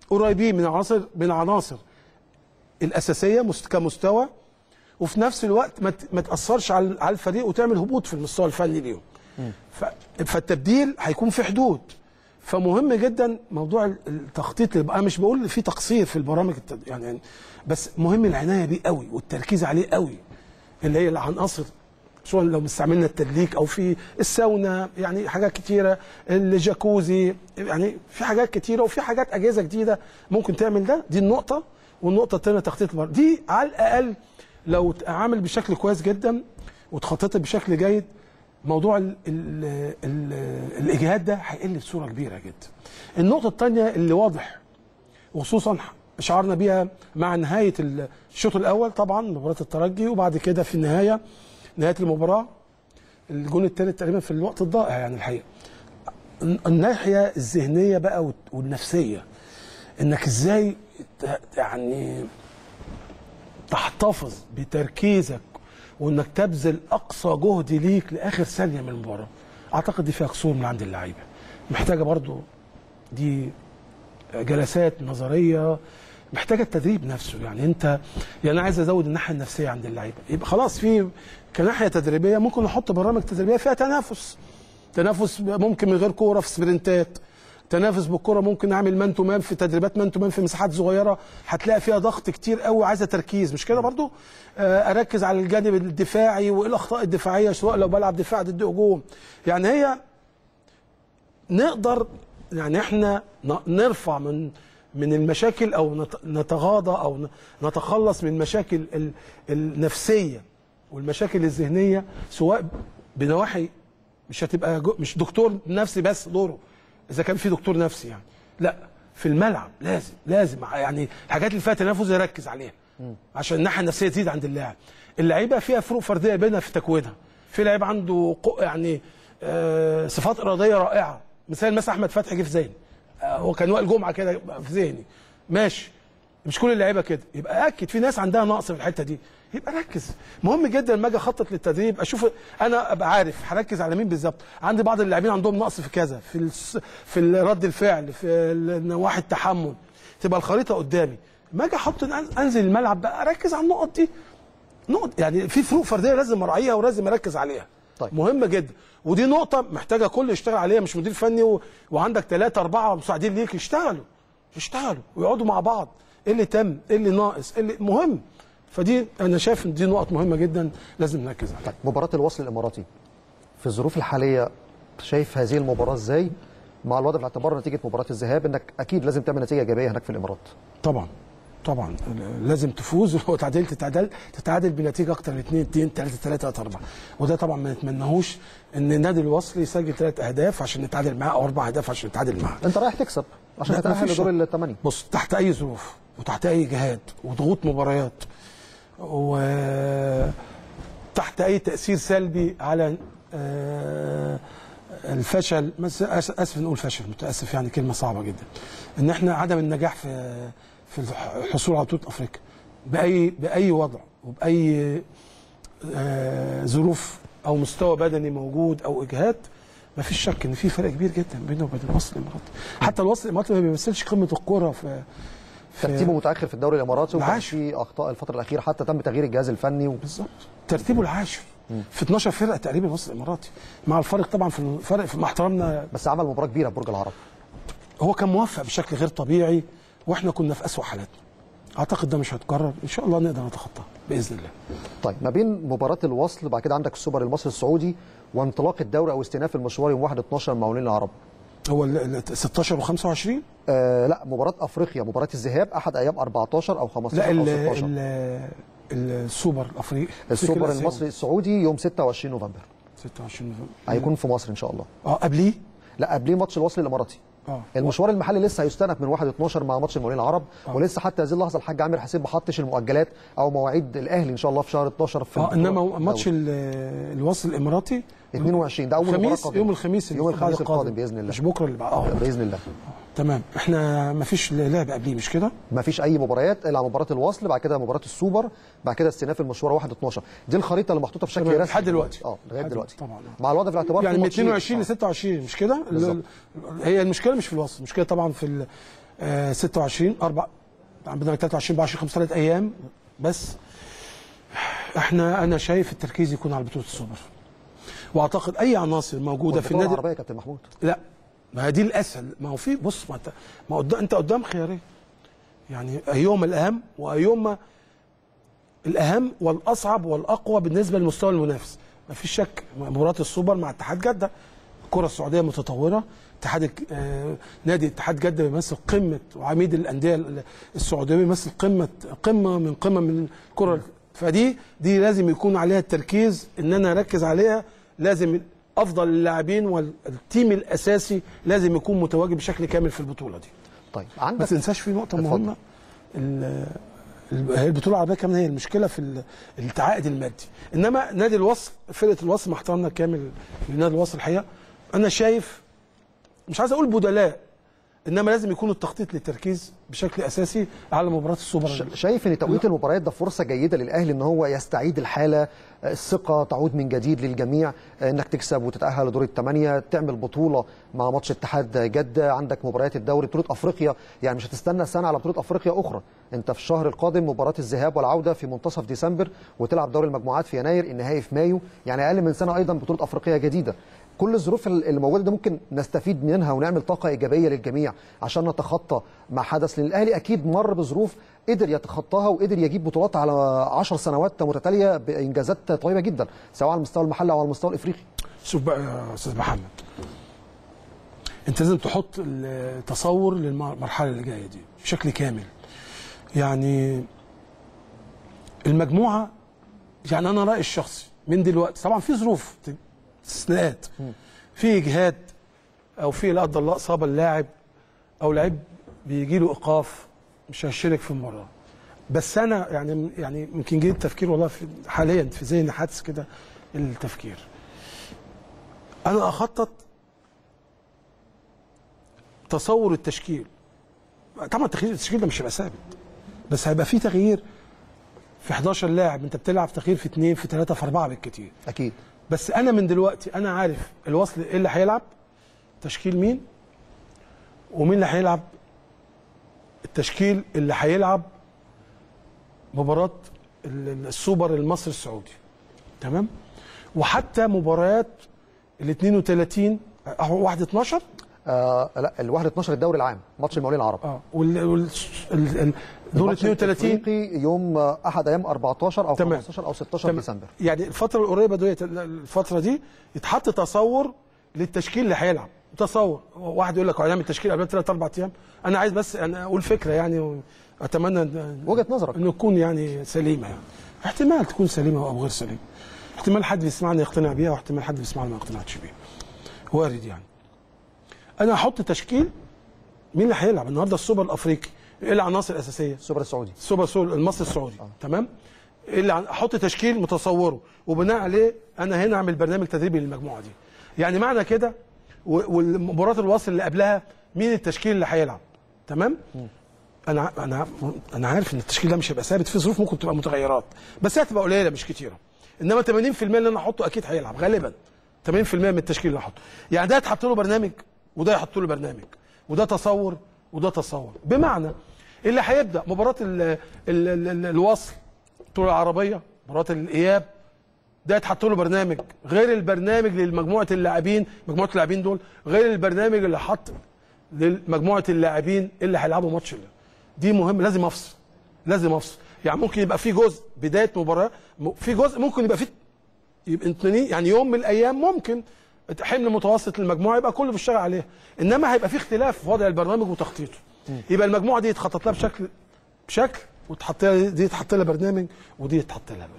قريبين من عناصر من عناصر الاساسيه كمستوى، وفي نفس الوقت ما ما تاثرش على على الفريق وتعمل هبوط في المستوى الفني ليهم. فالتبديل هيكون في حدود. فمهم جدا موضوع التخطيط. انا مش بقول في تقصير في البرامج يعني، بس مهم العنايه بيه قوي والتركيز عليه قوي، اللي هي العناصر سواء لو استعملنا التدليك او في الساونا، يعني حاجات كتيره، الجاكوزي، يعني في حاجات كتيره وفي حاجات اجهزه جديده ممكن تعمل ده. دي النقطه. والنقطه الثانيه تخطيط البرامج دي على الاقل لو عامل بشكل كويس جدا وتخططت بشكل جيد، موضوع ال ال ال الاجهاد ده هيقل بصوره كبيره جدا. النقطه الثانيه اللي واضح وخصوصا شعرنا بيها مع نهايه الشوط الاول طبعا مباراه الترجي، وبعد كده في النهايه نهايه المباراه الجون الثالث تقريبا في الوقت الضائع يعني الحقيقه. الناحيه الذهنيه بقى والنفسيه، انك ازاي يعني تحتفظ بتركيزك وانك تبذل اقصى جهد ليك لاخر ثانيه من المباراه. اعتقد دي فيها قصور من عند اللعيبه، محتاجه برضو دي جلسات نظريه، محتاجه التدريب نفسه. يعني انت يعني عايز ازود الناحيه النفسيه عند اللعيبه، يبقى خلاص في كناحيه تدريبيه ممكن نحط برامج تدريبيه فيها تنافس، تنافس ممكن من غير كوره في سبرنتات، تنافس بالكره ممكن نعمل مان تو مان في تدريبات مان تو مان في مساحات صغيره هتلاقي فيها ضغط كتير قوي عايزه تركيز، مش كده برضو؟ آه اركز على الجانب الدفاعي وايه الاخطاء الدفاعيه سواء لو بلعب دفاع ضد هجوم. يعني هي نقدر يعني احنا نرفع من من المشاكل او نتغاضى او نتخلص من المشاكل النفسيه والمشاكل الذهنيه، سواء بنواحي مش هتبقى مش دكتور نفسي بس دوره اذا كان في دكتور نفسي يعني، لا في الملعب لازم لازم يعني الحاجات اللي فيها تنافس يركز عليها عشان الناحيه النفسيه تزيد عند اللاعب. اللعيبه فيها فروق فرديه بينها في تكوينها، في لعيب عنده يعني آه صفات اراديه رائعه، مثال مثلا احمد فتحي جه في ذهني، آه هو كان وائل جمعه كده في ذهني ماشي، مش كل اللعيبه كده، يبقى اكد في ناس عندها نقص في الحته دي، يبقى ركز. مهم جدا لما اجي اخطط للتدريب اشوف انا ابقى عارف هركز على مين بالظبط. عندي بعض اللاعبين عندهم نقص في كذا، في الس... في رد الفعل، في نواحي التحمل، تبقى الخريطه قدامي. لما اجي احط انزل الملعب بقى اركز على النقط دي. نقط يعني في فروق فرديه لازم اراعيها ولازم اركز عليها. طيب. مهمه جدا، ودي نقطه محتاجه كل يشتغل عليها، مش مدير فني و... وعندك ثلاثه اربعه مساعدين ليك يشتغلوا يشتغلوا ويقعدوا مع بعض، ايه اللي تم، ايه اللي ناقص، ايه اللي مهم. فدي انا شايف ان دي نقط مهمه جدا لازم نركز عليها. طيب مباراه الوصل الاماراتي في الظروف الحاليه شايف هذه المباراه ازاي؟ مع الوضع في الاعتبار نتيجه مباراه الذهاب انك اكيد لازم تعمل نتيجه ايجابيه هناك في الامارات. طبعا طبعا لازم تفوز، ولو تعادلت تتعادل تتعادل بنتيجه اكتر من اثنين اثنين ثلاثه ثلاثه اربعه، وده طبعا ما نتمناهوش ان نادي الوصل يسجل ثلاث اهداف عشان نتعادل معاه او اربع اهداف عشان نتعادل معاه. انت رايح تكسب عشان تتاهل لدور الثمانيه. بص تحت اي ظروف وتحت اي جهاد وضغوط مباريات وتحت اي تاثير سلبي على الفشل، اسف نقول فشل، متاسف يعني كلمه صعبه جدا، ان احنا عدم النجاح في في الحصول على بطوله افريقيا باي باي وضع وباي ظروف او مستوى بدني موجود او اجهاد، ما فيش شك ان في فرق كبير جدا بينه وبين الوصل الاماراتي. حتى الوصل الاماراتي ما بيمثلش قمه الكوره في ترتيبه متاخر في الدوري الاماراتي وكان في اخطاء الفتره الاخيره، حتى تم تغيير الجهاز الفني و... بالظبط ترتيبه العاشر في اثناشر فرقه تقريبا الوصل الاماراتي، مع الفرق طبعا في الفرق مع احترامنا، بس عمل مباراه كبيره في برج العرب. هو كان موفق بشكل غير طبيعي واحنا كنا في اسوأ حالاتنا. اعتقد ده مش هيتكرر، ان شاء الله نقدر نتخطاه باذن الله. طيب ما بين مباراه الوصل بعد كده عندك السوبر المصري السعودي وانطلاق الدوري او استئناف المشوار يوم واحد اتناشر مع مقاولين العرب. هو ستاشر وخمسة وعشرين؟ آه لا مباراه افريقيا، مباراه الذهاب احد ايام اربعتاشر او خمستاشر لا او ستاشر. لا السوبر الافريقي السوبر المصري السعودي يوم ستة وعشرين نوفمبر. ستة وعشرين نوفمبر هيكون في مصر ان شاء الله. اه قبليه؟ لا قبليه ماتش الوصل الاماراتي. اه المشوار المحلي لسه هيستأنف من واحد اتناشر مع ماتش المقاولين العرب. أوه. ولسه حتى هذه اللحظه الحاج عامر حسين ما حطش المؤجلات او مواعيد الاهلي ان شاء الله في شهر اتناشر في اه انما ماتش الوصل الاماراتي اتنين وعشرين ده اول مباراه قادمه يوم الخميس يوم الخميس القادم باذن الله، مش بكره اللي بعد اه باذن الله. تمام، احنا ما فيش لعب قبليه مش كده؟ ما فيش اي مباريات الا مباراه الوصل، بعد كده مباراه السوبر، بعد كده استئناف المشوار واحد اتناشر. دي الخريطه اللي محطوطه بشكل رسمي لحد دلوقتي. اه لغايه دلوقتي طبعا مع الوضع في الاعتبار يعني من اتنين وعشرين ل ستة وعشرين مش كده؟ هي المشكله مش في الوصل، المشكله طبعا في آه ستة وعشرين اربع عندنا ثلاثة وعشرين اربعة وعشرين خمسة ثلاث ايام بس. احنا انا شايف التركيز يكون على بطوله السوبر، واعتقد اي عناصر موجوده في النادي العربيه يا كابتن محمود. لا ما هي دي الاسهل، ما هو في بص ما انت ما قدام انت قدام خيارين يعني، ايهما الاهم وايهما الاهم والاصعب والاقوى بالنسبه للمستوى المنافس. ما فيش شك مباراه السوبر مع اتحاد جده، الكره السعوديه متطوره، اتحاد آه نادي اتحاد جده بيمثل قمه وعميد الانديه السعوديه بيمثل قمه قمه من قمم الكره، فدي دي لازم يكون عليها التركيز ان انا اركز عليها. لازم افضل اللاعبين والتيم الاساسي لازم يكون متواجد بشكل كامل في البطوله دي. طيب عندك ما تنساش في نقطه مهمه، هي البطوله العربيه كمان هي المشكله في التعاقد المادي، انما نادي الوصل فرقه الوصل مع احترامنا كامل لنادي الوصل الحقيقه انا شايف مش عايز اقول بدلاء، انما لازم يكون التخطيط للتركيز بشكل اساسي على مباراه السوبر. شايف ان توقيت المباريات ده فرصه جيده للاهلي ان هو يستعيد الحاله، الثقه تعود من جديد للجميع، انك تكسب وتتاهل لدور الثمانيه، تعمل بطوله مع ماتش اتحاد جده، عندك مباريات الدوري، بطوله افريقيا، يعني مش هتستنى سنه على بطوله افريقيا اخرى، انت في الشهر القادم مباراه الذهاب والعوده في منتصف ديسمبر، وتلعب دوري المجموعات في يناير، النهائي في مايو، يعني اقل من سنه ايضا بطوله افريقيا جديده. كل الظروف اللي موجوده دي ممكن نستفيد منها ونعمل طاقه ايجابيه للجميع عشان نتخطى ما حدث، لان الاهلي اكيد مر بظروف قدر يتخطاها وقدر يجيب بطولات على عشر سنوات متتاليه بانجازات طيبه جدا سواء على المستوى المحلي او على المستوى الافريقي. شوف بقى يا استاذ محمد، انت لازم تحط التصور للمرحله اللي جايه دي بشكل كامل. يعني المجموعه، يعني انا رايي الشخصي من دلوقتي طبعا في ظروف استثناءات، في اجهاد او في لا قدر الله اصابه اللاعب او لعيب بيجي له ايقاف مش هيشارك في المباراه، بس انا يعني يعني يمكن جه التفكير والله في حاليا في ذهني حادث كده التفكير، انا اخطط تصور التشكيل. طبعا تغيير التشكيل ده مش هيبقى ثابت، بس هيبقى في تغيير في حداشر لاعب، انت بتلعب تغيير في اثنين في ثلاثه في اربعه بالكثير اكيد. بس انا من دلوقتي انا عارف الوصل ايه اللي هيلعب، تشكيل مين، ومين اللي هيلعب، التشكيل اللي هيلعب مباراه السوبر المصري السعودي، تمام؟ وحتى مباريات ال اثنين وثلاثين واحد اتناشر آه لا ال واحد اتناشر الدوري العام ماتش المقاولين العرب اه وال دور اثنين وثلاثين يوم احد ايام اربعتاشر او تمام. خمستاشر او ستاشر تمام. ديسمبر. يعني الفتره القريبه ديت الفتره دي يتحط تصور للتشكيل اللي هيلعب، تصور واحد يقول لك هنعمل تشكيل قبل ثلاث اربع ايام، انا عايز بس انا اقول فكره يعني اتمنى وجهه نظرك انه تكون يعني سليمه، يعني احتمال تكون سليمه او غير سليمه، احتمال حد بيسمعني يقتنع بيها واحتمال حد بيسمعني ما يقتنعش بيها، وارد يعني. انا احط تشكيل مين اللي هيلعب النهارده السوبر الافريقي، ايه العناصر الاساسيه؟ السوبر السعودي، السوبر سول المصري السعودي آه. تمام؟ اللي احط تشكيل متصوره وبناء عليه انا هنا اعمل برنامج تدريبي للمجموعه دي. يعني معنى كده والمباراه الوصل اللي قبلها مين التشكيل اللي هيلعب، تمام؟ م. انا انا انا عارف ان التشكيل ده مش هيبقى ثابت، في ظروف ممكن تبقى متغيرات بس هي هتبقى قليله مش كتيره، انما ثمانين في المية اللي انا احطه اكيد هيلعب غالبا، ثمانين في المية من التشكيل اللي احطه، يعني ده يتحط له برنامج وده يحط له برنامج، وده تصور وده تصور، بمعنى اللي هيبدا مباراه ال ال ال الوصل البطوله العربيه، مباراه الاياب، ده يتحط له برنامج غير البرنامج لمجموعه اللاعبين، مجموعه اللاعبين دول غير البرنامج اللي حط لمجموعه اللاعبين اللي هيلعبوا ماتش اللي. دي مهم، لازم افصل لازم افصل، يعني ممكن يبقى في جزء بدايه مباراه، في جزء ممكن يبقى في يبقى يعني يوم من الايام ممكن حمل متوسط للمجموعه يبقى كله بيشتغل عليها، انما هيبقى في اختلاف في وضع البرنامج وتخطيطه. يبقى المجموعه دي يتخطط لها بشكل بشكل وتحط لها دي يتحط لها برنامج ودي يتحط لها برنامج.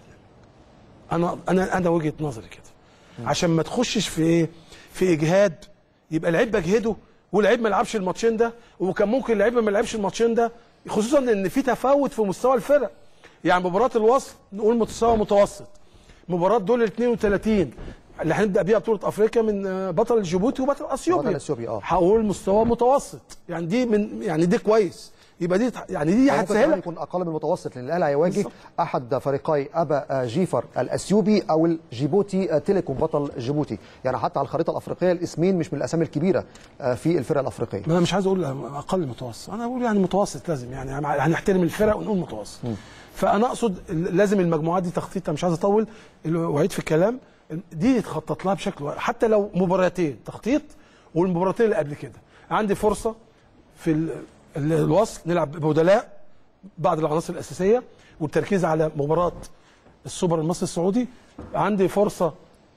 انا انا انا وجهه نظري كده، عشان ما تخشش في ايه؟ في اجهاد، يبقى لعيب بجهده ولعيب ما لعبش الماتشين ده، وكان ممكن لعيب ما لعبش الماتشين ده، خصوصا ان في تفاوت في مستوى الفرق. يعني مباراه الوصل نقول مستوى متوسط، مباراه دول ال اثنين وثلاثين اللي هنبدا بيها بطوله افريقيا من بطل جيبوتي وبطل اثيوبيا، بطل اثيوبيا اه هقول مستوى متوسط، يعني دي من يعني دي كويس، يبقى دي يعني دي هتسهل يكون اقل من المتوسط، لان الاهلي هيواجه احد فريقي ابا جيفر الاثيوبي او الجيبوتي تيليكوم بطل جيبوتي، يعني حتى على الخريطه الافريقيه الاسمين مش من الاسامي الكبيره في الفرق الافريقيه. انا مش عايز اقول اقل من المتوسط، انا بقول يعني متوسط لازم، يعني هنحترم الفرق ونقول متوسط. م. فانا اقصد لازم المجموعات دي تخطيطها، مش عايز اطول واعيد في الكلام، دي يتخطط لها بشكل حتى لو مباراتين تخطيط، والمباراتين اللي قبل كده عندي فرصه في الوصل نلعب ببدلاء بعض العناصر الاساسيه والتركيز على مباراه السوبر المصري السعودي. عندي فرصه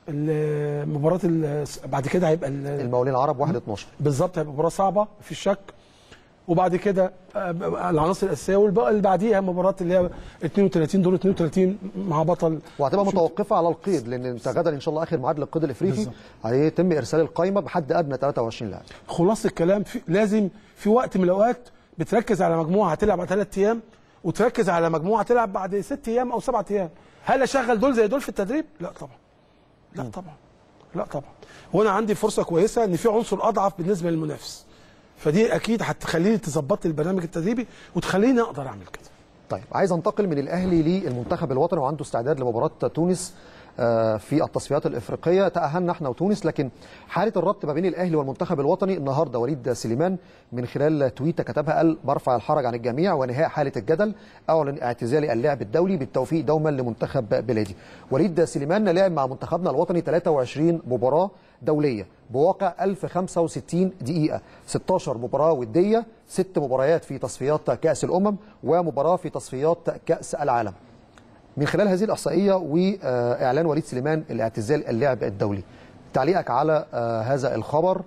المباراه بعد كده هيبقى المقاولين العرب واحد اتناشر بالظبط، هيبقى مباراه صعبه في الشك، وبعد كده العناصر الاساسيه، والبقى اللي بعديها مباراه اللي هي اتنين وتلاتين دور اتنين وتلاتين مع بطل، وهتبقى متوقفه على القيد، لان انت غدا ان شاء الله اخر ميعاد للقيد الافريقي هيتم ارسال القائمه بحد ادنى تلاتة وعشرين لاعب. خلاص الكلام في لازم في وقت من الاوقات بتركز على مجموعه هتلعب بعد ثلاث ايام، وتركز على مجموعه هتلعب بعد ست ايام او سبعة ايام. هل اشغل دول زي دول في التدريب؟ لا طبعا. لا طبعا. لا طبعا. وانا عندي فرصه كويسه ان في عنصر اضعف بالنسبه للمنافس. فدي اكيد هتخليني تظبط لي البرنامج التدريبي وتخليني اقدر اعمل كده. طيب عايز انتقل من الاهلي للمنتخب الوطني وعنده استعداد لمباراه تونس في التصفيات الافريقيه. تاهلنا احنا وتونس، لكن حاله الربط ما بين الاهلي والمنتخب الوطني النهارده وليد سليمان من خلال تويته كتبها قال: برفع الحرج عن الجميع وانهاء حاله الجدل، اعلن اعتزالي اللعب الدولي، بالتوفيق دوما لمنتخب بلادي. وليد سليمان لعب مع منتخبنا الوطني تلاتة وعشرين مباراه دوليه بواقع ألف وخمسة وستين دقيقه، ستاشر مباراه وديه، ست مباريات في تصفيات كاس الامم ومباراه في تصفيات كاس العالم. من خلال هذه الإحصائية وإعلان وليد سليمان الاعتزال اللعب الدولي، تعليقك على هذا الخبر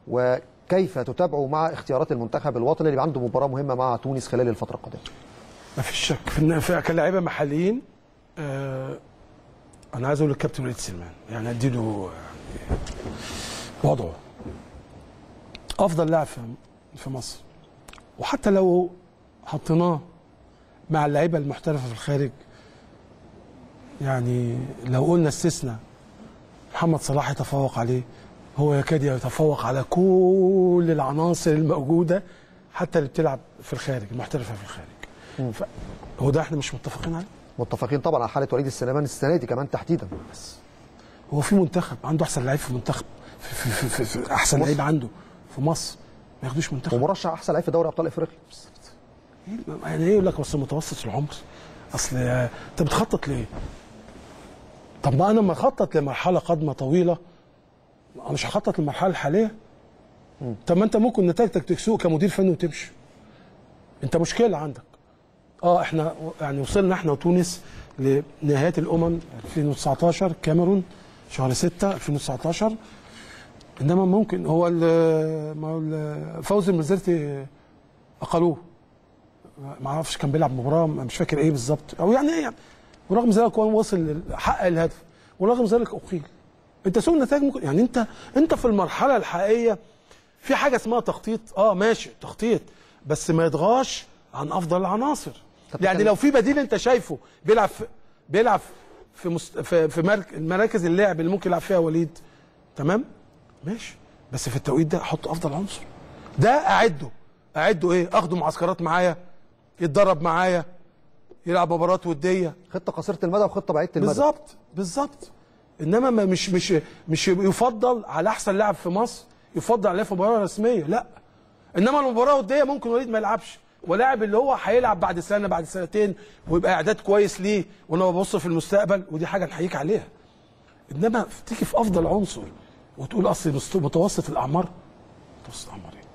وكيف تتابعه مع اختيارات المنتخب الوطني اللي عنده مباراة مهمة مع تونس خلال الفترة القادمة؟ ما فيش شك في كلاعيبة محليين. آه أنا عايز أقول للكابتن وليد سليمان يعني أديله وضعه أفضل لاعب في مصر، وحتى لو حطيناه مع اللعيبة المحترفة في الخارج، يعني لو قلنا استثناء محمد صلاح يتفوق عليه، هو يكاد يتفوق على كل العناصر الموجوده حتى اللي بتلعب في الخارج، المحترفه في الخارج. هو ده احنا مش متفقين عليه؟ متفقين طبعا على حاله وليد سليمان السنه دي كمان تحديدا. بس هو في منتخب عنده احسن لعيب في المنتخب، في, في, في, في احسن لعيب عنده في مصر ما ياخدوش منتخب، ومرشح احسن لعيب في دوري ابطال افريقيا. يعني ايه يقول لك بس متوسط العمر؟ اصل انت بتخطط ليه؟ طب ما انا لما اخطط لمرحله قادمه طويله انا مش هخطط للمرحله الحاليه. طب ما انت ممكن نتيجتك تسوق كمدير فني وتمشي. انت مشكله عندك. اه احنا يعني وصلنا احنا وتونس لنهايات الامم ألفين وتسعتاشر كاميرون شهر ستة ألفين وتسعتاشر، انما ممكن هو فوزي المزرتي اقلوه، ما اعرفش كان بيلعب مباراه مش فاكر ايه بالظبط او يعني ايه يعني، ورغم ذلك هو وصل حقق الهدف، ورغم ذلك اقيل. انت سوء النتائج ممكن يعني انت انت في المرحله الحقيقيه في حاجه اسمها تخطيط، اه ماشي تخطيط بس ما يطغاش عن افضل العناصر. يعني لو في بديل انت شايفه بيلعب في بيلعب في مست... في, في مرك... مراكز اللعب اللي ممكن يلعب فيها وليد، تمام ماشي، بس في التوقيت ده احط افضل عنصر، ده اعده اعده ايه، اخده معسكرات معايا، يتدرب معايا، يلعب مباريات وديه، خطه قصيره المدى وخطه بعيده المدى. بالظبط بالظبط. انما ما مش مش مش يفضل على احسن لاعب في مصر يفضل عليه في مباراه رسميه، لا. انما المباراه الوديه ممكن وليد ما يلعبش، ولاعب اللي هو هيلعب بعد سنه بعد سنتين ويبقى اعداد كويس ليه، وانا ببص في المستقبل ودي حاجه نحييك عليها. انما تيجي في افضل عنصر وتقول اصل متوسط الاعمار، متوسط الاعمار ايه؟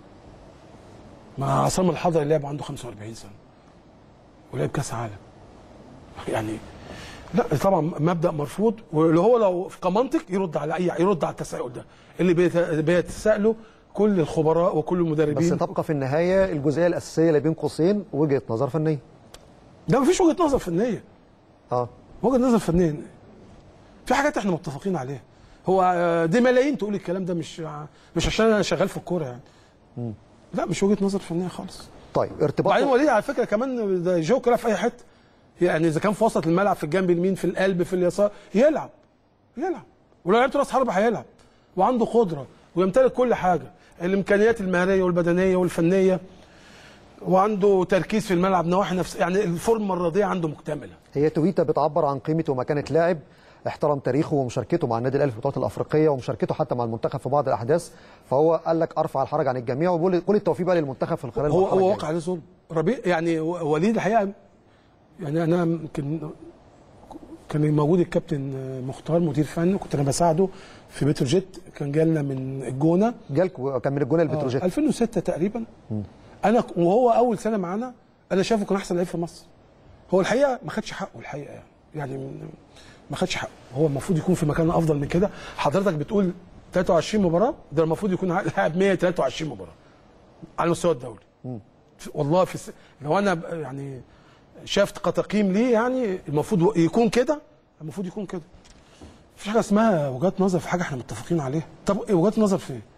ما عصام الحضري لعب عنده خمسة وأربعين سنه ولعب كاس عالم. يعني لا طبعا مبدا مرفوض، واللي هو لو كمنطق يرد على اي يرد على التساؤل ده اللي بيتساءله كل الخبراء وكل المدربين. بس تبقى في النهايه الجزئيه الاساسيه اللي بين قوسين وجهه نظر فنيه. لا مفيش وجهه نظر فنيه. اه وجهه نظر فنيه في حاجات احنا متفقين عليها. هو دي ملايين تقول الكلام ده، مش مش عشان انا شغال في الكوره يعني. م. لا مش وجهه نظر فنيه خالص. طيب ارتباط بعدين وليد على فكره كمان ده جوكر في اي حته، يعني اذا كان في وسط الملعب في الجنب اليمين في القلب في اليسار يلعب يلعب، ولو لعبت راس حربه هيلعب، وعنده قدره ويمتلك كل حاجه، الامكانيات المهاريه والبدنيه والفنيه. وعنده تركيز في الملعب، نواحي نفس يعني الفورمه الرياضيه عنده مكتمله. هي تويته بتعبر عن قيمه ومكانه لاعب احترم تاريخه ومشاركته مع النادي الاهلي في البطولات الافريقيه ومشاركته حتى مع المنتخب في بعض الاحداث، فهو قال لك ارفع الحرج عن الجميع وبيقول كل التوفيق بقى للمنتخب في خلال هو هو واقع عليه ظلم. ربيع يعني وليد الحقيقه يعني انا يمكن كان موجود الكابتن مختار مدير فني، كنت انا بساعده في بتروجيت، كان جالنا من الجونه. جالكوا كان من الجونه للبتروجيت آه ألفين وستة تقريبا. م. انا وهو اول سنه معانا انا شايفه كان احسن لعيب في مصر. هو الحقيقه ما خدش حقه الحقيقه يعني يعني ما خدش حقه، هو المفروض يكون في مكان افضل من كده. حضرتك بتقول ثلاثة وعشرين مباراه، ده المفروض يكون لاعب مية وثلاثة وعشرين مباراه على المستوى الدولي. م. والله في الس... لو انا يعني شافت كتقييم ليه يعني المفروض يكون كده، المفروض يكون كده. مفيش حاجه اسمها وجهات نظر في حاجه احنا متفقين عليها. طب ايه وجهات نظر في ايه؟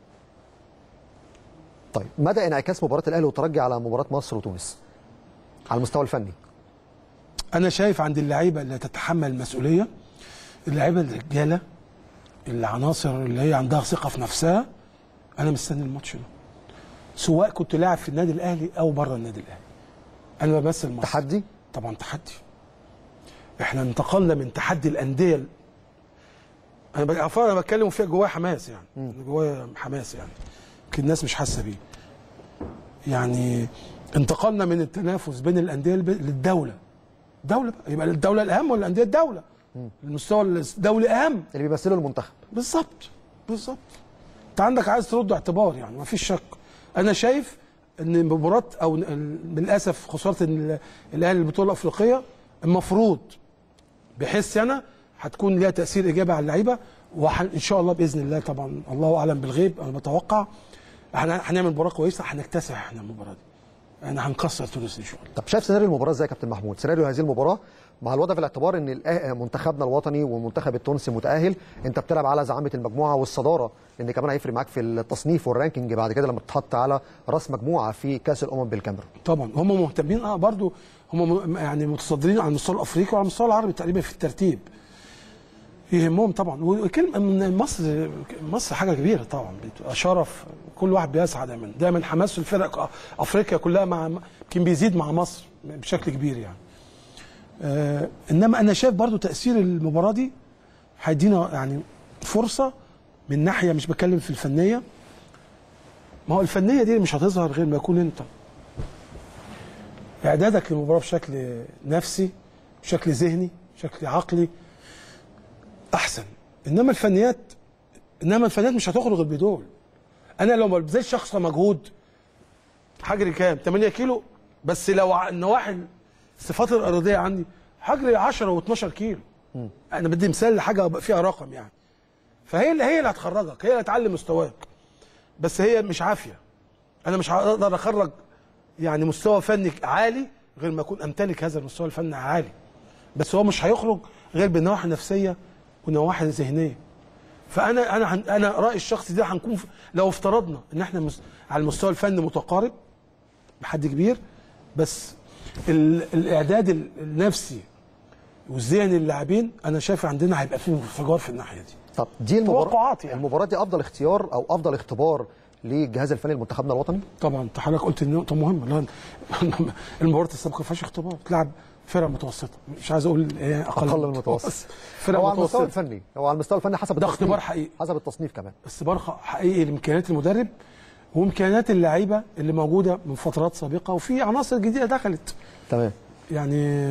طيب مدى انعكاس مباراه الاهلي والترجي على مباراه مصر وتونس على المستوى الفني؟ انا شايف عند اللعيبه اللي تتحمل المسؤوليه، اللعيبه الرجاله العناصر اللي هي عندها ثقه في نفسها، انا مستني الماتش ده سواء كنت لاعب في النادي الاهلي او بره النادي الاهلي. انا بمثل مصر. تحدي؟ طبعا تحدي. احنا انتقلنا من تحدي الانديه، انا انا بتكلم فيها جوايا حماس يعني، جوايا حماس يعني يمكن الناس مش حاسه بيه. يعني انتقلنا من التنافس بين الانديه للدوله. دوله بقى، يبقى الدوله الاهم ولا الانديه الدوله؟ مم. المستوى الدولي اهم، اللي بيمثلوا المنتخب. بالظبط بالظبط. انت عندك عايز ترد اعتبار يعني ما فيش شك. انا شايف ان مباراه او للاسف خساره الاهلي البطوله الافريقيه المفروض بحس انا هتكون ليها تاثير ايجابي على اللعيبه، وان شاء الله باذن الله طبعا الله اعلم بالغيب، انا بتوقع احنا هنعمل مباراه كويسه، هنكتسح احنا المباراه دي، احنا هنكسر تونس ان شاء الله. طب شايف سيناريو المباراه ازاي يا كابتن محمود؟ سيناريو هذه المباراه مع الوضع في الاعتبار ان منتخبنا الوطني والمنتخب التونسي متاهل، انت بتلعب على زعامه المجموعه والصداره، لان كمان هيفرق معاك في التصنيف والرانكينج بعد كده لما تتحط على راس مجموعه في كاس الامم بالكاميرون. طبعا هم مهتمين اه برضو هم يعني متصدرين على المستوى الافريقي وعلى المستوى العربي تقريبا في الترتيب. يهمهم طبعا، وكلمه من مصر مصر حاجه كبيره طبعا، بتبقى شرف، كل واحد بيسعى دايما دايما حماس الفرق افريقيا كلها مع يمكن بيزيد مع مصر بشكل كبير يعني. آه انما انا شايف برضو تاثير المباراه دي هيدينا يعني فرصه من ناحيه، مش بتكلم في الفنيه، ما هو الفنيه دي مش هتظهر غير ما يكون انت اعدادك للمباراه بشكل نفسي، بشكل ذهني، بشكل عقلي احسن. انما الفنيات انما الفنيات مش هتخرج غير بدول. انا لو ما بذلش شخص مجهود هجري كام؟ ثمانية كيلو، بس لو النواحي الصفات الارضيه عندي هجري عشرة و12 كيلو. م. انا بدي مثال لحاجه فيها رقم يعني. فهي اللي هي اللي هتخرجك، هي اللي هتعلي مستواك. بس هي مش عافيه. انا مش هقدر اخرج يعني مستوى فني عالي غير ما اكون امتلك هذا المستوى الفني عالي. بس هو مش هيخرج غير بالنواحي النفسيه ونواحي ذهنيه. فانا انا انا رايي الشخصي ده هنكون لو افترضنا ان احنا على المستوى الفني متقارب بحد كبير، بس الاعداد النفسي والذهني للاعبين انا شايف عندنا هيبقى فيه انفجار في الناحيه دي. طب دي المباراه يعني. المباراه دي افضل اختيار او افضل اختبار للجهاز الفني لمنتخبنا الوطني؟ طبعا انت حضرتك قلت نقطه مهمه. المباراه السابقه ما فيهاش اختبار، تلعب فرق متوسطه، مش عايز اقول ايه اقل, أقل من المتوسط. فرق هو على المستوى الفني، هو على المستوى الفني حسب ده اختبار حقيقي، حسب التصنيف كمان اختبار حقيقي لامكانيات المدرب وامكانيات اللعيبه اللي موجوده من فترات سابقه، وفي عناصر جديده دخلت. تمام. يعني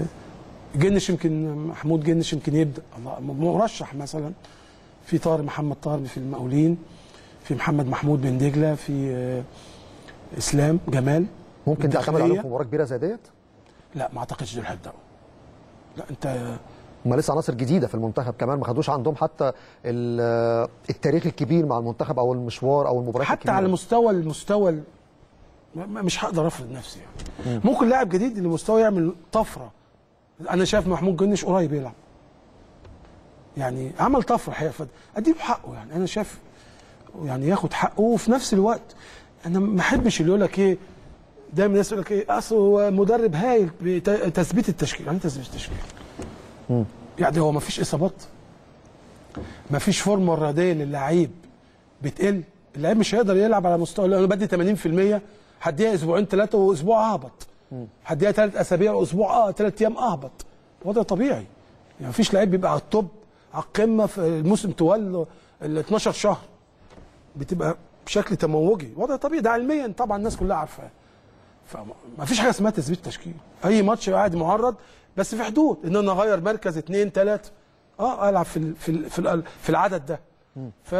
جنش يمكن محمود جنش يمكن يبدا مرشح مثلا، في طاهر محمد طاهر في المقاولين، في محمد محمود بن دجله، في اسلام جمال. ممكن تعتمد عليهم في مباراه كبيره زي ديت؟ لا ما اعتقدش دول هيبداوا. لا انت هم لسه عناصر جديده في المنتخب كمان، ما خدوش عندهم حتى التاريخ الكبير مع المنتخب او المشوار او المباريات حتى الكبيره. على مستوى المستوى مش هقدر افرض نفسي يعني. م. ممكن لاعب جديد لمستوى يعمل طفره. انا شايف محمود جنش قريب يلعب. يعني عمل طفره الحقيقه، اديله حقه يعني. انا شايف يعني ياخد حقه، وفي نفس الوقت انا ما احبش اللي يقول لك ايه، دايما الناس يقول لك ايه اصل هو مدرب هايل بتثبيت التشكيل. يعني تثبيت التشكيل م. يعني هو ما فيش اصابات، ما فيش فورمه رياضيه للاعيب بتقل، اللاعب مش هيقدر يلعب على مستوى. انا بدي ثمانين في المية هديها اسبوعين ثلاثه واسبوع اهبط، هديها ثلاث اسابيع واسبوع اه ثلاث ايام اهبط. وضع طبيعي يعني، مفيش لعيب بيبقى على التوب على القمه في الموسم طوال ال اتناشر شهر، بتبقى بشكل تموجي. وضع طبيعي ده علميا طبعا الناس كلها عارفاه. فمفيش حاجه اسمها تثبيت تشكيل، اي ماتش قاعد معرض بس في حدود ان انا اغير مركز اثنين ثلاثه اه العب في ال في ال في, ال في العدد ده. ف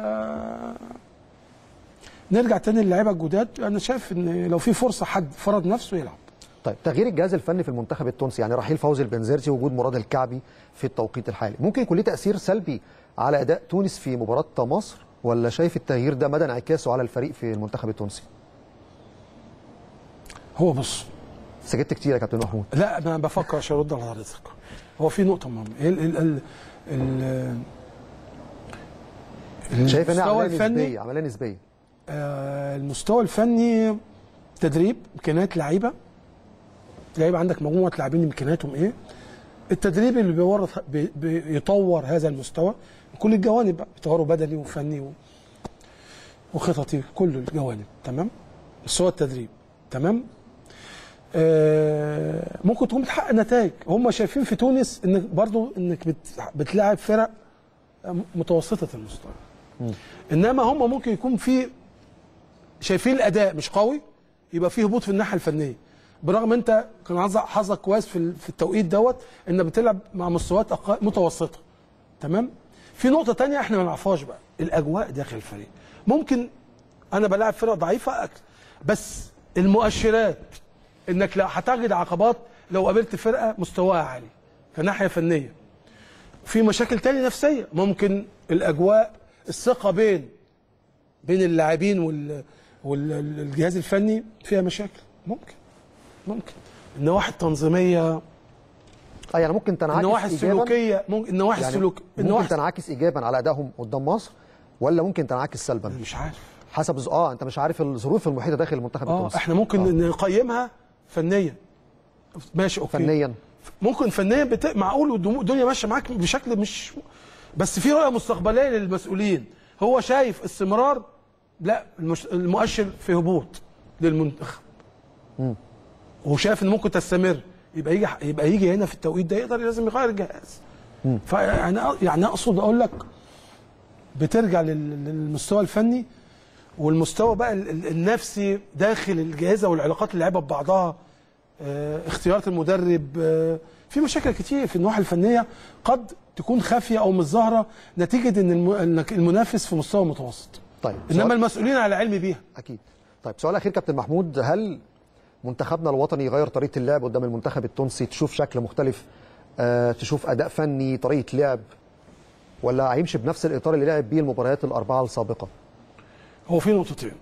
نرجع تاني للعيبه الجداد، انا شايف ان لو في فرصه حد فرض نفسه يلعب. طيب تغيير الجهاز الفني في المنتخب التونسي، يعني رحيل فوزي البنزرتي ووجود مراد الكعبي في التوقيت الحالي، ممكن يكون له تاثير سلبي على اداء تونس في مباراه مصر، ولا شايف التغيير ده مدى انعكاسه على الفريق في المنتخب التونسي؟ هو بص، سجدت كتير يا كابتن محمود. لا انا بفكر عشان ارد على حضرتك. هو في نقطه مهمه، ال ال ال ال شايف انها المستوى عمليه الفني نسبيه عمليه نسبيه آه المستوى الفني تدريب، امكانيات لعيبه، لعيبه عندك مجموعه لاعبين امكانياتهم ايه، التدريب اللي بيورث بي بيطور هذا المستوى كل الجوانب بقى، بيطوره بدني وفني و... وخططي، كل الجوانب تمام. مستوى التدريب تمام. آه ممكن تكون بتحقق نتائج، هم شايفين في تونس انك برضو انك بت... بتلاعب فرق متوسطه المستوى، انما هم ممكن يكون في شايفين الاداء مش قوي، يبقى فيه هبوط في الناحيه الفنيه، برغم انت كان حظك كويس في في التوقيت دوت انك بتلعب مع مستويات متوسطه تمام. في نقطه ثانيه احنا ما نعرفهاش بقى، الاجواء داخل الفريق. ممكن انا بلاعب فرق ضعيفه بس المؤشرات انك لا هتجد عقبات لو قابلت فرقه مستواها عالي كناحيه فنيه. في مشاكل تانية نفسيه، ممكن الاجواء الثقه بين بين اللاعبين وال والجهاز الفني فيها مشاكل، ممكن ممكن النواحي التنظيميه اه يعني ممكن تنعكس النواحي السلوكيه، ممكن النواحي يعني السلوك ممكن تنعكس ايجابا على ادائهم قدام مصر، ولا ممكن تنعكس سلبا؟ مش عارف، حسب اه انت مش عارف الظروف المحيطه داخل المنتخب اه التونسي. احنا ممكن آه. نقيمها فنيا ماشي اوكي، فنيا ممكن فنيا بت... معقول والدنيا ماشيه معاك بشكل مش، بس في رؤيه مستقبليه للمسؤولين، هو شايف استمرار، لا المش... المؤشر في هبوط للمنتخب امم وشايف ان ممكن تستمر، يبقى يجي يبقى يجي هنا في التوقيت ده يقدر لازم يغير الجهاز. فيعني يعني اقصد اقول لك بترجع لل... للمستوى الفني والمستوى بقى النفسي داخل الجهاز والعلاقات اللعيبه ببعضها، اه اختيارات المدرب، اه في مشاكل كتير في النواحي الفنيه قد تكون خافيه او مش ظاهره نتيجه ان الم... المنافس في مستوى متوسط. طيب انما المسؤولين على علم بيها. اكيد. طيب سؤال اخير كابتن محمود، هل منتخبنا الوطني يغير طريقه اللعب قدام المنتخب التونسي، تشوف شكل مختلف، اه تشوف اداء فني، طريقه لعب، ولا هيمشي بنفس الاطار اللي لعب بيه المباريات الاربعه السابقه؟ هو في نقطتين.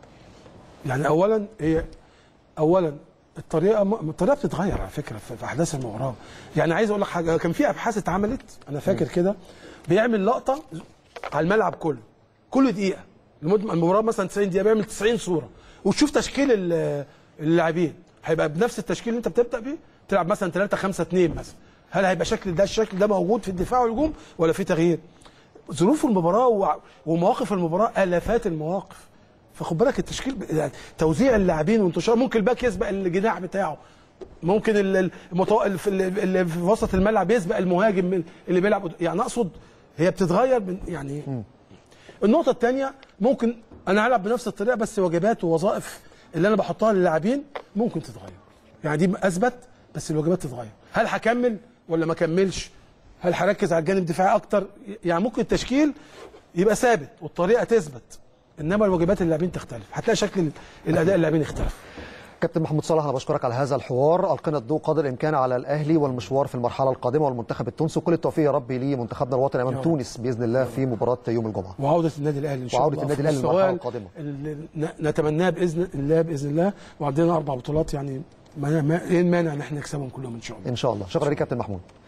يعني اولا هي اولا الطريقه الطريقه بتتغير على فكره في احداث المباراه. يعني عايز اقول لك حاجه، كان في ابحاث اتعملت انا فاكر كده، بيعمل لقطه على الملعب كله كل دقيقه لمده المباراه مثلا تسعين دقيقه، بيعمل تسعين صوره وتشوف تشكيل اللاعبين، هيبقى بنفس التشكيل اللي انت بتبدا بيه، تلعب مثلا ثلاثة خمسة اثنين مثلا، هل هيبقى شكل ده الشكل ده موجود في الدفاع والهجوم ولا في تغيير؟ ظروف المباراه ومواقف المباراه الافات المواقف، فخد بالك التشكيل يعني توزيع اللاعبين وانتشار، ممكن الباك يسبق الجناح بتاعه، ممكن المطو... اللي في وسط الملعب يسبق المهاجم اللي بيلعب، يعني اقصد هي بتتغير من يعني م. النقطه الثانيه ممكن انا هلعب بنفس الطريقه بس واجبات ووظائف اللي انا بحطها للاعبين ممكن تتغير، يعني دي اثبت بس الواجبات تتغير، هل هكمل ولا ما اكملش؟ هل هركز على الجانب الدفاعي اكتر؟ يعني ممكن التشكيل يبقى ثابت والطريقه تثبت، انما الواجبات اللاعبين تختلف، هتلاقي شكل الاداء اللاعبين يختلف. كابتن محمود صلاح انا بشكرك على هذا الحوار، القينا الضوء قدر الامكان على الاهلي والمشوار في المرحله القادمه والمنتخب التونسي، وكل التوفيق يا رب لمنتخبنا الوطني امام تونس باذن الله في مباراه يوم الجمعه. وعوده النادي الاهلي ان شاء الله. وعوده النادي الاهلي للمرحله القادمه. نتمناها باذن الله باذن الله، وعندنا اربع بطولات، يعني ما ايه المانع ان احنا نكسبهم كلهم ان شاء الله. ان شاء الله. شكرا لك كابتن محمود.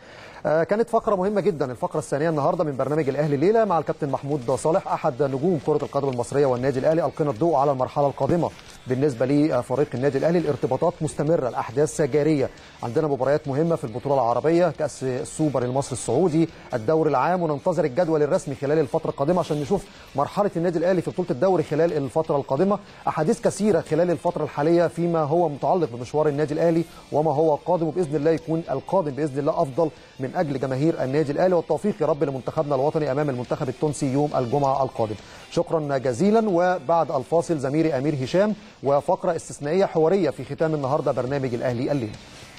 كانت فقرة مهمة جدا، الفقرة الثانية النهاردة من برنامج الأهلي الليلة مع الكابتن محمود صالح أحد نجوم كرة القدم المصرية والنادي الأهلي. ألقينا الضوء على المرحلة القادمة بالنسبة لفريق النادي الأهلي. الارتباطات مستمرة، الأحداث جارية، عندنا مباريات مهمة في البطولة العربية، كأس السوبر المصري السعودي، الدوري العام، وننتظر الجدول الرسمي خلال الفترة القادمة عشان نشوف مرحلة النادي الأهلي في بطولة الدوري خلال الفترة القادمة. أحاديث كثيرة خلال الفترة الحالية فيما هو متعلق بمشوار النادي الأهلي وما هو قادم، وبإذن الله يكون القادم بإذن الله أفضل من أجل جماهير النادي الأهلي، والتوفيق يا رب لمنتخبنا الوطني أمام المنتخب التونسي يوم الجمعة القادم. شكرا جزيلا. وبعد الفاصل زميلي أمير هشام وفقرة استثنائية حوارية في ختام النهاردة برنامج الأهلي الليلة.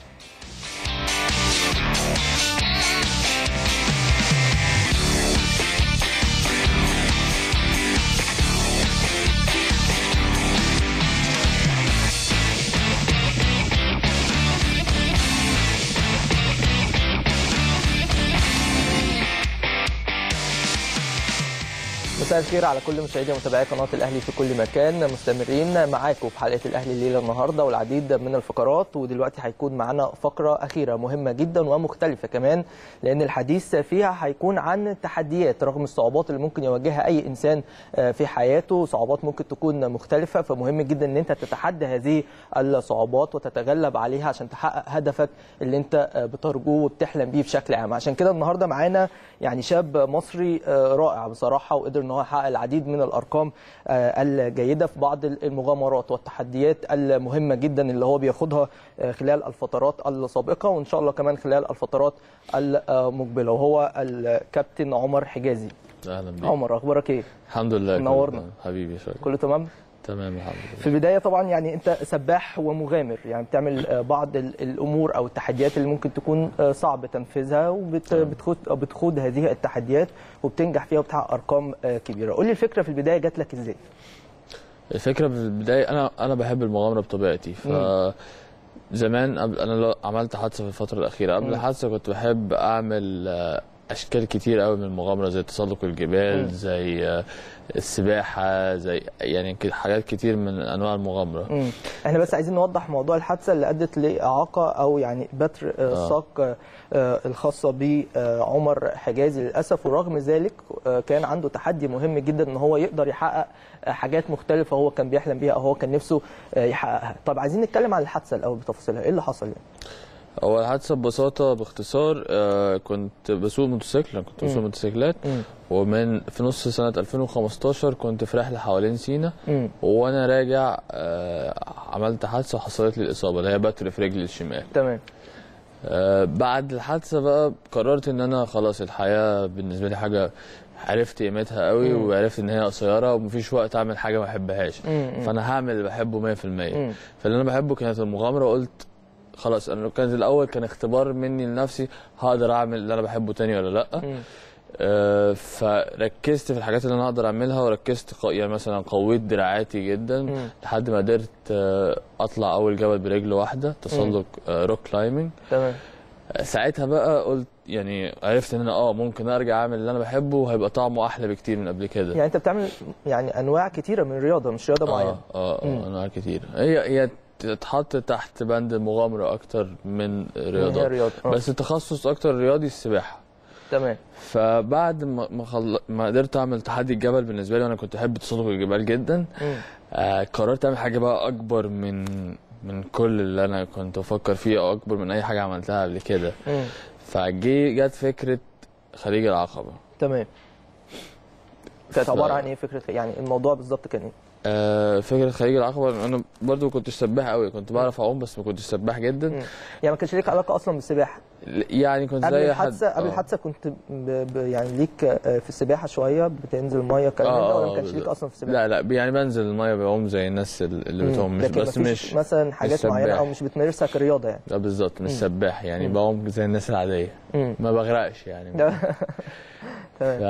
مساء الخير على كل مشاهدي ومتابعي قناه الاهلي في كل مكان. مستمرين معاكم في حلقه الاهلي الليله النهارده والعديد من الفقرات، ودلوقتي هيكون معانا فقره اخيره مهمه جدا ومختلفه كمان، لان الحديث فيها هيكون عن التحديات رغم الصعوبات اللي ممكن يواجهها اي انسان في حياته. صعوبات ممكن تكون مختلفه، فمهم جدا ان انت تتحدى هذه الصعوبات وتتغلب عليها عشان تحقق هدفك اللي انت بترجوه وبتحلم بيه بشكل عام. عشان كده النهارده معانا يعني شاب مصري رائع بصراحه، وقدر ان هو يحقق العديد من الارقام الجيده في بعض المغامرات والتحديات المهمه جدا اللي هو بياخدها خلال الفترات السابقه، وان شاء الله كمان خلال الفترات المقبله، وهو الكابتن عمر حجازي. اهلا بيك عمر، اخبارك ايه؟ الحمد لله، منورنا حبيبي. شكرا. كله تمام؟ تمام الحمد لله. في البدايه طبعا يعني انت سباح ومغامر، يعني بتعمل بعض الامور او التحديات اللي ممكن تكون صعب تنفيذها، وبتخوض بتخوض هذه التحديات وبتنجح فيها وبتحقق ارقام كبيره. قول لي الفكره في البدايه جات لك ازاي؟ الفكره في البدايه انا انا بحب المغامره بطبيعتي. ف زمان قبل انا عملت حادثه في الفتره الاخيره، قبل الحادثه كنت بحب اعمل اشكال كتير قوي من المغامره، زي تسلق الجبال، م. زي السباحه، زي يعني حاجات كتير من انواع المغامره. م. احنا بس عايزين نوضح موضوع الحادثه اللي ادت لاعاقه او يعني بتر الساق آه. الخاصه بعمر حجازي للاسف، ورغم ذلك كان عنده تحدي مهم جدا ان هو يقدر يحقق حاجات مختلفه هو كان بيحلم بيها او هو كان نفسه يحققها. طب عايزين نتكلم عن الحادثه الاول بتفاصيلها، ايه اللي حصل يعني؟ هو الحادثه ببساطه باختصار، آه كنت بسوق موتوسيكل، كنت بسوق موتوسيكلات، ومن في نص سنه ألفين وخمستاشر كنت في رحله حوالين سينا، وانا راجع آه عملت حادثه وحصلت لي الاصابه اللي هي بتر في رجلي الشمال. تمام. آه بعد الحادثه بقى قررت ان انا خلاص الحياه بالنسبه لي حاجه عرفت قيمتها قوي، مم. وعرفت ان هي قصيره ومفيش وقت اعمل حاجه ما بحبهاش، فانا هعمل اللي بحبه مية في المية. فاللي انا بحبه كانت المغامره، وقلت خلاص انا كانت الاول كان اختبار مني لنفسي، هقدر اعمل اللي انا بحبه تاني ولا لا. آه فركزت في الحاجات اللي انا اقدر اعملها، وركزت يعني مثلا قويت دراعاتي جدا مم. لحد ما قدرت آه اطلع اول جبل برجل واحده، تسلق آه روك كلايمنج. تمام. آه ساعتها بقى قلت يعني عرفت ان انا اه ممكن ارجع اعمل اللي انا بحبه وهيبقى طعمه احلى بكتير من قبل كده. يعني انت بتعمل يعني انواع كتيره من الرياضه، مش رياضه معينه. اه اه انواع كتير، هي هي تتحط تحت بند المغامره اكتر من رياضه، بس التخصص اكتر رياضي السباحه. تمام. فبعد ما ما, خل... ما قدرت اعمل تحدي الجبل بالنسبه لي، وانا كنت احب تسلق الجبال جدا، آه قررت اعمل حاجه بقى اكبر من من كل اللي انا كنت بفكر فيه، او اكبر من اي حاجه عملتها قبل كده. فجي جت فكره خليج العقبه. تمام. كانت ف... عباره عن ايه فكره، يعني الموضوع بالظبط كان ايه؟ آه فكره خليج العقبه، انا برضو ما كنتش سباح قوي، كنت بعرف اعوم بس ما كنتش سباح جدا. مم. يعني ما كانش ليك علاقه اصلا بالسباحه؟ يعني كنت قبل زي الحادثه قبل الحادثه كنت ب... ب... يعني ليك في السباحه شويه، بتنزل الميه الكلام ده، ولا ما كانش ليك اصلا في السباحه؟ لا لا يعني بنزل الميه بعوم زي الناس اللي بتعوم، مش بس مش مثلا حاجات معينه او مش بتمارسها كرياضه يعني. لا بالظبط، مش سباح يعني، بعوم زي الناس العاديه، مم. ما بغرقش يعني. ف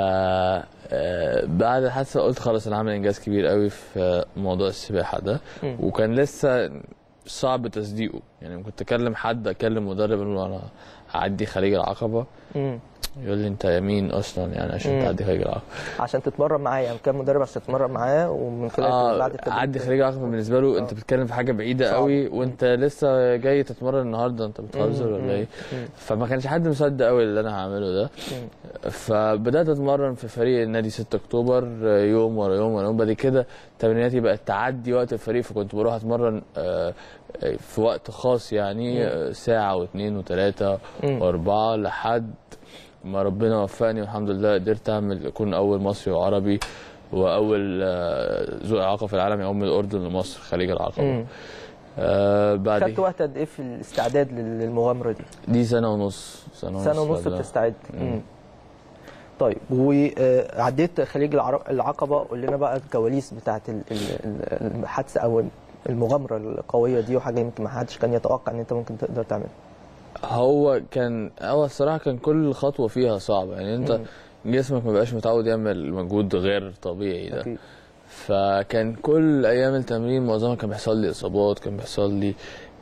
بعد الحادثه قلت خلاص انا هعمل انجاز كبير قوي في موضوع السباحه ده، مم. وكان لسه صعب تصديقه، يعني كنت اكلم حد اكلم مدرب اقول له انا هعدي خليج العقبه، مم. يقول لي انت يمين اصلا يعني عشان مم. تعدي خليج العقبه، عشان تتمرن معاه يعني كان مدرب عشان تتمرن معاه ومن خلال اه بعد التدريب عدي خليج العقبه بالنسبه له. آه. انت بتتكلم في حاجه بعيده قوي وانت لسه جاي تتمرن النهارده، انت بتهزر ولا ايه؟ فما كانش حد مصدق قوي اللي انا هعمله ده. مم. فبدات اتمرن في فريق النادي ستة اكتوبر يوم ورا يوم ورا يوم. بعد كده تمريناتي بقت تعدي وقت الفريق، فكنت بروح اتمرن آه في وقت خاص يعني مم. ساعه واثنين وثلاثه واربعه لحد ما ربنا وفقني والحمد لله قدرت اعمل اكون اول مصري وعربي واول ذو اعاقه في العالم يقوم من الاردن لمصر خليج العقبه. آه بعد خدت وقت قد ايه في الاستعداد للمغامره دي؟ دي سنه ونص سنه ونص سنه ونص بتستعد. مم. طيب وعديت خليج العقبه، قول لنا بقى الكواليس بتاعت الحادثه او المغامره القويه دي، وحاجه يمكن ما حدش كان يتوقع ان انت ممكن تقدر تعملها. هو كان هو الصراحه كان كل خطوه فيها صعبه يعني انت مم. جسمك ما بقاش متعود يعمل مجهود غير طبيعي ده. أكيد. فكان كل ايام التمرين معظمها كان بيحصل لي اصابات، كان بيحصل لي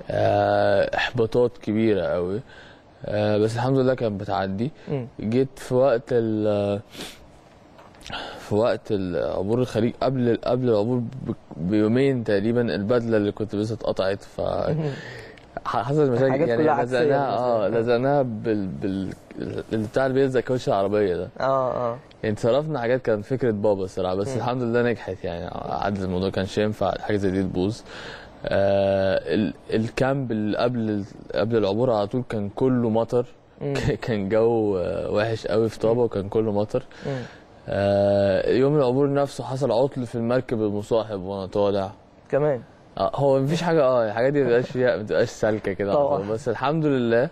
احباطات كبيره قوي، بس الحمد لله كانت بتعدي. مم. جيت في وقت ال في وقت عبور الخليج قبل قبل العبور بيومين تقريبا البدله اللي كنت لسه اتقطعت، ف حصلت مشاكل يعني لزقناها اه لزقناها بال بال بتاع اللي بيلزق كاوتش العربيه ده. اه اه يعني اتصرفنا حاجات كانت فكره بابا الصراحه، بس مم. الحمد لله نجحت يعني عدت الموضوع. كانش ينفع حاجه زي دي تبوظ. آه الكامب اللي قبل قبل العبور على طول كان كله مطر. كان جو وحش قوي في طابه وكان كله مطر. آه يوم العبور نفسه حصل عطل في المركب المصاحب وانا طالع كمان. اه هو مفيش حاجه اه الحاجات دي ما بتبقاش فيها ما بتبقاش سالكه كده، بس الحمد لله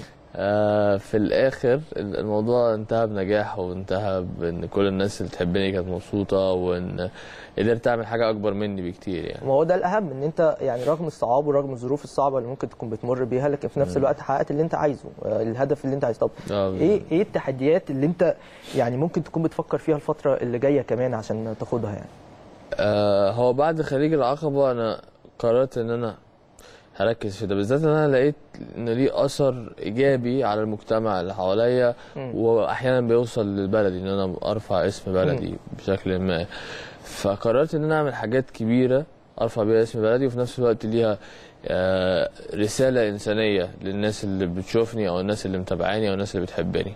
آه في الاخر الموضوع انتهى بنجاح وانتهى بان كل الناس اللي تحبني كانت مبسوطه وان قدرت اعمل حاجه اكبر مني بكتير يعني. ما هو ده الاهم، ان انت يعني رغم الصعاب ورغم الظروف الصعبه اللي ممكن تكون بتمر بيها، لكن في نفس الوقت حققت اللي انت عايزه، الهدف اللي انت عايزه. طب ايه ايه التحديات اللي انت يعني ممكن تكون بتفكر فيها الفتره اللي جايه كمان عشان تاخدها يعني؟ آه هو بعد خليج العقبه انا قررت ان انا هركز في ده بالذات، ان انا لقيت ان ليه اثر ايجابي على المجتمع اللي حواليا واحيانا بيوصل للبلدي ان انا ارفع اسم بلدي بشكل ما. فقررت ان انا اعمل حاجات كبيره ارفع بيها اسم بلدي وفي نفس الوقت ليها آه رساله انسانيه للناس اللي بتشوفني او الناس اللي متابعاني او الناس اللي بتحبني.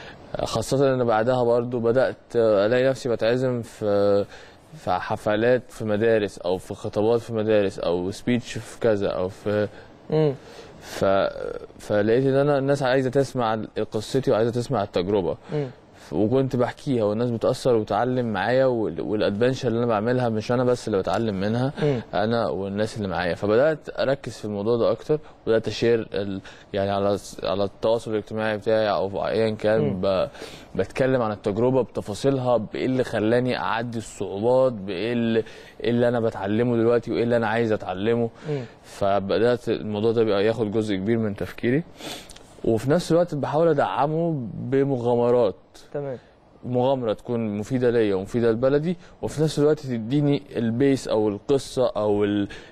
خاصه ان بعدها برضو بدات الاقي نفسي بتعزم في في حفلات في مدارس او في خطابات في مدارس او سبيتش في كذا او في امم ف فلقيت ان انا الناس عايزه تسمع قصتي وعايزه تسمع التجربه. مم. وكنت بحكيها والناس بتاثر وتتعلم معايا، والادفنشر اللي انا بعملها مش انا بس اللي بتعلم منها، مم. انا والناس اللي معايا. فبدات اركز في الموضوع ده اكتر وبدات اشير ال... يعني على على التواصل الاجتماعي بتاعي او ايا كان ب... بتكلم عن التجربه بتفاصيلها، بايه اللي خلاني اعدي الصعوبات، بايه اللي... اللي انا بتعلمه دلوقتي وايه اللي انا عايز اتعلمه. مم. فبدات الموضوع ده بقى ياخد جزء كبير من تفكيري، وفي نفس الوقت بحاول ادعمه بمغامرات. تمام. مغامره تكون مفيده ليا ومفيده لبلدي، وفي نفس الوقت تديني البيس او القصه او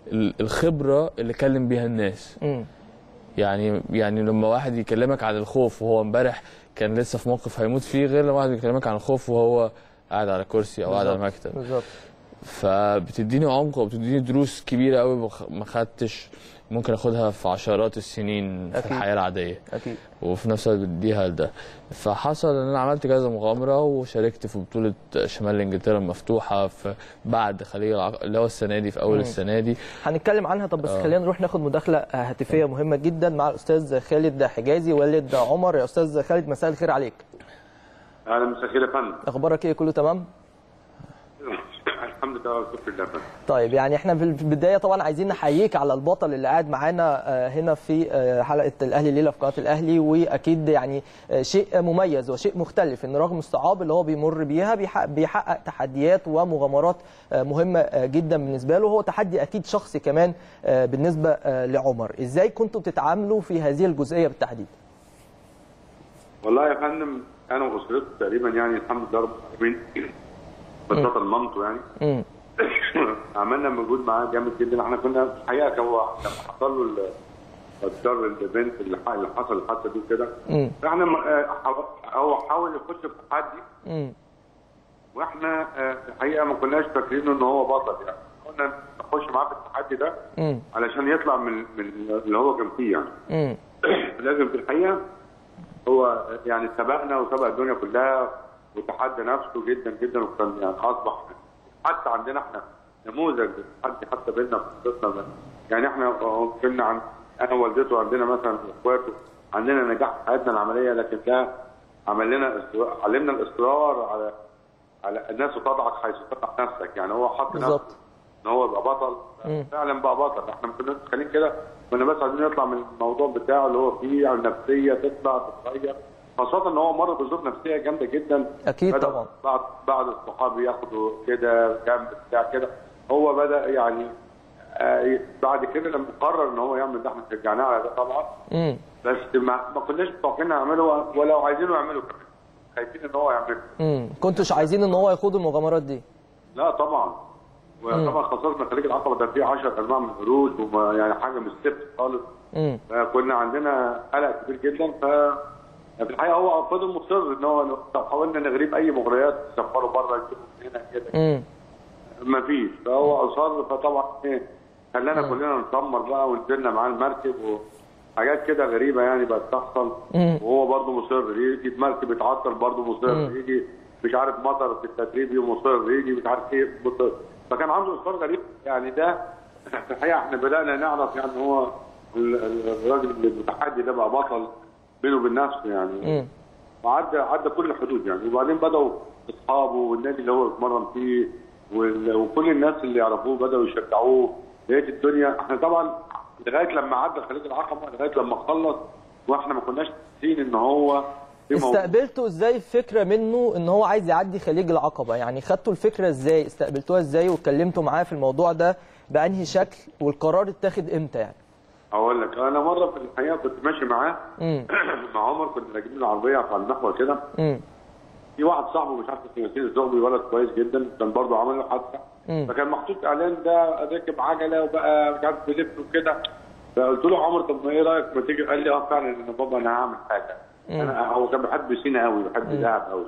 الخبره اللي اكلم بيها الناس. م. يعني يعني لما واحد يكلمك عن الخوف وهو امبارح كان لسه في موقف هيموت فيه، غير لما واحد يكلمك عن الخوف وهو قاعد على كرسي او قاعد على مكتب. بالظبط. فبتديني عمق وبتديني دروس كبيره قوي ما خدتش ممكن اخدها في عشرات السنين في الحياه العاديه. اكيد. وفي نفس الوقت بديها لده. فحصل ان انا عملت كذا مغامره وشاركت في بطوله شمال انجلترا المفتوحه في بعد خليج العقبه اللي هو السنه دي في اول مم. السنه دي. هنتكلم عنها. طب بس آه. خلينا نروح ناخد مداخله هاتفيه مهمه جدا مع الاستاذ خالد حجازي والد عمر. يا استاذ خالد مساء الخير عليك. اهلا مساء الخير يا فندم. اخبارك ايه؟ كله تمام؟ الحمد لله والشكر لله. طيب يعني احنا في البدايه طبعا عايزين نحييك على البطل اللي قاعد معانا هنا في حلقه الاهلي الليله في قناه الاهلي، واكيد يعني شيء مميز وشيء مختلف ان رغم الصعاب اللي هو بيمر بيها بيحقق تحديات ومغامرات مهمه جدا بالنسبه له. هو تحدي اكيد شخصي كمان بالنسبه لعمر. ازاي كنتوا بتتعاملوا في هذه الجزئيه بالتحديد؟ والله يا فندم انا واسرتي تقريبا يعني الحمد لله رب العالمين ببساطه مامته يعني عملنا مجهود معاه جامد جدا. احنا كنا في الحقيقه هو كان حصل له بتضر البنت اللي حصل الحادثه دي كده. احنا هو حاول يخش في التحدي واحنا الحقيقه ما كناش فاكرينه ان هو بطل، يعني كنا نخش معاه في التحدي ده مم. علشان يطلع من من اللي هو كان فيه يعني. لازم في الحقيقه هو يعني سبقنا وسبق الدنيا كلها وتحدى نفسه جدا جدا، وكان يعني اصبح حتى عندنا احنا نموذج حتى حتى بيننا في قصتنا، يعني احنا كنا عن انا ووالدته عندنا مثلا واخواته عندنا نجاح في حياتنا العمليه، لكن ده عمل لنا علمنا الاصرار على على الناس تضعك حيث تضع نفسك، يعني هو حط نفسه ان هو يبقى بطل فعلا بقى بطل. احنا ما كناش متخيلين كده، كنا بس عايزين يطلع من الموضوع بتاعه اللي هو فيه النفسيه تطلع تتغير، خاصه ان هو مر بظروف نفسيه جامده جدا. اكيد طبعا. بعد بعد الصحاب ياخدوا كده جنب بتاع كده، هو بدا يعني آه بعد كده لما قرر ان هو يعمل ده احنا شجعناه على ده طبعا. امم بس ما, ما كناش متوقعين نعمله ولو عايزينه يعمله كمان، خايفين ان هو يعمله. امم كنتوش عايزين ان هو يخوض المغامرات دي؟ لا طبعا، وطبعا خاصه خليج العقبه ده فيه عشرة انواع من القروش ويعني حاجه مش ثابته خالص. امم فكنا عندنا قلق كبير جدا، ف في الحقيقه هو فضل مصر ان هو حاولنا نغريب اي مغريات نسفره بره نجيبه هنا كده. امم مفيش، فهو اصر، فطبعا ايه خلانا كلنا نسمر بقى ونزلنا معاه المركب وحاجات كده غريبه يعني بقت تحصل. وهو برضه مصر، يجي المركب يتعطل برضه مصر، يجي مش عارف مطر في التدريب مصر، يجي مش عارف ايه مصر، فكان عنده اصرار غريب يعني. ده في الحقيقه احنا بدانا نعرف يعني هو الراجل المتحدي ده بقى بطل بينه وبين نفسه يعني. وعدى عدى كل الحدود يعني. وبعدين بداوا اصحابه والنادي اللي هو اتمرن فيه وكل الناس اللي يعرفوه بداوا يشجعوه. لقيت الدنيا احنا طبعا لغايه لما عدى خليج العقبه لغايه لما خلص واحنا ما كناش حاسين ان هو استقبلتوا ازاي الفكره منه ان هو عايز يعدي خليج العقبه؟ يعني خدتوا الفكره ازاي؟ استقبلتوها ازاي واتكلمتوا معاه في الموضوع ده بانهي شكل؟ والقرار اتاخد امتى يعني؟ اقول لك انا مره في الحقيقه كنت ماشي معاه مع عمر، كنا راكبين العربيه على المحور كده. في واحد صاحبه مش عارف اسمه ياسين الزغبي، ولد كويس جدا، كان برضه عمل له حادثه، فكان محطوط اعلان ده راكب عجله وبقى مش عارف بيلف وكده. فقلت له عمر طب ما ايه رايك ما تيجي؟ قال لي اه فعلا ان بابا انا هعمل حاجه. انا هو كان بيحب سينا قوي، بيحب اللعب قوي.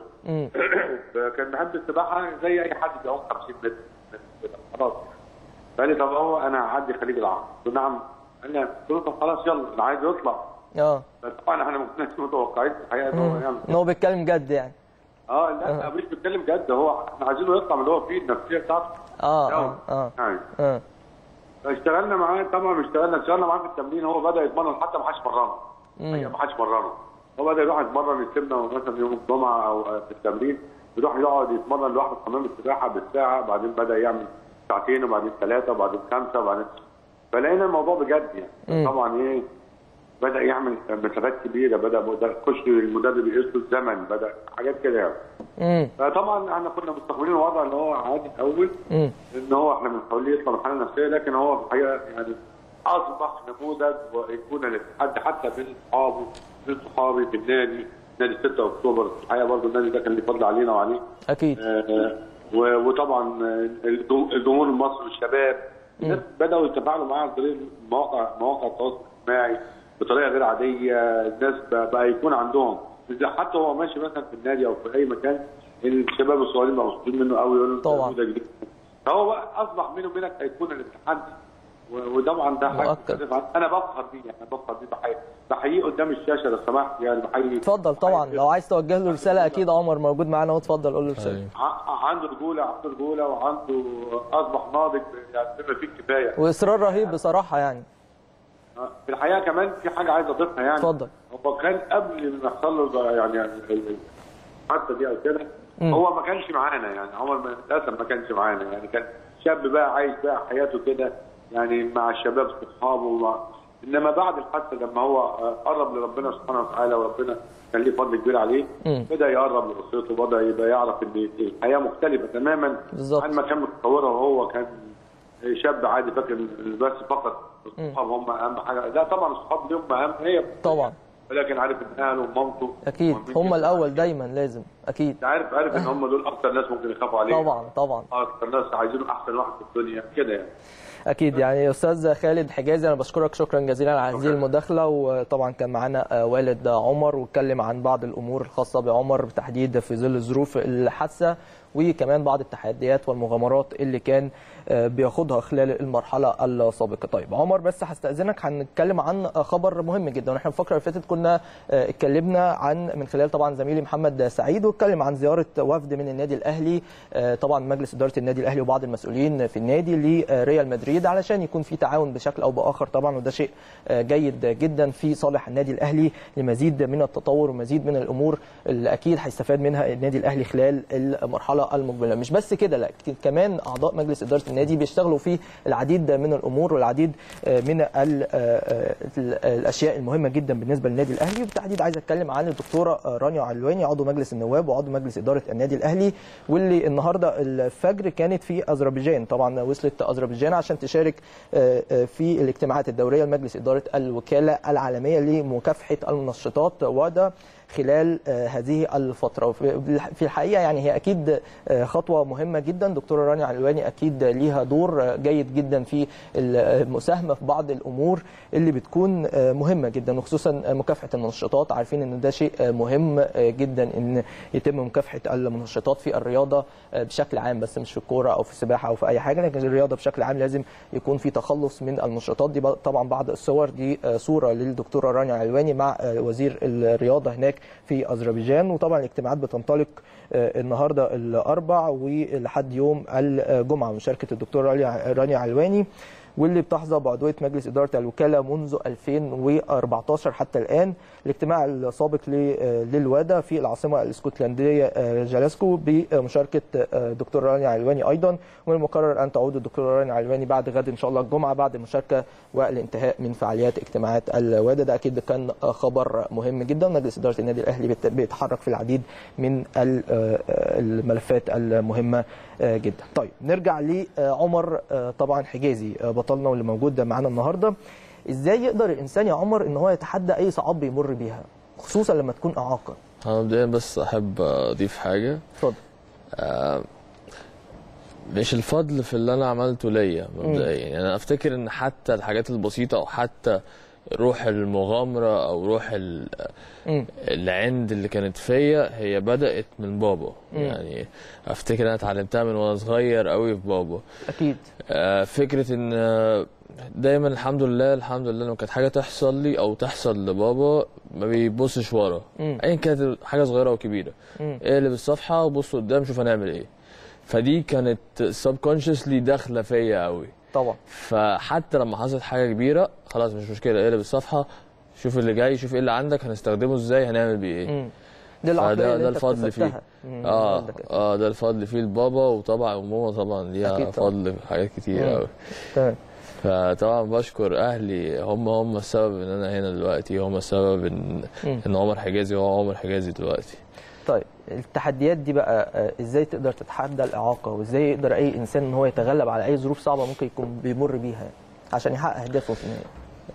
فكان بيحب السباحه زي اي حد بيعوم خمسين متر خلاص. فقال لي طب هو انا هعدي خليج العقبه. قلت له نعم. قال لي قلت له طب خلاص يلا انا عايز يطلع. اه بس طبعا احنا ما كناش متوقعين في الحقيقه ان هو يعمل ان هو بيتكلم جد يعني. اه لا آه. مش بيتكلم جد، هو احنا عايزينه يطلع من اللي هو فيه النفسيه بتاعته. اه اه اه يعني اه فاشتغلنا معاه طبعا، اشتغلنا اشتغلنا معاه في التمرين. هو بدا يتمرن حتى ما حدش مرنه، ما حدش مرنه. هو بدا يروح يتمرن يسيبنا مثلا يوم الجمعه او في التمرين يروح يقعد يتمرن لوحده في حمام السباحه بالساعه، بعدين بدا يعمل ساعتين وبعدين ثلاثه وبعدين خمسه وبعدين فلقينا الموضوع بجد يعني. مم. طبعا ايه بدا يعمل مسافات كبيره، بدا يخش المدرب يقيس له الزمن، بدا حاجات كده يعني. فطبعا احنا كنا مستقبلين الوضع اللي هو عادي الاول ان هو احنا بنحاول يطلع من الحاله النفسيه، لكن هو في الحقيقه يعني اصبح نموذج وايقونه للاتحاد حتى بين اصحابه بين صحابي في النادي، نادي ستة أكتوبر. في الحقيقه برضه النادي ده كان ليه فضل علينا وعليه. اكيد. آه وطبعا الجمهور المصري والشباب الناس بداوا يتفاعلوا معاه عن طريق مواقع مواقع التواصل الاجتماعي بطريقه غير عاديه. الناس بقى يكون عندهم حتى هو ماشي مثلا في النادي او في اي مكان الشباب الصغيرين بقوا مبسوطين منه قوي، يقولوا طبعا فهو بقى اصبح بينه وبينك هيكون الاتحاد. وطبعا ده حاجه انا بفخر بيه يعني، انا بفخر بيه بحييه بحييه قدام الشاشه لو سمحت يعني. بحييه اتفضل طبعا لو عايز توجه له رساله اكيد عمر موجود معانا، واتفضل قول له رساله. عنده رجوله عنده رجوله وعنده اصبح ناضج يعني بما فيه الكفايه واصرار رهيب بصراحه يعني. في الحقيقه كمان في حاجه عايز اضيفها يعني. اتفضل. هو كان قبل ما يحصل له يعني الحادثه دي او كده هو ما كانش معانا يعني، عمر للاسف ما كانش معانا يعني. كان شاب بقى عايش بقى حياته كده يعني مع الشباب اصحابه ومع... انما بعد الحادثه لما هو قرب لربنا سبحانه وتعالى وربنا كان ليه فضل كبير عليه، م. بدا يقرب لاسرته، بدا يبقى يعرف ان الحياه مختلفه تماما بالظبط عن ما كان متصوره وهو كان شاب عادي فاكر بس فقط الصحاب هم اهم حاجه. لا طبعا الصحاب ليهم اهم هي طبعا، ولكن عارف ان اهله ومامته اكيد هم الاول دايما لازم اكيد. عارف عارف ان هم دول اكتر ناس ممكن يخافوا عليه طبعا طبعا، اكتر ناس عايزينه احسن واحد في الدنيا كده يعني. اكيد يعني استاذ خالد حجازي انا بشكرك شكرا جزيلا على هذه المداخله. وطبعا كان معانا والد عمر واتكلم عن بعض الامور الخاصه بعمر بالتحديد في ظل ظروف الحادثه وكمان بعض التحديات والمغامرات اللي كان بياخدها خلال المرحله السابقه. طيب عمر بس هستاذنك هنتكلم عن خبر مهم جدا. واحنا الفقره اللي فاتت كنا اتكلمنا عن من خلال طبعا زميلي محمد سعيد واتكلم عن زياره وفد من النادي الاهلي طبعا مجلس اداره النادي الاهلي وبعض المسؤولين في النادي لريال مدريد علشان يكون في تعاون بشكل او باخر طبعا وده شيء جيد جدا في صالح النادي الاهلي لمزيد من التطور ومزيد من الامور اللي اكيد هيستفاد منها النادي الاهلي خلال المرحله المقبله. مش بس كده لا كمان اعضاء مجلس اداره النادي بيشتغلوا في العديد من الامور والعديد من الاشياء المهمه جدا بالنسبه للنادي الاهلي. وبالتحديد عايز اتكلم عن الدكتوره رانيا علواني عضو مجلس النواب وعضو مجلس اداره النادي الاهلي واللي النهارده الفجر كانت في اذربيجان. طبعا وصلت اذربيجان عشان تشارك في الاجتماعات الدوريه لمجلس اداره الوكاله العالميه لمكافحه المنشطات وده خلال هذه الفترة. في الحقيقة يعني هي أكيد خطوة مهمة جدا. دكتورة رانيا علواني أكيد ليها دور جيد جدا في المساهمة في بعض الأمور اللي بتكون مهمة جدا وخصوصا مكافحة المنشطات. عارفين أن ده شيء مهم جدا أن يتم مكافحة المنشطات في الرياضة بشكل عام بس مش في الكورة أو في السباحة أو في أي حاجة لكن الرياضة بشكل عام لازم يكون في تخلص من المنشطات دي. طبعا بعض الصور دي صورة للدكتورة رانيا علواني مع وزير الرياضة هناك في أذربيجان. وطبعا الاجتماعات بتنطلق النهارده الاربع ولحد يوم الجمعه مشاركه الدكتور رانيا علواني واللي بتحظى بعضويه مجلس اداره الوكاله منذ ألفين وأربعتاشر حتى الان. الاجتماع السابق للوادا في العاصمه الاسكتلنديه جلاسكو بمشاركه الدكتور رانيا علواني ايضا ومن المقرر ان تعود الدكتوره رانيا علواني بعد غد ان شاء الله الجمعه بعد المشاركه والانتهاء من فعاليات اجتماعات الوادا. ده اكيد كان خبر مهم جدا. مجلس اداره النادي الاهلي بيتحرك في العديد من الملفات المهمه جدا. طيب نرجع لعمر طبعا حجازي بطلنا واللي موجود معانا النهارده. ازاي يقدر الانسان يا عمر ان هو يتحدى اي صعاب بيمر بيها خصوصا لما تكون اعاقه؟ انا مبدئيا بس احب اضيف حاجه. اتفضل. آه مش الفضل في اللي انا عملته ليا مبدئيا يعني انا افتكر ان حتى الحاجات البسيطه او حتى روح المغامره او روح العند اللي كانت فيا هي بدات من بابا. مم. يعني افتكر انا اتعلمتها من وانا صغير قوي في بابا. اكيد. آه فكره ان دايما الحمد لله الحمد لله لما كانت حاجه تحصل لي او تحصل لبابا ما بيبصش ورا ايا كانت حاجه صغيره او كبيره. اقلب الصفحه وبص قدام شوف هنعمل ايه. فدي كانت سبكونشسلي داخله فيا قوي طبعا. فحتى لما حصلت حاجه كبيره خلاص مش مشكله اقلب الصفحه شوف اللي جاي شوف ايه اللي عندك هنستخدمه ازاي هنعمل بيه ايه. ده العقليه ده الفضل فيه. اه اه ده الفضل فيه لبابا وطبعا وماما طبعا ليها فضل في حاجات كتير قوي. تمام. فطبعا بشكر اهلي هم هم السبب ان انا هنا دلوقتي هم السبب ان م. ان عمر حجازي هو عمر حجازي دلوقتي. طيب التحديات دي بقى ازاي تقدر تتحدى الاعاقه وازاي يقدر اي انسان ان هو يتغلب على اي ظروف صعبه ممكن يكون بيمر بيها عشان يحقق اهدافه في النهايه؟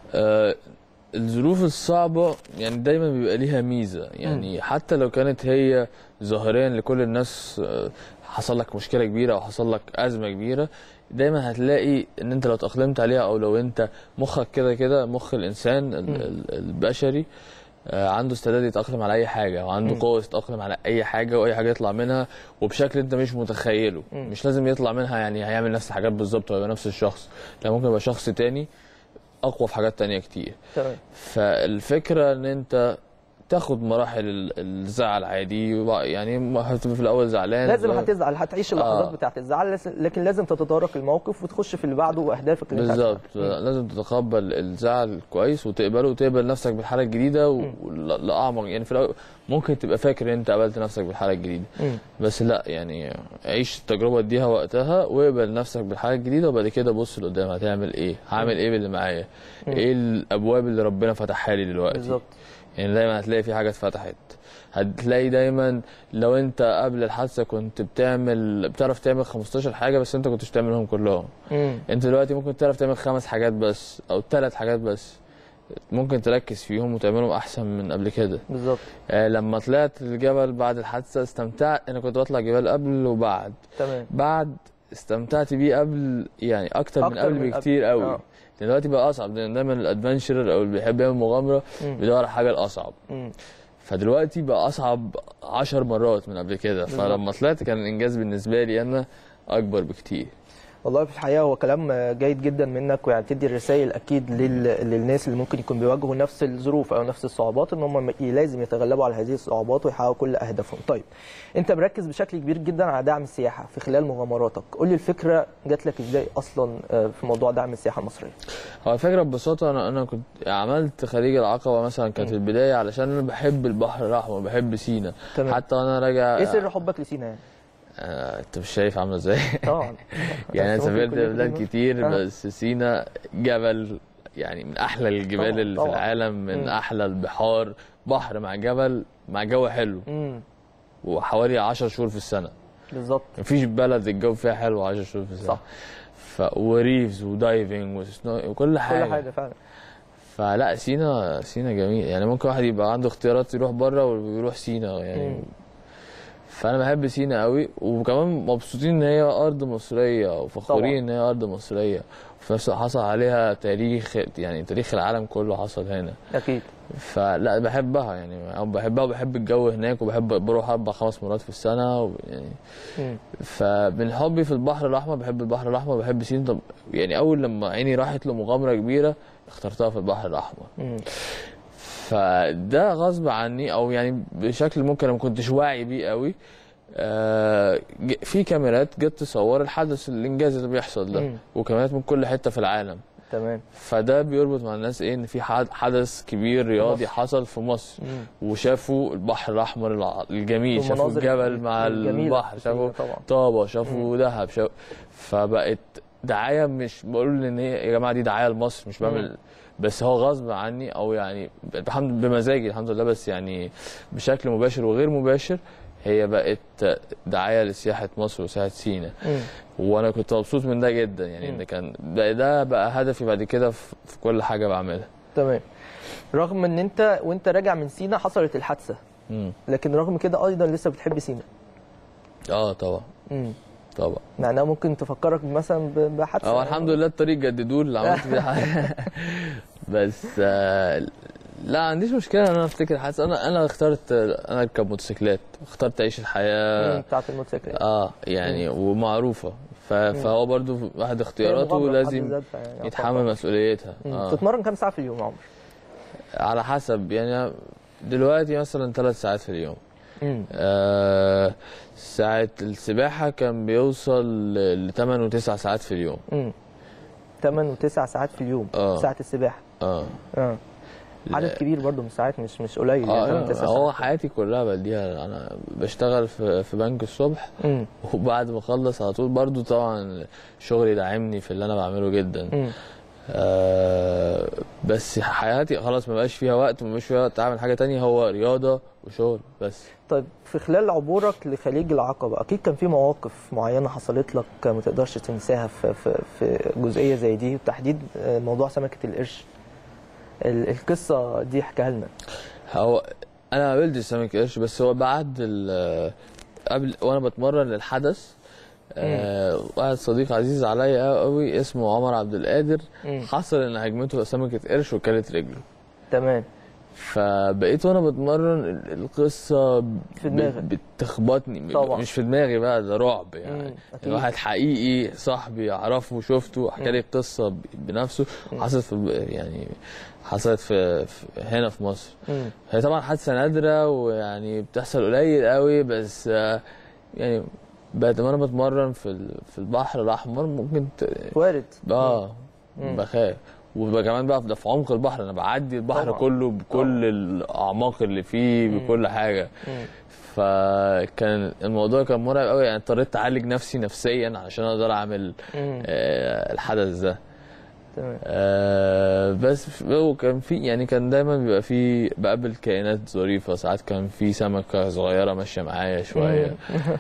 آه الظروف الصعبه يعني دايما بيبقى ليها ميزه يعني م. حتى لو كانت هي ظاهريا لكل الناس حصل لك مشكله كبيره او حصل لك ازمه كبيره دايما هتلاقي ان انت لو تأقلمت عليها او لو انت مخك كده كده مخ الانسان م. البشري عنده استعداد يتأقلم على اي حاجه وعنده قوه يتأقلم على اي حاجه واي حاجه يطلع منها وبشكل انت مش متخيله. م. مش لازم يطلع منها يعني هيعمل نفس الحاجات بالظبط ويبقى نفس الشخص لا ممكن يبقى شخص تاني اقوى في حاجات تانية كتير. تمام. فالفكره ان انت تاخد مراحل الزعل عادي يعني هتبقى في الاول زعلان لازم هتزعل هتعيش اللحظات آه. بتاعه الزعل لكن لازم تتدارك الموقف وتخش في اللي بعده واهدافك اللي بالظبط. لازم تتقبل الزعل كويس وتقبله وتقبل نفسك بالحاله الجديده ولاعمق يعني في الاول ممكن تبقى فاكر ان انت قابلت نفسك بالحاله الجديده م. بس لا يعني عيش التجربه اديها وقتها واقبل نفسك بالحاله الجديده وبعد كده بص لقدام هتعمل ايه هعمل ايه باللي معايا ايه الابواب اللي ربنا فتحها لي دلوقتي بالظبط. يعني دايما هتلاقي في حاجه اتفتحت هتلاقي دايما لو انت قبل الحادثه كنت بتعمل بتعرف تعمل خمستاشر حاجه بس انت كنتش تعملهم كلهم. مم. انت دلوقتي ممكن تعرف تعمل خمس حاجات بس او ثلاث حاجات بس ممكن تركز فيهم وتعملهم احسن من قبل كده. بالظبط. آه لما طلعت الجبل بعد الحادثه استمتعت. انا كنت بطلع جبال قبل وبعد. تمام. بعد استمتعت بيه قبل يعني اكتر, أكتر من قبل من بكتير قوي. آه. دلوقتي بقى اصعب، لان دايما الادفنشرر او اللي بيحب يعمل مغامره بيدور على حاجه الاصعب. مم. فدلوقتي بقى اصعب عشر مرات من قبل كده، فلما طلعت كان الانجاز بالنسبه لي انا اكبر بكتير. والله في الحقيقه هو كلام جيد جدا منك، ويعني تدي الرسائل اكيد لل... للناس اللي ممكن يكون بيواجهوا نفس الظروف او نفس الصعوبات، ان هم لازم يتغلبوا على هذه الصعوبات ويحققوا كل اهدافهم. طيب انت مركز بشكل كبير جدا على دعم السياحه في خلال مغامراتك، قول لي الفكره جات لك ازاي اصلا في موضوع دعم السياحه المصريه؟ هو الفكره ببساطه انا انا كنت عملت خليج العقبه مثلا كانت في البدايه علشان انا بحب البحر الاحمر، بحب سينا. حتى وانا راجع ايه سر حبك لسينا يعني؟ آه، انت مش شايف عامله ازاي؟ طبعا. يعني انا سافرت بلاد كتير، بس سينا جبل يعني من احلى الجبال طبعا. اللي طبعا. في العالم، من مم. احلى البحار، بحر مع جبل مع جو حلو. مم. وحوالي عشر شهور في السنه بالظبط. مفيش بلد الجو فيها حلو عشر شهور في السنه. صح. ف... وريفز ودايفنج وسنو وكل حاجه كل حاجه فعلا. فلا سينا سينا جميل، يعني ممكن واحد يبقى عنده اختيارات يروح بره ويروح سينا يعني. مم. فانا بحب سينا قوي، وكمان مبسوطين ان هي ارض مصريه وفخورين ان هي ارض مصريه، وفي نفس الوقت حصل عليها تاريخ، يعني تاريخ العالم كله حصل هنا. اكيد. فلا بحبها يعني، بحبها وبحب الجو هناك، وبحب بروح اربع خمس مرات في السنه يعني. فمن حبي في البحر الاحمر بحب البحر الاحمر، بحب سينا. طب يعني اول لما عيني راحت لمغامره كبيره اخترتها في البحر الاحمر. مم. فده غصب عني، او يعني بشكل ممكن ما كنتش واعي بيه قوي. آه في كاميرات جت تصور الحدث الانجاز اللي بيحصل ده، مم. وكاميرات من كل حته في العالم. تمام. فده بيربط مع الناس ايه، ان في حدث كبير رياضي حصل في مصر. مم. وشافوا البحر الاحمر الجميل، شافوا الجبل مع البحر، شافوا طابه، شافوا دهب، شافوا. فبقت دعايه، مش بقول ان هي يا جماعه دي دعايه لمصر، مش بعمل مم. بس هو غصب عني، او يعني الحمد بمزاجي الحمد لله، بس يعني بشكل مباشر وغير مباشر هي بقت دعايه لسياحه مصر وسياحه سينا. وانا كنت مبسوط من ده جدا يعني. ده كان ده بقى هدفي بعد كده في كل حاجه بعملها. تمام. رغم ان انت وانت راجع من سينا حصلت الحادثه، مم. لكن رغم كده ايضا لسه بتحب سينا. اه طبعا. مم. طبعا. معناها ممكن تفكرك مثلا بحادثه؟ اه الحمد لله الطريق جددوه اللي عملت فيه حاجه. بس آه لا عنديش مشكله ان انا افتكر حادثه. انا انا اخترت انا اركب موتوسيكلات، اخترت اعيش الحياه بتاعت الموتوسيكلات. اه يعني مم. ومعروفه. فهو برضو واحد اختياراته لازم يعني يتحمل مسؤوليتها. اه تتمرن كام ساعه في اليوم يا عمر؟ على حسب يعني. دلوقتي مثلا ثلاث ساعات في اليوم. آه ساعة السباحة كان بيوصل ل ثمانية وتسع ساعات في اليوم. امم ثمانية وتسع ساعات في اليوم. آه. ساعة السباحة. اه اه عدد كبير برضو من الساعات، مش مش قليل. آه يعني تسع هو ساعات. حياتي كلها بديها. انا بشتغل في في بنك الصبح. مم. وبعد ما اخلص على طول برضو طبعا شغلي داعمني في اللي انا بعمله جدا. مم. آه بس حياتي خلاص ما بقاش فيها وقت، ما بقاش فيها وقت اعمل حاجه تانية، هو رياضه وشغل بس. طيب في خلال عبورك لخليج العقبه اكيد كان في مواقف معينه حصلت لك ما تقدرش تنساها في في في جزئيه زي دي، وتحديد موضوع سمكه القرش. القصه دي احكيها لنا. هو انا ما قابلتش سمكه قرش، بس هو بعد قبل وانا بتمرن للحدث آه واحد صديق عزيز عليا قوي اسمه عمر عبد القادر. مم. حصل ان هجمته سمكه قرش وكلت رجله. تمام. فبقيت وانا بتمرن القصه في دماغك بتخبطني طبعا. مش في دماغي بقى، ده رعب يعني. واحد حقيقي صاحبي اعرفه وشفته حكى لي القصه بنفسه. مم. حصلت في يعني حصلت في, في هنا في مصر. مم. هي طبعا حادثه نادره ويعني بتحصل قليل قوي، بس يعني بعد ما انا بتمرن في في البحر الاحمر ممكن ت... وارد. اه مم. بخاف. وكمان بقى ده في عمق البحر، انا بعدي البحر طبعا. كله بكل طبعا. الاعماق اللي فيه مم. بكل حاجه. مم. فكان الموضوع كان مرعب قوي يعني. اضطريت اعالج نفسي نفسيا عشان اقدر اعمل آه الحدث ده. تمام. آه بس وكان في يعني كان دايما بيبقى في بقابل كائنات ظريفه. ساعات كان في سمكه صغيره ماشيه معايا شويه.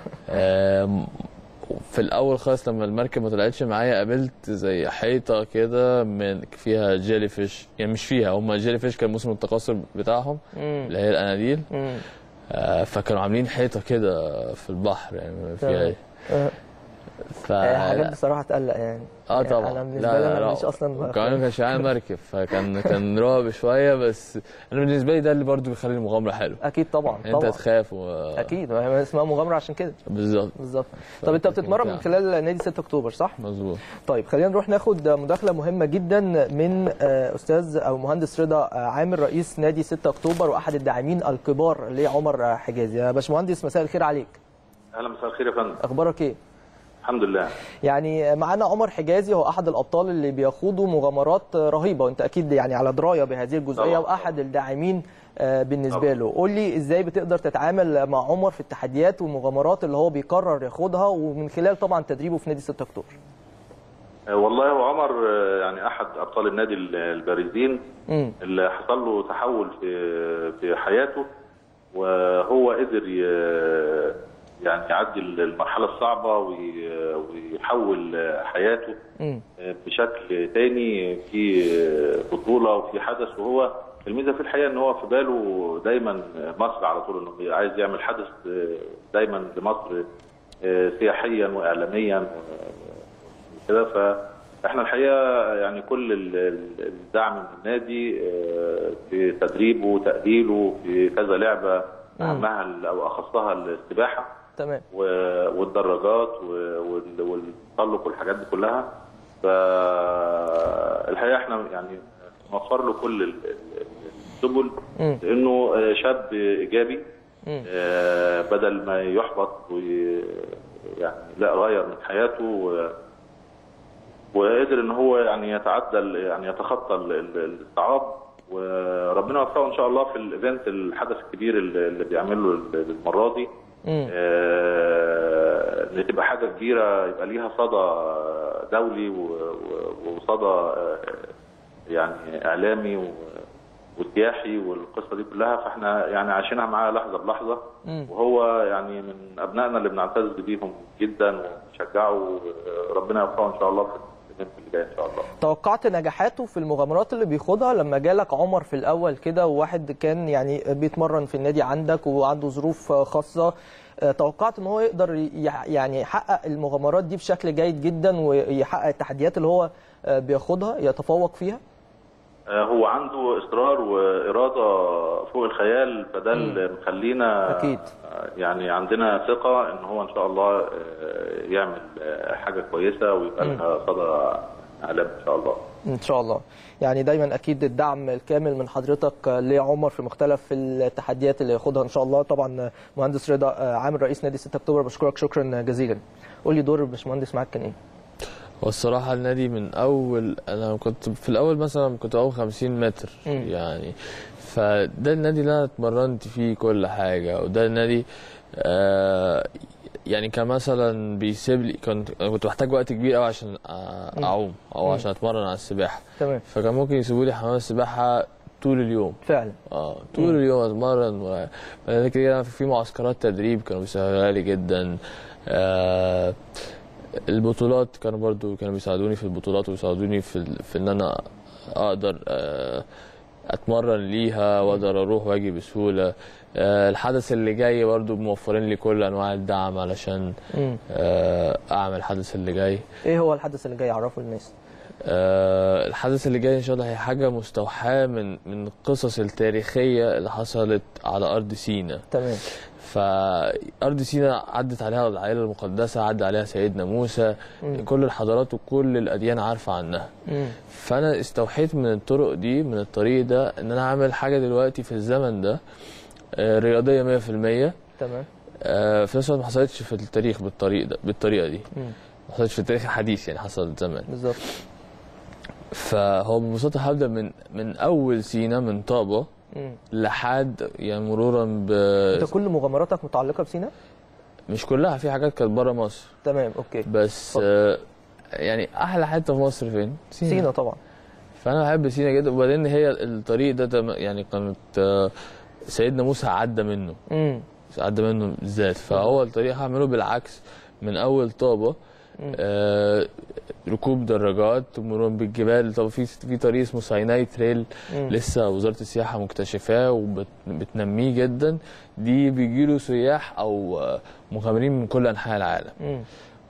آه في الاول خالص لما المركب ما طلعتش معايا قابلت زي حيطه كده من فيها جيلي فيش، يعني مش فيها، هم جيلي فيش كان موسم التكاثر بتاعهم اللي هي الاناديل. آه فكانوا عاملين حيطه كده في البحر يعني فيها. ف حاجات بصراحه تقلق يعني. اه طبعا. يعني انا بالنسبه لي انا مش اصلا كمان ما كانش معايا مركب، فكان كان رعب شويه، بس انا بالنسبه لي ده اللي برضو بيخلي المغامره حلوه. اكيد طبعا انت طبعا. تخاف و... اكيد ما اسمها مغامره عشان كده. بالظبط بالظبط. طب انت بتتمرن من خلال نادي ستة اكتوبر صح؟ مظبوط. طيب خلينا نروح ناخد مداخله مهمه جدا من استاذ او مهندس رضا عامر رئيس نادي ستة اكتوبر واحد الداعمين الكبار لعمر حجازي. يا باشمهندس مساء الخير عليك. اهلا مساء الخير يا فندم. اخبارك ايه؟ الحمد لله. يعني معانا عمر حجازي، هو احد الابطال اللي بيخوضوا مغامرات رهيبه، وانت اكيد يعني على درايه بهذه الجزئيه طبعا. واحد الداعمين بالنسبه طبعا. له، قول لي ازاي بتقدر تتعامل مع عمر في التحديات والمغامرات اللي هو بيقرر ياخدها، ومن خلال طبعا تدريبه في نادي ستة اكتوبر. والله هو عمر يعني احد ابطال النادي البارزين م. اللي حصل له تحول في في حياته، وهو قدر يعني يعدي المرحله الصعبه ويحول حياته م. بشكل تاني في بطوله وفي حدث. وهو الميزه في الحقيقه ان هو في باله دايما مصر على طول، انه عايز يعمل حدث دايما لمصر سياحيا واعلاميا كده. فاحنا الحقيقه يعني كل الدعم من النادي في تدريبه وتاهيله في كذا لعبه، اهمها او اخصها السباحه تمام والدراجات والتسلق والحاجات دي كلها. فالحقيقه احنا يعني نوفر له كل السبل، لانه شاب ايجابي بدل ما يحبط ويعني لا غير من حياته، وقدر ان هو يعني يتعدى يعني يتخطى الصعاب، وربنا يوفقه ان شاء الله في الايفنت الحدث الكبير اللي بيعمله المره دي. آه ان تبقى حاجه كبيره يبقى ليها صدى دولي وصدى آه يعني اعلامي وسياحي والقصه دي كلها. فاحنا يعني عايشينها معاه لحظه بلحظه، وهو يعني من ابنائنا اللي بنعتز بيهم جدا ونشجعه. ربنا يوفقه ان شاء الله في اللي جاي ان شاء الله. توقعت نجاحاته في المغامرات اللي بيخوضها لما جالك عمر في الاول كده، وواحد كان يعني بيتمرن في النادي عندك وعنده ظروف خاصه، توقعت ان هو يقدر يعني يحقق المغامرات دي بشكل جيد جدا ويحقق التحديات اللي هو بياخدها يتفوق فيها؟ هو عنده اصرار واراده فوق الخيال، فده اللي مخلينا اكيد يعني عندنا ثقه ان هو ان شاء الله يعمل حاجه كويسه ويبقى لها صدى اعلام ان شاء الله. ان شاء الله. يعني دايما اكيد الدعم الكامل من حضرتك لعمر في مختلف التحديات اللي ياخدها ان شاء الله. طبعا مهندس رضا عامر رئيس نادي ستة اكتوبر بشكرك شكرا جزيلا. قول لي دور الباشمهندس معاك كان ايه؟ والصراحه النادي من اول، انا كنت في الاول مثلا كنت اول خمسين متر م. يعني، فده النادي اللي انا اتمرنت فيه كل حاجه، وده النادي آه يعني كان مثلا بيسيب لي، كنت كنت محتاج وقت كبير قوي عشان اعوم او عشان اتمرن على السباحه. تمام. فكان ممكن يسيبوا لي حمام السباحه طول اليوم فعلا. اه طول مم. اليوم اتمرن. بعد كده في معسكرات تدريب كانوا بيسهلوا لي جدا. آه البطولات كانوا برضو كانوا بيساعدوني في البطولات وبيساعدوني في في ان انا اقدر آه اتمرن ليها واقدر اروح واجي بسهوله. آه الحدث اللي جاي برضو موفرين لي كل انواع الدعم علشان آه اعمل الحدث اللي جاي. ايه هو الحدث اللي جاي؟ عرفوا الناس. آه الحدث اللي جاي ان شاء الله هي حاجه مستوحاه من من القصص التاريخيه اللي حصلت على ارض سيناء. تمام. فارض سيناء عدت عليها العائله المقدسه، عدى عليها سيدنا موسى، مم. كل الحضارات وكل الاديان عارفه عنها. مم. فانا استوحيت من الطرق دي، من الطريق ده، ان انا اعمل حاجه دلوقتي في الزمن ده آه رياضيه مية في المية. تمام. آه في نفس الوقت ما حصلتش في التاريخ بالطريق ده بالطريقه دي. مم. ما حصلتش في التاريخ الحديث، يعني حصلت زمان. بالظبط. فهو ببساطه هبدا من من اول سينا، من طابه مم. لحد يعني مرورا ب انت كل مغامراتك متعلقه بسينا؟ مش كلها، في حاجات كانت بره مصر. تمام اوكي. بس آه يعني احلى حته في مصر فين؟ سينا, سينا طبعا. فانا بحب سينا جدا. وبعدين هي الطريق ده يعني كانت آه سيدنا موسى عدى منه. امم عدى منه بالذات، فهو الطريق هعمله بالعكس من اول طابه. آه ركوب دراجات ومرور بالجبال. طب في في طريق اسمه سايناي تريل، مم. لسه وزاره السياحه مكتشفاه وبتنميه جدا. دي بيجي له سياح او مغامرين من كل انحاء العالم. مم.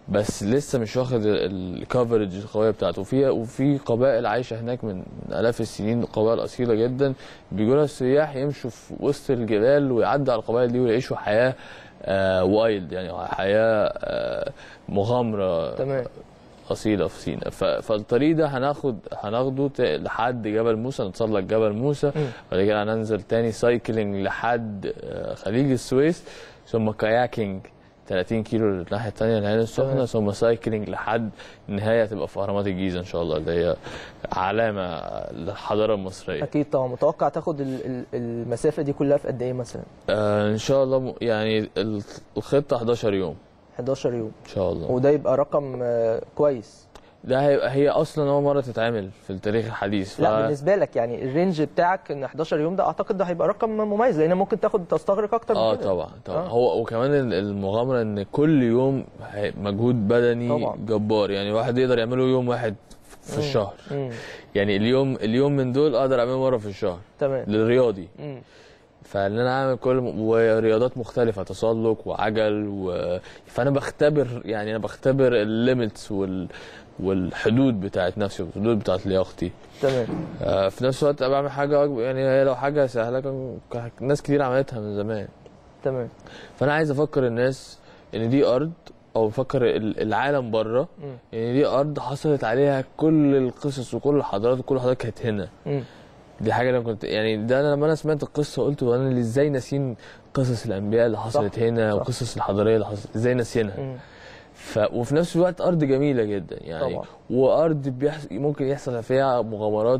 بس لسه مش واخد الكفرج القويه بتاعته. وفي وفي قبائل عايشه هناك من الاف السنين، قبائل اصيله جدا بيجوا لها السياح يمشوا في وسط الجبال ويعدوا على القبائل دي ويعيشوا حياه آه وايلد، يعني حياه آه مغامره تمام اصيله في سينا. فالطريق ده هناخد هناخده لحد جبل موسى، نتسلق جبل موسى، بعد كده هننزل تاني سايكلينج لحد خليج السويس، ثم كاياكينج ثلاثين كيلو للناحيه الثانيه العين السخنه، ثم سايكلينج لحد النهايه تبقى في اهرامات الجيزه ان شاء الله، اللي هي علامه للحضاره المصريه. اكيد طبعا. متوقع تاخد المسافه دي كلها في قد ايه مثلا؟ آه ان شاء الله يعني الخطه حداشر يوم. حداشر يوم ان شاء الله، وده يبقى رقم آه كويس. ده هيبقى هي اصلا اول مره تتعمل في التاريخ الحديث. ف... لا بالنسبه لك يعني الرينج بتاعك ان حداشر يوم ده اعتقد ده هيبقى رقم مميز، لان ممكن تاخد تستغرق اكتر اه من كده. طبعا طبعا آه. هو وكمان المغامره ان كل يوم مجهود بدني طبعا جبار، يعني واحد يقدر يعمله يوم واحد في مم. الشهر. مم. يعني اليوم اليوم من دول اقدر اعمله مره في الشهر تمام للرياضي. مم. فان انا اعمل كل ورياضات مختلفه، تسلق وعجل و... فانا بختبر، يعني انا بختبر الليميتس وال والحدود بتاعت نفسي والحدود بتاعت لياقتي. تمام. آه في نفس الوقت بعمل حاجه أكبر، يعني هي لو حاجه سهله كان ناس كتير عملتها من زمان. تمام. فانا عايز افكر الناس ان دي ارض، او افكر العالم بره ان دي ارض حصلت عليها كل القصص وكل الحضارات وكل الحضارات كانت هنا. م. دي حاجه انا كنت يعني ده أنا لما انا سمعت القصه قلت وانا اللي ازاي ناسين قصص الانبياء اللي حصلت صح. هنا صح. وقصص الحضاريه اللي حصلت ازاي ناسينها. ف... وفي نفس الوقت ارض جميله جدا يعني طبعا. وارض بيحص... ممكن يحصل فيها مغامرات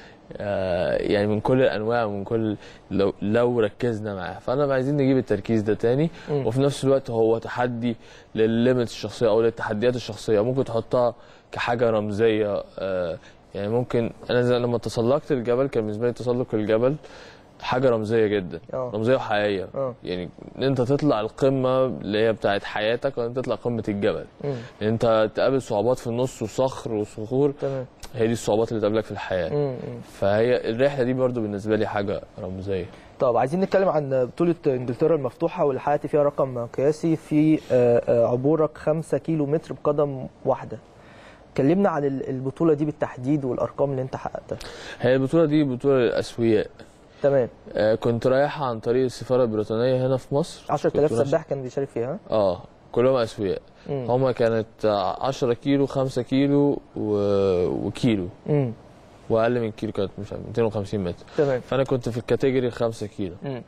آه يعني من كل الانواع ومن كل لو, لو ركزنا معاها. فانا عايزين نجيب التركيز ده تاني. م. وفي نفس الوقت هو تحدي للليميتس الشخصيه او للتحديات الشخصيه، ممكن تحطها كحاجه رمزيه. آه يعني ممكن انا لما تسلقت الجبل كان بالنسبه لي تسلق الجبل حاجه رمزيه جدا. أوه. رمزيه وحقيقيه. أوه. يعني ان انت تطلع القمه اللي هي بتاعت حياتك وانت تطلع قمه الجبل. م. ان انت تقابل صعوبات في النص وصخر وصخور. تمام. هي دي الصعوبات اللي تقابلك في الحياه. م. م. فهي الرحله دي برضو بالنسبه لي حاجه رمزيه. طب عايزين نتكلم عن بطوله انجلترا المفتوحه واللي حققت فيها رقم قياسي في عبورك خمسة كيلو متر بقدم واحده. كلمنا عن البطوله دي بالتحديد والارقام اللي انت حققتها. هي البطوله دي بطوله للاسوياء. تمام. آه كنت رايحه عن طريق السفاره البريطانيه هنا في مصر. عشرة آلاف سباح كان بيشارك فيها. اه كلهم اسوياء. هم كانت عشرة كيلو خمسة كيلو و... وكيلو. امم واقل من كيلو كانت مش مئتين وخمسين متر. تمام. فانا كنت في الكاتيجوري خمسة كيلو. امم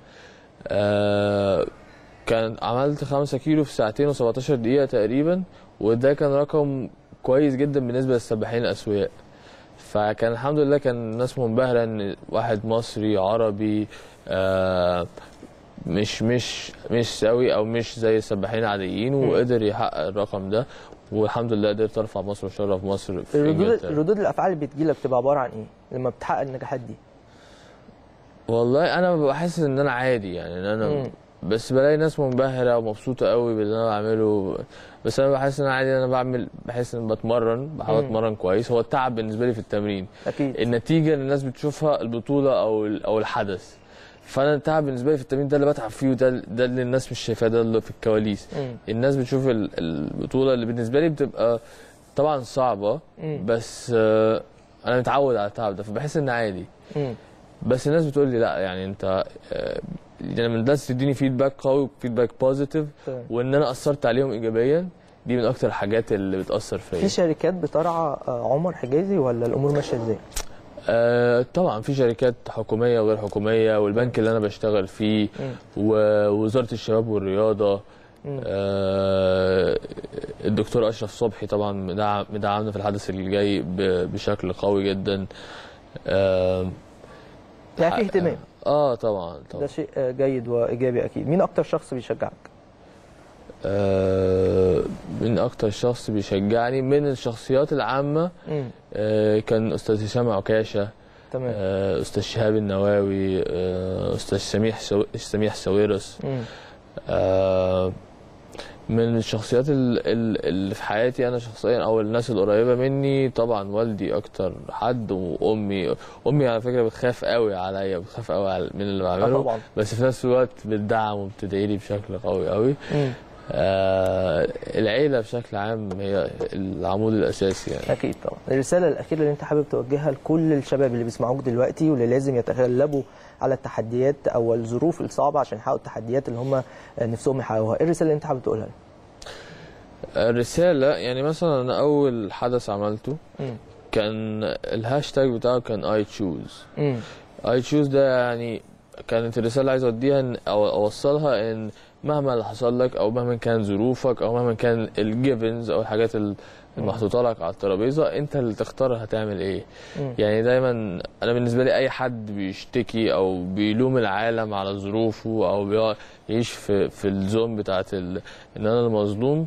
آه كان عملت خمسة كيلو في ساعتين وسبعتاشر دقيقه تقريبا، وده كان رقم كويس جدا بالنسبه للسباحين الاسوياء. فكان الحمد لله كان الناس منبهره ان واحد مصري عربي آه مش مش مش سوي او مش زي السباحين العاديين وقدر يحقق الرقم ده، والحمد لله قدرت ارفع مصر وشرف مصر في الردود ردود الافعال اللي بتجيلك بتبقى عباره عن ايه لما بتحقق النجاحات دي؟ والله انا بحس ان انا عادي، يعني ان انا مم. بس بلاقي ناس منبهره ومبسوطه قوي باللي انا بعمله، بس انا بحس ان انا عادي. انا بعمل بحس ان بتمرن بحاول اتمرن كويس. هو التعب بالنسبه لي في التمرين اكيد، النتيجه اللي الناس بتشوفها البطوله او او الحدث. فانا التعب بالنسبه لي في التمرين ده اللي بتعب فيه، وده ده اللي الناس مش شايفاه، ده اللي في الكواليس. مم. الناس بتشوف البطوله اللي بالنسبه لي بتبقى طبعا صعبه، مم. بس آه انا متعود على التعب ده فبحس ان عادي. مم. بس الناس بتقول لي لا يعني انت آه يعني من الناس تديني فيدباك قوي، فيدباك بوزيتيف، وان انا اثرت عليهم ايجابيا. دي من اكتر الحاجات اللي بتاثر فيا. في شركات بترعى عمر حجازي ولا الامور ماشيه ازاي؟ آه طبعا في شركات حكوميه وغير حكوميه، والبنك اللي انا بشتغل فيه ووزاره الشباب والرياضه. آه الدكتور اشرف صبحي طبعا مدعمنا في الحدث اللي جاي بشكل قوي جدا. آه يعني في اهتمام. اه طبعا طبعا ده شيء جيد وايجابي اكيد. مين اكتر شخص بيشجعك؟ آه من اكتر شخص بيشجعني من الشخصيات العامه آه كان استاذ هشام عكاشه، تمام، آه استاذ شهاب النواوي، آه استاذ سميح سو... سميح ساويرس. آه من الشخصيات اللي في حياتي انا شخصيا او الناس القريبه مني طبعا والدي اكتر حد، وامي. امي على فكره بتخاف قوي عليا، بتخاف قوي من اللي بعمله، بس في نفس الوقت بتدعم وبتدعي لي بشكل قوي قوي. آه العيله بشكل عام هي العمود الاساسي يعني. اكيد طبعا. الرساله الاخيره اللي انت حابب توجهها لكل الشباب اللي بيسمعوك دلوقتي واللي لازم يتغلبوا على التحديات او الظروف الصعبه عشان يحققوا التحديات اللي هم نفسهم يحققوها، ايه الرساله اللي انت حابب تقولها؟ الرساله يعني مثلا انا اول حدث عملته م. كان الهاشتاج بتاعه كان اي تشوز. اي تشوز ده يعني كانت الرساله اللي عايز اوديها او اوصلها ان مهما اللي حصل لك او مهما كان ظروفك او مهما كان الجيفنز او الحاجات المحطوطه لك على الترابيزه انت اللي تختار هتعمل ايه. م. يعني دايما انا بالنسبه لي اي حد بيشتكي او بيلوم العالم على ظروفه او بيعيش في في الزون بتاعت ان انا المظلوم،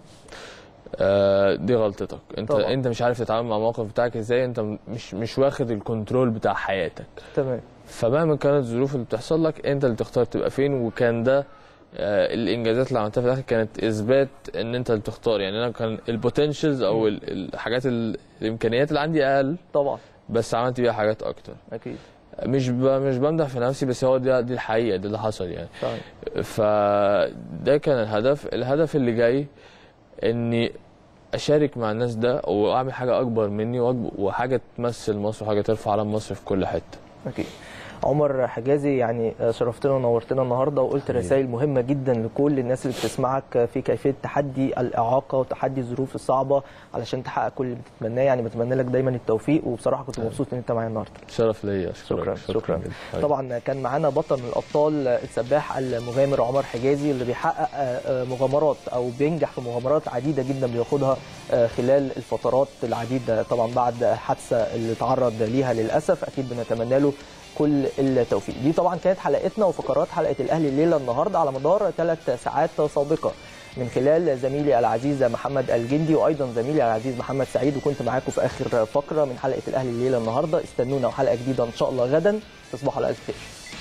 آه دي غلطتك. انت طبعا. انت مش عارف تتعامل مع الموقف بتاعك ازاي، انت مش مش واخد الكنترول بتاع حياتك. تمام. فمهما كانت الظروف اللي بتحصل لك انت اللي تختار تبقى فين. وكان ده آه الانجازات اللي عملتها في الاخر كانت اثبات ان انت اللي تختار. يعني انا كان البوتنشلز او الحاجات الامكانيات اللي عندي اقل طبعا، بس عملت بيها حاجات اكتر. اكيد. مش مش بمدح في نفسي بس هو دي, دي الحقيقه، ده اللي حصل يعني. طيب. فده كان الهدف. الهدف اللي جاي اني اشارك مع الناس ده واعمل حاجه اكبر مني وحاجه تمثل مصر وحاجه ترفع علم مصر في كل حته. اكيد. عمر حجازي يعني شرفتنا ونورتنا النهارده وقلت رسائل مهمه جدا لكل الناس اللي بتسمعك في كيفيه تحدي الاعاقه وتحدي الظروف الصعبه علشان تحقق كل اللي بتتمناه. يعني بتمنى لك دايما التوفيق وبصراحه كنت مبسوط ان انت معايا النهارده. شرف ليا. شكرا شكرا, شكرا. طبعا كان معانا بطل من الابطال السباح المغامر عمر حجازي اللي بيحقق مغامرات او بينجح في مغامرات عديده جدا بياخدها خلال الفترات العديده. طبعا بعد حادثه اللي تعرض ليها للاسف اكيد بنتمنى له كل التوفيق. دي طبعا كانت حلقتنا وفقرات حلقه الاهلي الليله النهارده على مدار ثلاث ساعات سابقه من خلال زميلي العزيز محمد الجندي وايضا زميلي العزيز محمد سعيد، وكنت معاكم في اخر فقره من حلقه الاهلي الليله النهارده. استنونا وحلقه جديده ان شاء الله غدا. تصبحوا على الف خير.